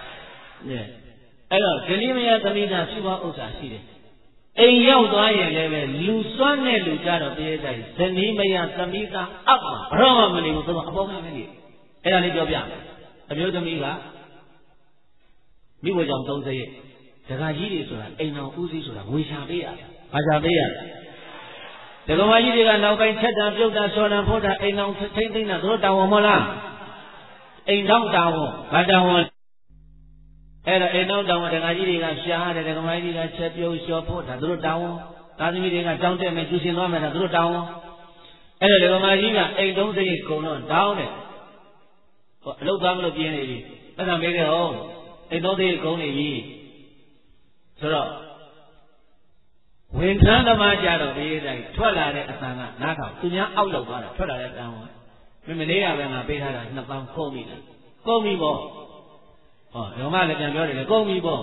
အဲ့တော့ဇနီးမယားသမီးသားစီးပွားဥစ္စာရှိတယ်အိမ်ရောက်သွားရင်လည်းပဲလူစွမ်းတဲ့လူကြတော့ပြည့်တဲ့ဇနီးမယားသမီးသားအောက်မှာဘရောမှမနေဘူးဆိုတော့အပေါ်မှာပဲနေအဲ့ဒါလေးပြောပြမယ်အမျိုးသမီးကမိဘကြောင့်သုံးစရိတ်ဒကာကြီးတွေဆိုတာအိမ်တော်ဦးစီးဆိုတာငွေရှာပေးရတယ်။ဘာရှာပေးရလဲ။ဒကာမကြီးတွေကနောက်ပိုင်းချက်တာပြုတ်တာဆော်တာဖို့တာအိမ်တော်ထိမ့်သိမ့်တာတို့တောင်းဝန်မလား။အိမ်တော်တောင်းဝန်ဘာတောင်းဝန်အဲ့ဒါအိမ်တော်တောင်းဝန်ဒကာကြီးတွေကရှာရတယ်ဒကာမကြီးတွေကချက်ပြုတ်လျှော်ဖို့တာတို့တောင်းဝန်သာသမီတွေကကြောင်းတက်မယ်ကျူရှင်သွားမယ်တာတို့တောင်းဝန်အဲ့ဒါဒကာမကြီးကအိမ်သုံးစရိတ်ကုန်တော့တောင်းတယ်။ဟောအလုပ်သားမလို့ပြင်းနေပြီ။အဲ့ဒါမေးခဲ့ဟုတ်အိမ်တော်သေးကုန်းနေပြီဆိုတော့ဝင်ထမ်းသမားကြတော့ဘေးတိုင်းထွက်လာတဲ့အသံကနားထောင်သူများအောက်လောက်သွားတာထွက်လာတဲ့အသံကမမလေးရပဲငါပေးထားတာနှစ်ပေါင်းကုန်ပြီလားကုန်ပြီပေါ့ဟောဓမ္မလည်းပြန်ပြောတယ်လေကုန်ပြီပေါ့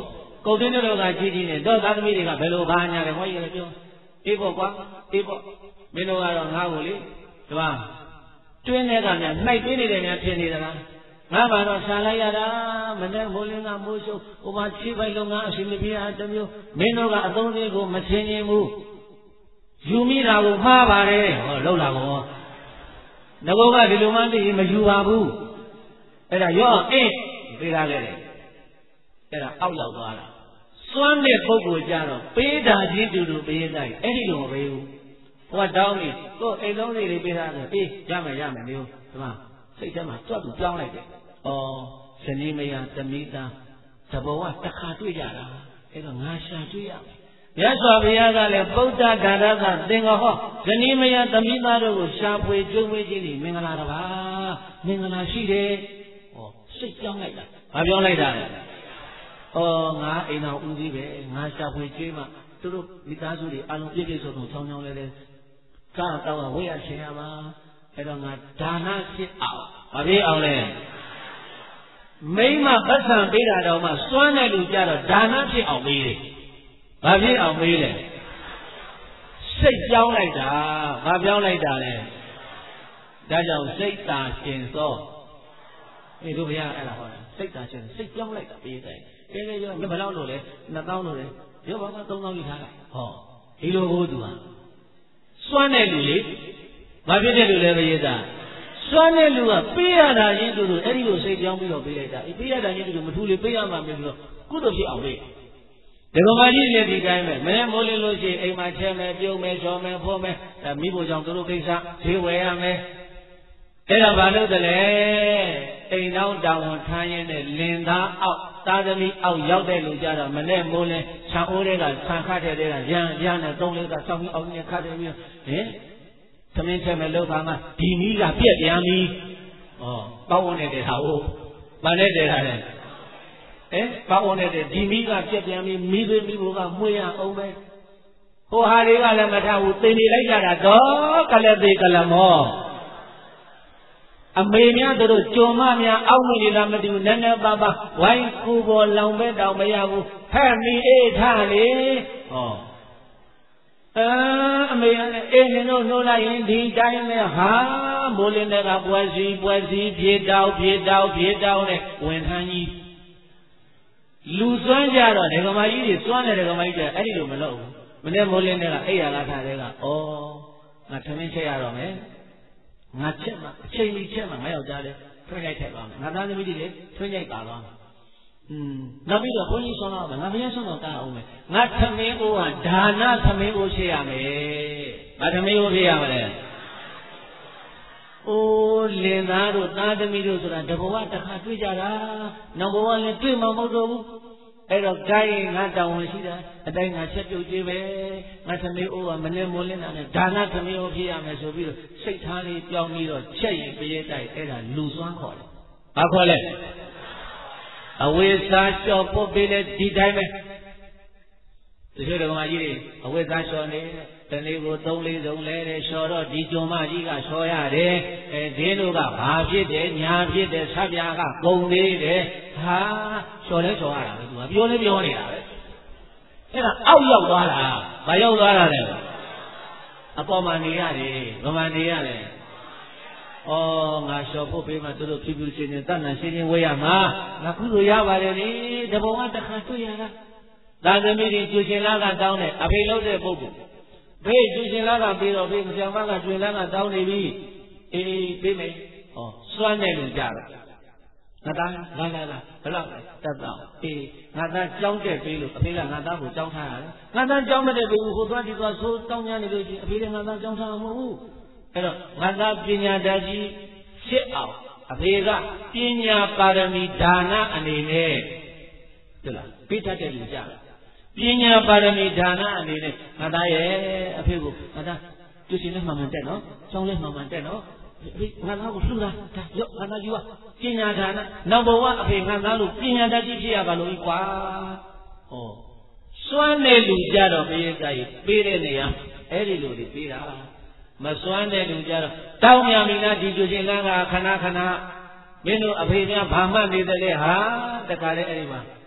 ကုန်တင်းတို့ကကြီးကြီးနဲ့တော့သားသမီးတွေကဘယ်လိုဘာညာလဲဟောရပြောအေးပေါ့ကွာအေးပေါ့မင်းတို့ကတော့ငါ့ကိုလေဒီမှာတွင်းတဲ့ကများနှိုက်ပေးနေတယ်များဖြစ်နေသလားငါမှတော့ရှာလိုက်ရတာမနဲ့မိုးလင်းကမိုးရှုပ်ဟိုမှာခြေပိုက်လုံးကအရှင်မပြေတာတမျိုးမင်းတို့ကအသုံးလေးကိုမဆင်ခြင်ဘူးယူမိတာကိုမှားပါတယ်ဟောလောက်လာကောငကောကဒီလိုမှသိရင်မယူပါဘူးအဲ့ဒါရောအင်းပေးထားခဲ့တယ်အဲ့ဒါအောက်ရောက်သွားတာစွမ်းတဲ့ပုဂ္ဂိုလ်ကြတော့ပေးတာချင်းတူတူပေးတိုင်းအဲ့ဒီလိုမပေးဘူးဟိုကတောင်းနေကိုယ်အိမ်လုံးလေးတွေပေးထားတယ်အေးရမယ်ရမယ်မျိုးဒီမှာစိတ်ထဲမှာကြွတ်တူပြောင်းလိုက်တယ်ဩဇနီးမယားသမီးသားသဘောကတစ်ခါတွေ့ကြတာအဲ့တော့ငါရှာတွေ့ရမယ်မြတ်စွာဘုရားကလည်းပုဒ္ဒဒါရကသင်္ဃဟောဇနီးမယားသမီးသားတို့ကိုရှာဖွေကြုံဝေခြင်းဒီမင်္ဂလာတစ်ပါးမင်္ဂလာရှိတယ်ဩစိတ်ပြောင်းလိုက်တာဘာပြောင်းလိုက်တာလဲဩငါအိမ်တော်ဦးကြီးပဲငါရှာဖွေကျွေးမှသူတို့မိသားစုတွေအလုံးပြည့်ပြည့်စုံစုံချောင်းချောင်းလဲလဲကားတော့ဝေးရရှင်ရမှာအဲ့တော့ငါဒါနဖြစ်အောင်ဘာဖြစ်အောင်လဲမိမပတ်စံပေးတာတော့မှစွမ်းတဲ့လူကြတော့ဒါနဖြစ်အောင်ပေးတယ်ဘာဖြစ်အောင်ပေးလဲစိတ်ပြောင်းလိုက်တာဘာပြောင်းလိုက်တာလဲဒါကြောင့်စိတ်သာရှင်သောအေးတို့ဘုရားအဲ့ဒါဟောတာစိတ်သာရှင်စိတ်ပြောင်းလိုက်တာပေးတယ်ကဲကဲရောဘယ်လောက်လို့လဲနှစ်သောင်းလို့လဲရောဘာမှသုံးသောင်းယူထားလိုက်ဟောဒီလိုကိုသူဟာစွမ်းတဲ့လူလေဘာဖြစ်တဲ့လူလဲဘုရားသာစွမ်းတဲ့လူကပေးရတာချင်းတူတူအဲ့ဒီကိုစိတ်ပြောင်းပြီးတော့ပေးလိုက်တာအေးပေးရတာချင်းတူတူမထူလေပေးရမှာမျိုးပြီးတော့ကုသိုလ်ဖြစ်အောင်ပေးဒီကောင်မကြီးလည်းဒီတိုင်းပဲမင်းမိုးလင်းလို့ရှိရင်အိမ်မှာချဲမယ်ပြုံးမယ်ချော်မယ်ဖိုးမယ်အဲမိဖို့ကြောင့်သူတို့ကိစ္စဈေးဝယ်ရမယ်အဲ့ဒါဘာလို့တလဲအိမ်တော်တောင်ဝန်ထမ်းရင်းနဲ့လင်သားအောက်သားသမီးအောက်ရောက်တဲ့လူကြတော့မနဲ့မိုးလင်းခြံအိုးတွေကဆန်ခတ်တဲ့တွေကရန်ရန်နဲ့သုံးလေးကစောင်းပြီးအောက်ကြီးခတ်တယ်ပြီးဟင်သမင်းချဲမယ်လောက်ခါမှဒီမီးကပြက်ပြန်ပြီဩပေါင်းဝင်နေတဲ့ဟာဟုတ်မနဲ့တဲ့ဟာလေအဲပေါင်းနေတဲ့ဒီမီးကပြက်ပြန်ပြီမီးပေးမိဖို့ကမှုရအောင်ပဲဟိုဟာတွေကလည်းမထဘူးသိနေလိုက်ကြတာတော့ကလည်းသေးကလည်းမောအမေများတို့ကြုံမများအောက်မိနေလားမသိဘူးနည်းနည်းပါးပါဝိုင်းကူပေါ်လောင်ပဲတောင်မရဘူးဖက်မိအေးထားလေဟောအဲအမေကလည်းအေးနေတော့နှိုးလိုက်ရင်ဒီတိုင်းနဲ့ဟာမိုးလင်းတဲ့ကပွဲစီပွဲစီပြေတောက်ပြေတောက်ပြေတောက်နဲ့ဝင်ထမ်းကြီးလူစွမ်းကြတော့ဒကမာကြီးတွေစွမ်းတယ်ဒကမာကြီးတွေအဲ့ဒီလိုမလုပ်ဘူးမနေ့မိုးလင်းတဲ့ကအိယာလာထားတဲ့ကဩငါထမင်းချက်ရတော့မယ်ငါချက်မှာအချိန်ကြီးချက်မှာငါယောက်ျားလေးထွန်းရိုက်ထည့်သွားမယ်ငါသားသမီးတွေလည်းထွန်းရိုက်ပါသွားမယ်อืมနောက်ပြီးတော့ဘုန်းကြီးဆွမ်းတော့မယ်ငါဘုရားဆွမ်းတော့တာအောင်မယ်ငါထမင်းကိုကဒါနထမင်းကိုရှိရမယ်ငါထမင်းကိုဖြစ်ရမလဲအိုးလင်သားတို့သားသမီးတို့ဆိုတာတဘဝတစ်ခါတွေ့ကြတာနောက်ဘဝလည်းတွေ့မှာမဟုတ်တော့ဘူးအဲ့တော့ကိုင်းငါတောင်းဝင်ရှိတာအတိုင်းငါချက်ပြုတ်ကြည့်ပဲငါသမီးအိုးကမနဲ့မိုးလင်းတာနဲ့ဒါနသမီးကိုဖြစ်ရမယ်ဆိုပြီးတော့စိတ်ထားလေးပြောင်းပြီးတော့ချက်ရင်ပြည့်တိုက်အဲ့ဒါလူစွမ်းခေါ်တယ်ဘာခေါ်လဲအဝိဇ္ဇာလျှော်ပုတ်ပေးတဲ့ဒီတိုင်းပဲတချို့ဓမ္မကြီးတွေအဝိဇ္ဇာလျှော်နေတနေ့ကိုသုံးလေးစုံလဲတယ်လျှော်တော့ဒီကြုံမကြီးကလျှော်ရတယ်အဲဒီတို့ကဘာဖြစ်တယ်ညာဖြစ်တယ်ဆက်ပြာကဂုံသေးတယ်ဟာလျှော်လဲလျှော်ရတာပဲသူကပြောလဲပြောနေတာပဲအဲ့ဒါအောက်ရောက်သွားတာမရောက်သွားတာလေအပေါ်မှာနေရတယ်ဗမာနေရတယ်ဩငါလျှော်ဖို့ပေးမှသူတို့ဖြူဖြူရှင်းရှင်းတတ်နိုင်ရှင်းရှင်းဝေးရမှာငါခုလိုရပါတယ်လေတဘုံကတစ်ခါတွေ့ရတာသာသမီတွေကျွရှင်လားကတောင်းတယ်အဖေလို့တဲ့ပုဂ္ဂိုလ်ဘေးကျွရှင်လားကပြီးတော့ဘေးဆရာမကကျွင်လားကတောင်းနေပြီအေးပေးမယ်ဟောစွမ်းတဲ့လူကြတာငါသားလာလာလာဘယ်လောက်တတ်တော့အေးငါသားကြောင်းတဲ့ပေးလို့အဖေကငါသားကိုကြောင်းထားရတယ်ငါသားကြောင်းမတဲ့ပေးဘူးဟိုသွားဒီသွားဆိုးတောင်းညာနေလို့ရှိအဖေကငါသားကြောင်းထားမှာမဟုတ်ဘူးအဲ့တော့ငါသားပညာတတ်ကြီးဖြစ်အောင်အဖေကပညာပါရမီဒါနအနေနဲ့ဟုတ်လားပေးတတ်တဲ့လူကြတယ်ပညာပါရမီဒါနအနေနဲ့ငါသားရဲ့အဖေကိုငါသားသူရှင်လည်းမှန်မှန်တက်နော်ကျောင်းလည်းမှန်မှန်တက်နော်အဖေငါသားကိုလှူတာဒါရော့ငါသားယူပါပညာဒါနနောက်ဘဝအဖေငါသားလို့ပညာတတ်ကြီးဖြစ်ရပါလို့ဤကွာဟောစွမ်းတဲ့လူကြတော့ဘေးကကြီးပေးတဲ့နေရာအဲ့ဒီလိုတွေပေးတာမစွမ်းတဲ့လူကြတော့တောင်းမြမိလားဒီကျရှင်လန်းကခဏခဏမင်းတို့အဖေများဘာမှနေတယ်လေဟာတခါလေအဲ့ဒီမှာ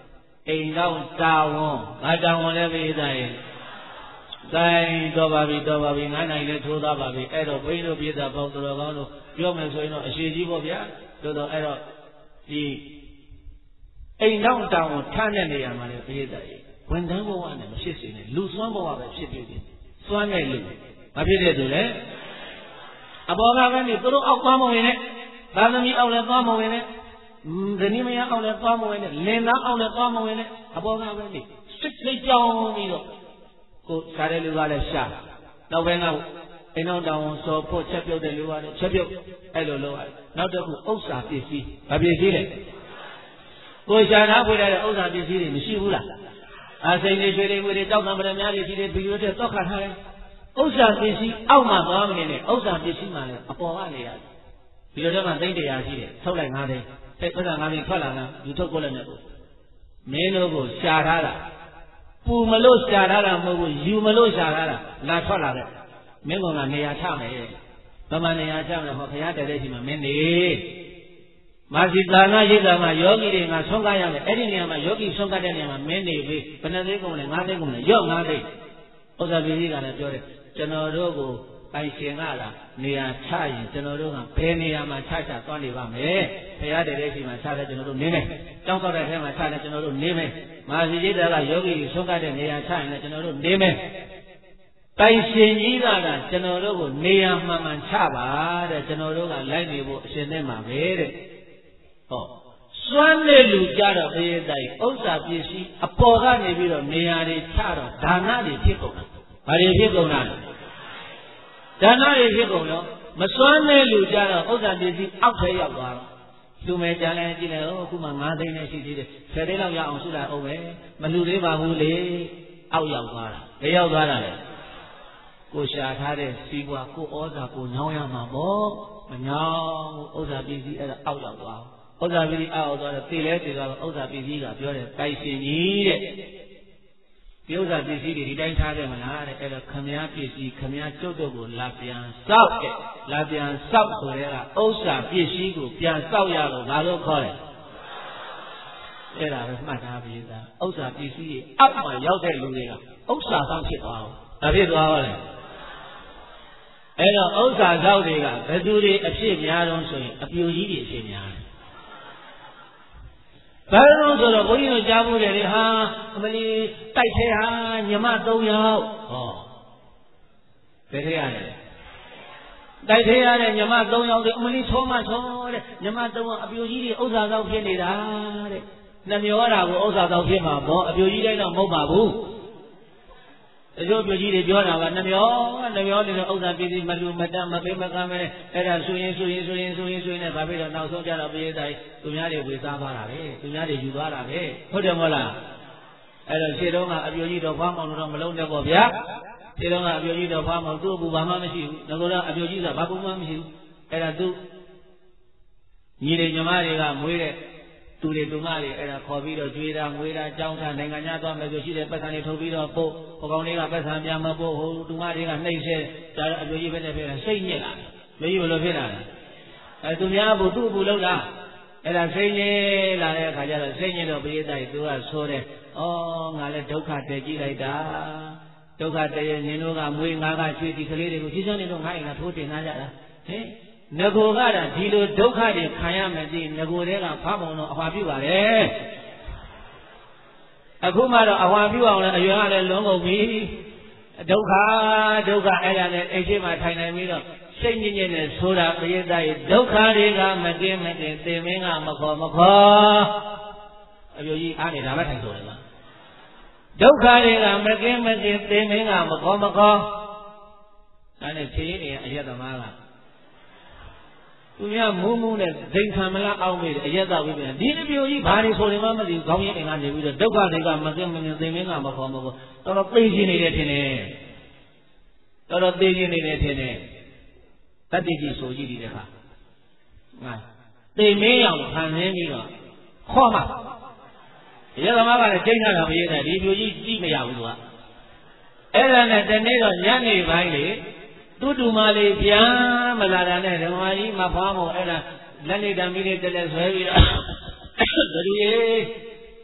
အိမ်တော်တာဝန်ငါတာဝန်လည်းပေးသားရဲ့ကိုင်းတော့ပါပြီတော့ပါပြီငါနိုင်လည်းထိုးသားပါပြီအဲ့တော့ဘိန်းတို့ပြည်သားပေါင်းတော်ကောင်းတို့ပြောမယ်ဆိုရင်တော့အရှိကြီးပေါ့ဗျာတို့တော့အဲ့တော့ဒီအိမ်တော်တာဝန်ထားတဲ့နေရာမှာလည်းပြည်သားရဲ့ဝန်ထမ်းဘဝနဲ့မဖြစ်စေနဲ့လူစွမ်းဘဝပဲဖြစ်ဖြစ်တယ်စွမ်းတဲ့လူမဖြစ်တဲ့သူလေအဘောကပဲနေသူတို့အောက်သွားမဝင်နဲ့သာသမီအောက်လည်းသွားမဝင်နဲ့ဇနီးမယားအောက်လည်းသွားမဝင်နဲ့လင်သားအောက်လည်းသွားမဝင်နဲ့အဘောကပဲနေစိတ်စိတ်ကြောင်းပြီးတော့ကိုစားတဲ့လူကလည်းရှာနောက်ပိုင်းကအိမ်တော်တောင်စော်ဖို့ချက်ပြုတ်တဲ့လူကလည်းချက်ပြုတ်အဲ့လိုလုပ်ရတယ်နောက်တစ်ခုဥစ္စာပစ္စည်းဘာပစ္စည်းလဲကိုရှာထားဖွေတဲ့ဥစ္စာပစ္စည်းတွေမရှိဘူးလားအစိမ်တွေရွှေတွေငွေတွေတောက်တံပရများတွေရှိတယ်ဘီရိုတွေတောက်ခါထားတယ်ဥစ္စာပစ္စည်းအောက်မှာသွားမနေနဲ့ဥစ္စာပစ္စည်းမှလည်းအပေါ်ကနေရတယ်ဒီလိုတော့မှသိန်းတရားရှိတယ်ထုတ်လိုက်ငါးသိန်းစိတ်ဥစ္စာငါးသိန်းထွက်လာတာယူထုတ်ကိုလည်းနဲ့ကိုမင်းတို့ကိုရှာထားတာပူမလို့ရှာထားတာမဟုတ်ဘူးယူမလို့ရှာထားတာလာထွက်လာတဲ့မင်းကောင်ကနေရာချမယ်ဗမာနေရာချမယ်ဟောဘုရားတည်းတဲ့ရှိမှမင်းနေမာစီသာနာရိတ်တာမှာယောဂီတွေငါဆုံးကားရမယ်အဲ့ဒီနေရာမှာယောဂီဆုံးကားတဲ့နေရာမှာမင်းနေပြီဘယ်နှသိန်းကုန်လဲငါးသိန်းကုန်လဲရော့ငါးသိန်းဥစ္စာပစ္စည်းကလည်းပြောတယ်ကျွန်တော်တို့ကိုပိုင်ရှင်ကလာနေရာချရင်ကျွန်တော်တို့ကဘယ်နေရာမှာချချသွားနေပါမယ်ဘုရားတည်းတဲ့ရှိမှချတယ်ကျွန်တော်တို့နေမယ်တောင်းတော့တဲ့ထဲမှာချတယ်ကျွန်တော်တို့နေမယ်မာစီရိတ်တာကယောဂီဆုံးကားတဲ့နေရာချရင်လည်းကျွန်တော်တို့နေမယ်ပိုင်ရှင်ကြီးကကကျွန်တော်တို့ကိုနေရာမှန်မှန်ချပါတဲ့ကျွန်တော်တို့ကလိုက်နေဖို့အရှင်နဲ့မှာပဲတဲ့ဟောစွမ်းတဲ့လူကြတော့ဘုရားတိုင်ဥစ္စာပစ္စည်းအပေါ်ကနေပြီးတော့နေရာတွေချတော့ဒါနတွေဖြစ်ကုန်တာဘာတွေဖြစ်ကုန်တာဒါနတွေဖြစ်ကုန်တော့မစွမ်းတဲ့လူကြတော့ဥစ္စာပစ္စည်းအောက်ထဲရောက်သွားတော့လူမယ်ကြမ်းလဲကြည့်လဲဟိုအခုမှငါးသိန်းနဲ့ရှိသေးတယ်ဆယ်သိန်းလောက်ရအောင်ဆုလာအောင်ပဲမလူသေးပါဘူးလေအောက်ရောက်သွားတာဘယ်ရောက်သွားတာလဲကိုရှာထားတဲ့စီးပွားကိုဩဇာကိုညောင်းရမှာပေါ့မညောင်းဥစ္စာပစ္စည်းအဲ့ဒါအောက်ရောက်သွားဥစ္စာပစ္စည်းအောက်သွားတော့သိလဲသိသွားတော့ဥစ္စာပစ္စည်းကပြောတယ်ပိုင်ရှင်ကြီးတဲ့ဒီဥစ္စာပစ္စည်းတွေဒီတိုင်းထားခဲ့မလားတဲ့အဲ့တော့ခမည်းပစ္စည်းခမည်းကျုပ်တို့ကိုလာပြန်စောက်တဲ့လာပြန်စောက်ဆိုတဲ့ကဥစ္စာပစ္စည်းကိုပြန်စောက်ရလို့ဘာလို့ခေါ်လဲအဲ့ဒါပဲမှတ်ထားပြီးသားဥစ္စာပစ္စည်းကြီးအောက်မှာရောက်တဲ့လူတွေကဥစ္စာဆောင်ဖြစ်သွားအောင်ဒါဖြစ်သွားပါလေအဲ့တော့ဥစ္စာသောက်တွေကဘယ်သူတွေအဖြစ်များတော့ဆိုရင်အပြူကြီးတွေအဖြစ်များတယ်။ဘာလို့ဆိုတော့ဘုန်းကြီးတို့ကြားဖို့တယ်လေဟာအမလီတိုက်ထဲဟာညမသုံးယောက်ဟောဘယ်ထဲရလဲတိုက်ထဲရတဲ့ညမသုံးယောက်တွေအမလီချောမချောတဲ့ညမသုံးယောက်အပြူကြီးတွေဥစ္စာသောက်ဖြစ်နေတာတဲ့နှမျောတာကိုဥစ္စာသောက်ဖြစ်မှာပေါ့အပြူကြီးတိုင်းတော့မဟုတ်ပါဘူးအကျိုးပြကြီးတွေပြောတာကနှမျောနှမျောနေတဲ့ဥစ္စာပစ္စည်းမလူမတတ်မပေးမကမ်းမဲအဲ့ဒါဆိုရင်ဆိုရင်ဆိုရင်ဆိုရင်ဆိုရင်နဲ့ဗာပြီးတော့နောက်ဆုံးကြတော့ပြေးတိုင်းသူများတွေဝေစားသွားတာပဲသူများတွေယူသွားတာပဲဟုတ်တယ်မဟုတ်လားအဲ့တော့ခြေတုံးကအပြိုကြီးတော့ဖွားမောင်တော့မလုံးနဲ့ပေါ့ဗျာခြေတုံးကအပြိုကြီးတော့ဖွားမောင်သူ့ဘူးဘာမှမရှိဘူးငါကတော့အပြိုကြီးကဘာဘူးမှမရှိဘူးအဲ့ဒါသူညီတွေညီမတွေကမွေးတဲ့သူတွေသူမတွေအဲ့ဒါခေါ်ပြီးတော့ကြွေးတာငွေတာကြောင်းတာနိုင်ငံခြားသွားမယ်ဆိုရှိတဲ့ပတ်စံတွေထုတ်ပြီးတော့ပို့ဟိုကောင်တွေကပတ်စံပြန်မပို့ဟိုသူမတွေကနှိမ့်ဆဲဒါတော့အပြိုကြီးပဲနဲ့ဖြစ်တာစိတ်ညစ်လာမကြီးဘလို့ဖြစ်လာလဲအဲသူများဘူးသူ့ဘူးလို့လားအဲ့ဒါစိတ်ညစ်လာတဲ့အခါကျတော့စိတ်ညစ်တော့ပရိသတ်သူကဆိုတယ်ဩငါလည်းဒုက္ခတည်ကြည့်လိုက်တာဒုက္ခတည်ရင်နင်တို့ကမွေးငါကချွေးဒီကလေးတွေကိုကြီးစံနေတော့ငါ့အိမ်ကထိုးတင်လာကြတာဟင်ငကိုကတာဒီလိုဒုက္ခတွေခံရမယ်ကြည့်ငကိုတွေကဖားပုံတော့အဟွာပြုပါတယ်အခုမှတော့အဟွာပြုအောင်လဲအရွယ်ကလည်းလွန်ကုန်ပြီဒုက္ခဒုက္ခအဲ့ဒါနဲ့အိမ်ရှိမှထိုင်နိုင်ပြီးတော့စိတ်ညစ်ညစ်နဲ့ဆိုတာပရိသတ်ရဲ့ဒုက္ခတွေကမကင်းမကင်းသေမင်းကမခေါ်မခေါ်အပြိုကြီးအားနေဒါပဲထိုင်ဆိုတယ်ကွာဒုက္ခတွေကမကင်းမကင်းသေမင်းကမခေါ်မခေါ်ဒါနဲ့ဖြေရင်းနေအယက်သမားကသူများမူးမူးနဲ့ဒိန်ခံမလားအောင်းမေးတယ်အရက်သားဝိပ္ပယဒီအပြိုကြီးဘာတွေဆိုနေမှမသိဘူးခေါင်းရင်းအင်ကနေပြီးတော့ဒုက္ခတွေကမကင်းမကင်းသိမင်းကမခေါ်မခေါ်တော်တော်သိရှိနေတယ်ထင်တယ်တော်တော်သိရှိနေတယ်ထင်တယ်တတ္တိကြီးဆိုကြည့်ဒီတခါငါသိမင်းအောင်ခံရင်းပြီးတော့ခေါ်မှအရက်သမားကလည်းချိန်ထားတာမရေးတယ်ဒီအပြိုကြီးကြည့်မရဘူးသူကအဲ့ဒါနဲ့တနေ့တော့ညနေပိုင်းလေတူတူမလေးပြန်မလာတာနဲ့ဓမ္မကြီးမဖွားမို့အဲ့ဒါလက်နေတံမီးလေးတက်လက်ဆွဲပြီးတော့ဘယ်သူရေ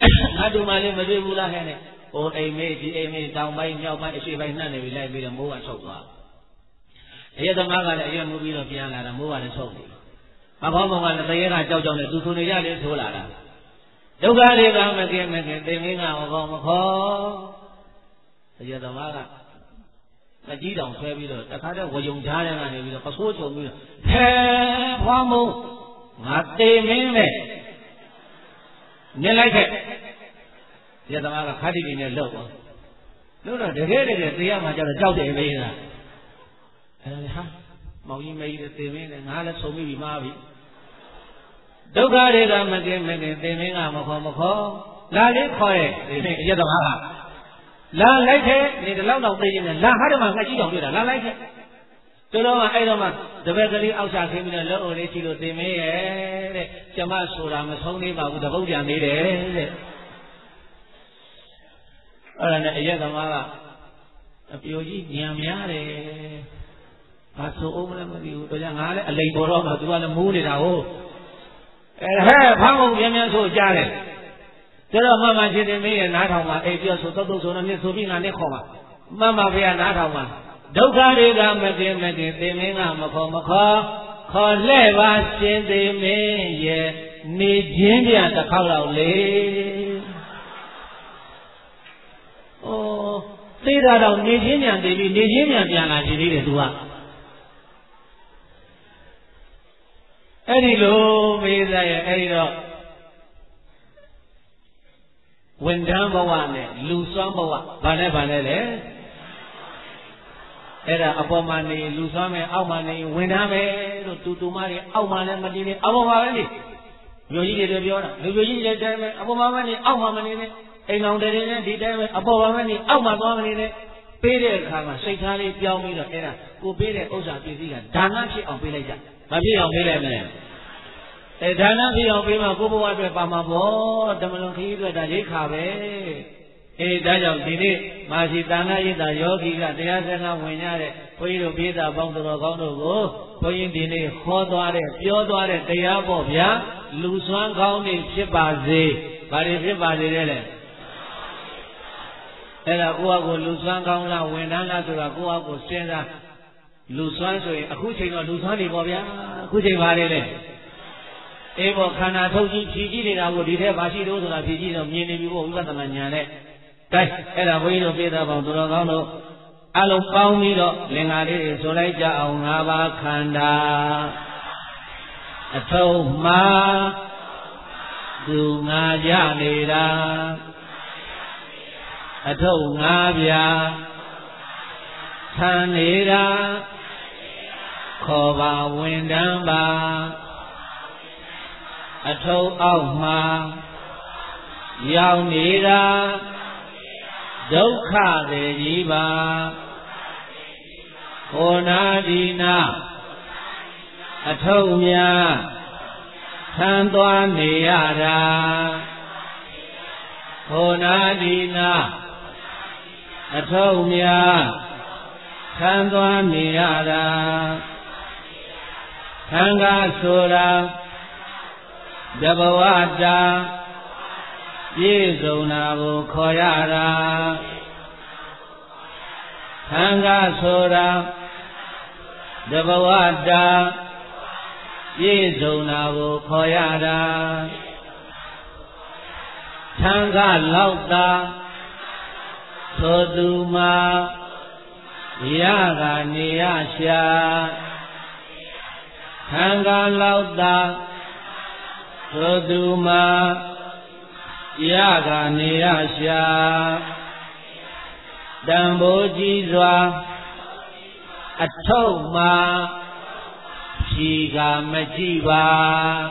ngã tu mà lên mà đi bula hay này ô em mê chị em mê tao bay nhau bay suy bay năn này bị lại bị là mua ăn sâu quá bây giờ mà cái này giờ mua bị rồi tiền là mua ăn sâu mà có một ngày bây giờ là châu châu này tu tu này ra để số là là đâu ra đi ra mà kia mà kia tìm cái nào mà còn mà khó bây giờ mà cái là chỉ đồng xoay bây giờ ta thấy đó có dùng giá này này bây giờ có số chỗ bây giờ thế hoa mù mà tìm cái này nên lấy thế giờ ta mà khai đi cái này lâu lúc đó để cái để tiền mà cho là châu để bây giờ ha màu gì mấy để tìm cái này ngã là số mấy bị ma bị đâu ra đi ra mà kia mà kia tìm cái nào mà khó mà khó là lấy khỏi để giờ ta mà là lấy thế thì lâu đầu tiên là là hết mà ngay chỉ đồng là lấy thế từ đó mà ai đó mà từ bây giờ đi áo xà khi mình lỡ đi chỉ được tìm mấy đấy cho mà số là mà sống đi vào được bao giờ đi đấy ở đây giờ ta mà biểu gì nhà mía đấy mà số ôm lên mà biểu tôi rằng ngã đấy lấy bò đó mà tôi là mua đi đâu hết phang ông nhà mía số cha đấy thế đó mà mà chỉ để mấy nát thòng mà aiပြောsố tao tao số nó biết số biết ngàn đấy khó mà mà mà bây giờ nát thòng mà đâu ra đi ra mà kia mà kia tìm mấy ngàn mà khó mà khó khó lẽ và xin tìm mấy ye ni chiến đi ăn ta khao đầu lê ô thế ra đâu ni chiến nhà thì vì ni chiến nhà tiền là gì đấy tu à ai đi luôn bây giờ ai đó When down bawane, lose one bawa, bane bane le. Era apomani, lose one, aumani, when ame, to to marry, aumane, madini, aumani. You eat it, you are, you eat it, apomani, aumani, and on the dinner, the time, apomani, aumani, Pere Kama, Saitali, Piamina, era, who paid a Osa Pizia, Danachi of Villager, Babi of Villager. Thế đó là vì ông vì mà cô bố về bà mà bố đâm lòng khí rồi đã dễ khá về thế đó là thì đi mà chỉ ta nói là do khi là thế sẽ không phải nhà đấy bây giờ biết là bông đồ con đồ cô bây giờ thì này khó toa đấy biểu toa đấy thế à bố bia lũ xoan con này xếp bà gì bà đi xếp bà gì đấy này thế là cô cô lũ xoan con là nguyên năng là tôi là cô cô xem ra lũ xoan rồi à khu chơi nó lũ xoan đi bố bia khu chơi bà đấy này ê bộ khả năng thâu chi chi chi này là bộ đi theo bác sĩ đâu rồi thì chi nó miên đi bộ cũng là thằng nhà này cái cái là bây giờ bây giờ bảo tôi nó nói alo bao nhiêu đó liền ngay đi số lấy cho ông ngã ba khăn đà thâu ma dù ngã gia này ra thâu ngã bia than này ra khó vào nguyên đám ba a thâu ông mà giàu nị ra dấu khả để gì bà cô na đi na a thâu nhà than toan nị ra cô na đi na a thâu nhà than toan nị ra than ga sô ra Dabawada Yezona Bo Koyara Thanga Sora Dabawada Yezona Bo Koyara Thanga Lauta Soduma Yaga Niyasha Thanga Lauta Soduma Yaga Niyasha Dambo Jizwa Atoma Shiga Majiva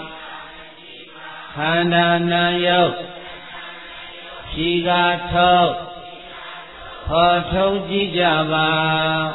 Hananayo Shiga To Hoto Jijava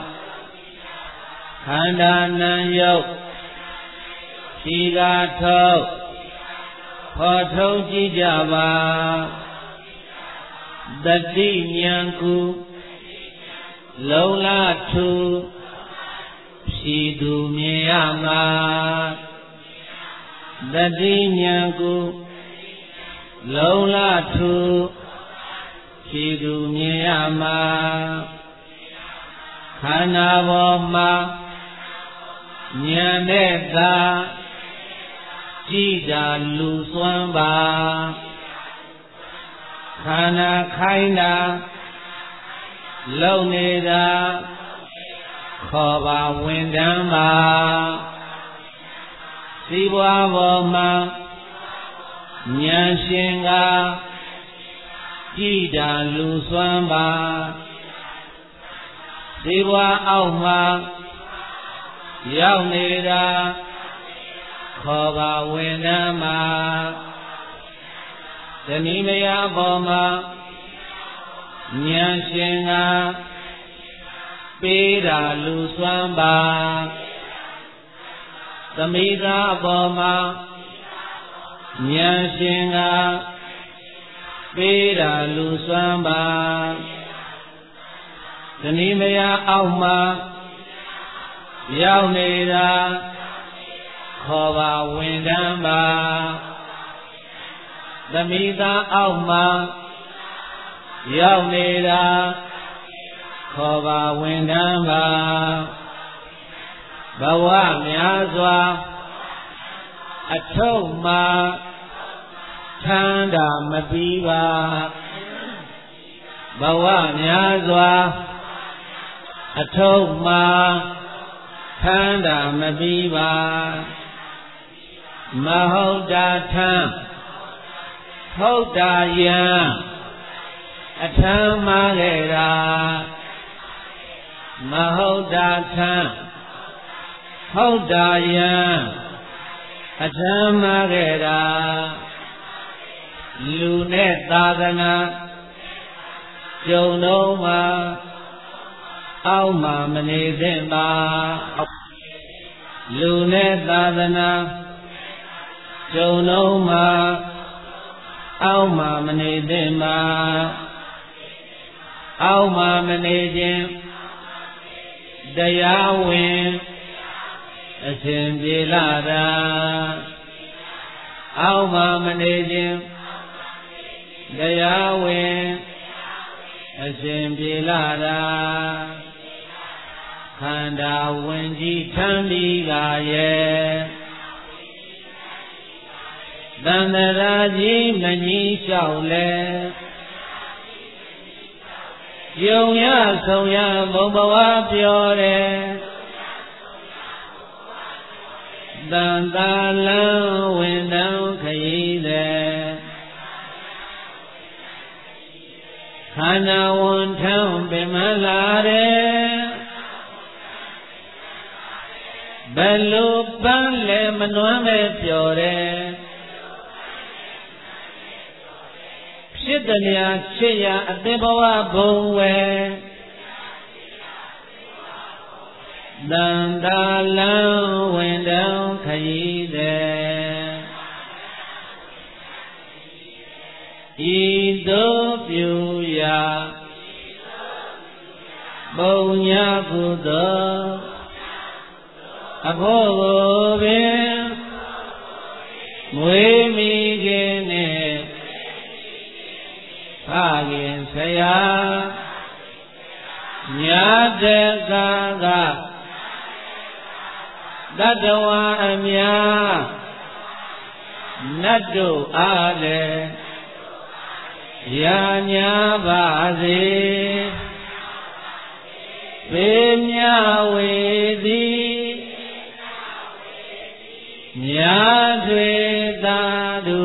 Hananayo Shiga To Phật thâu chi trả bà Đất đi nhang cu Lâu la thu Sĩ đù mê ama Đất đi nhang cu လုံလထုဖြီသူမြင်ရမှာခန္ဓာပေါ်မှာဉာဏ်နဲ့သာကြည်တာလူစွမ်းပါခန္ဓာခိုင်းတာလုံနေတာခေါ်ပါဝန်တန်းပါစီးပွားပေါ်မှာဉာဏ်ရှင်ကကြည်တာလူစွမ်းပါစီးပွားအောက်မှာရောက်နေတာခေါ်ပါဝန်တန်းပါဇနီးမယားပေါ်မှာဉာဏ်ရှင်ကပေးတာလူစွမ်းပါသမိသားပေါ်မှာဉာဏ်ရှင်ကပေးတာလူစွမ်းပါဇနီးမယားအောက်မှာရောက်နေတာခေါ်ပါဝန်တန်းပါသမိသားအောက်မှာရောက်နေတာခေါ်ပါဝန်တန်းပါဘဝများစွာအထုပ်မှာထမ်းတာမပြီးပါဘဝများစွာအထုပ်မှာထမ်းတာမပြီးပါမဟုတ်တာထမ်းဟုတ်တာယံအထမ်းမှားခဲ့တာမဟုတ်တာထမ်းဟုတ်တာယံအထမ်းမှားခဲ့တာလူနဲ့သာသနာကြုံတော့မှာအောက်မှာမနေသင့်ပါလူနဲ့သာသနာကြုံတော့မှာအောက်မှာမနေသင့်ပါအောက်မှာမနေခြင်းတရားဝင်အစဉ်ပြေလာတာအောက်မှာမနေခြင်းတရားဝင်အစဉ်ပြေလာတာခန္ဓာဝင်ကြီးထမ်းပြီးလာရဲ့သန္တရာကြီးမကြီးလျှောက်လဲယုံရဆုံးရဘုံဘဝပြောတယ်တန်တာလံဝင်တန်းခရီးတယ်ခန္ဓာဝန်ထမ်းပင်မလာတယ်ဘယ်လိုပန်းလဲမနှွမ်းပဲပြောတယ်ဖြစ်တရားချစ်ရာအသင်ဘဝဘုံဝဲတန်တာလံဝင်တန်းခရီးတယ်ဤသို့ပြုရာဘုံညာကုသိုလ်အဖို့ကိုပင်မွေးမိခြင်းနဲ့ဖခင်ဆရာညာတကကတတဝါအများနတ်တို့အားလည်းရာညာပါစေပေမြဝေသည်ညာတွေသာတု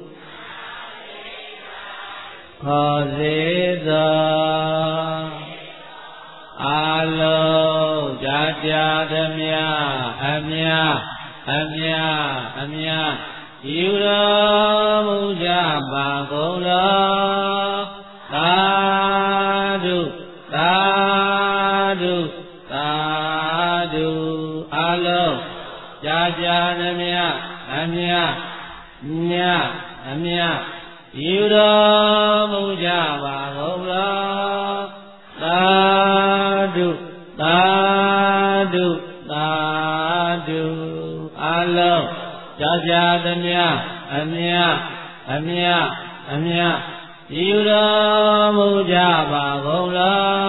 ခေါ်စေသောအာလုံးကြကြသည်မြအမြအမြအမြယူတော်မူကြပါကုန်လောသာဓုသာဓုသာဓုအာလုံးကြာကြာသည်မြအမြမြအမြယူတော်မူကြပါကုန်လောသာဓုသာဓုသာဓုအာလုံးကြာကြာသည်မြအမြအမြအမြတ်ယူတော်မူကြပါကုန်လော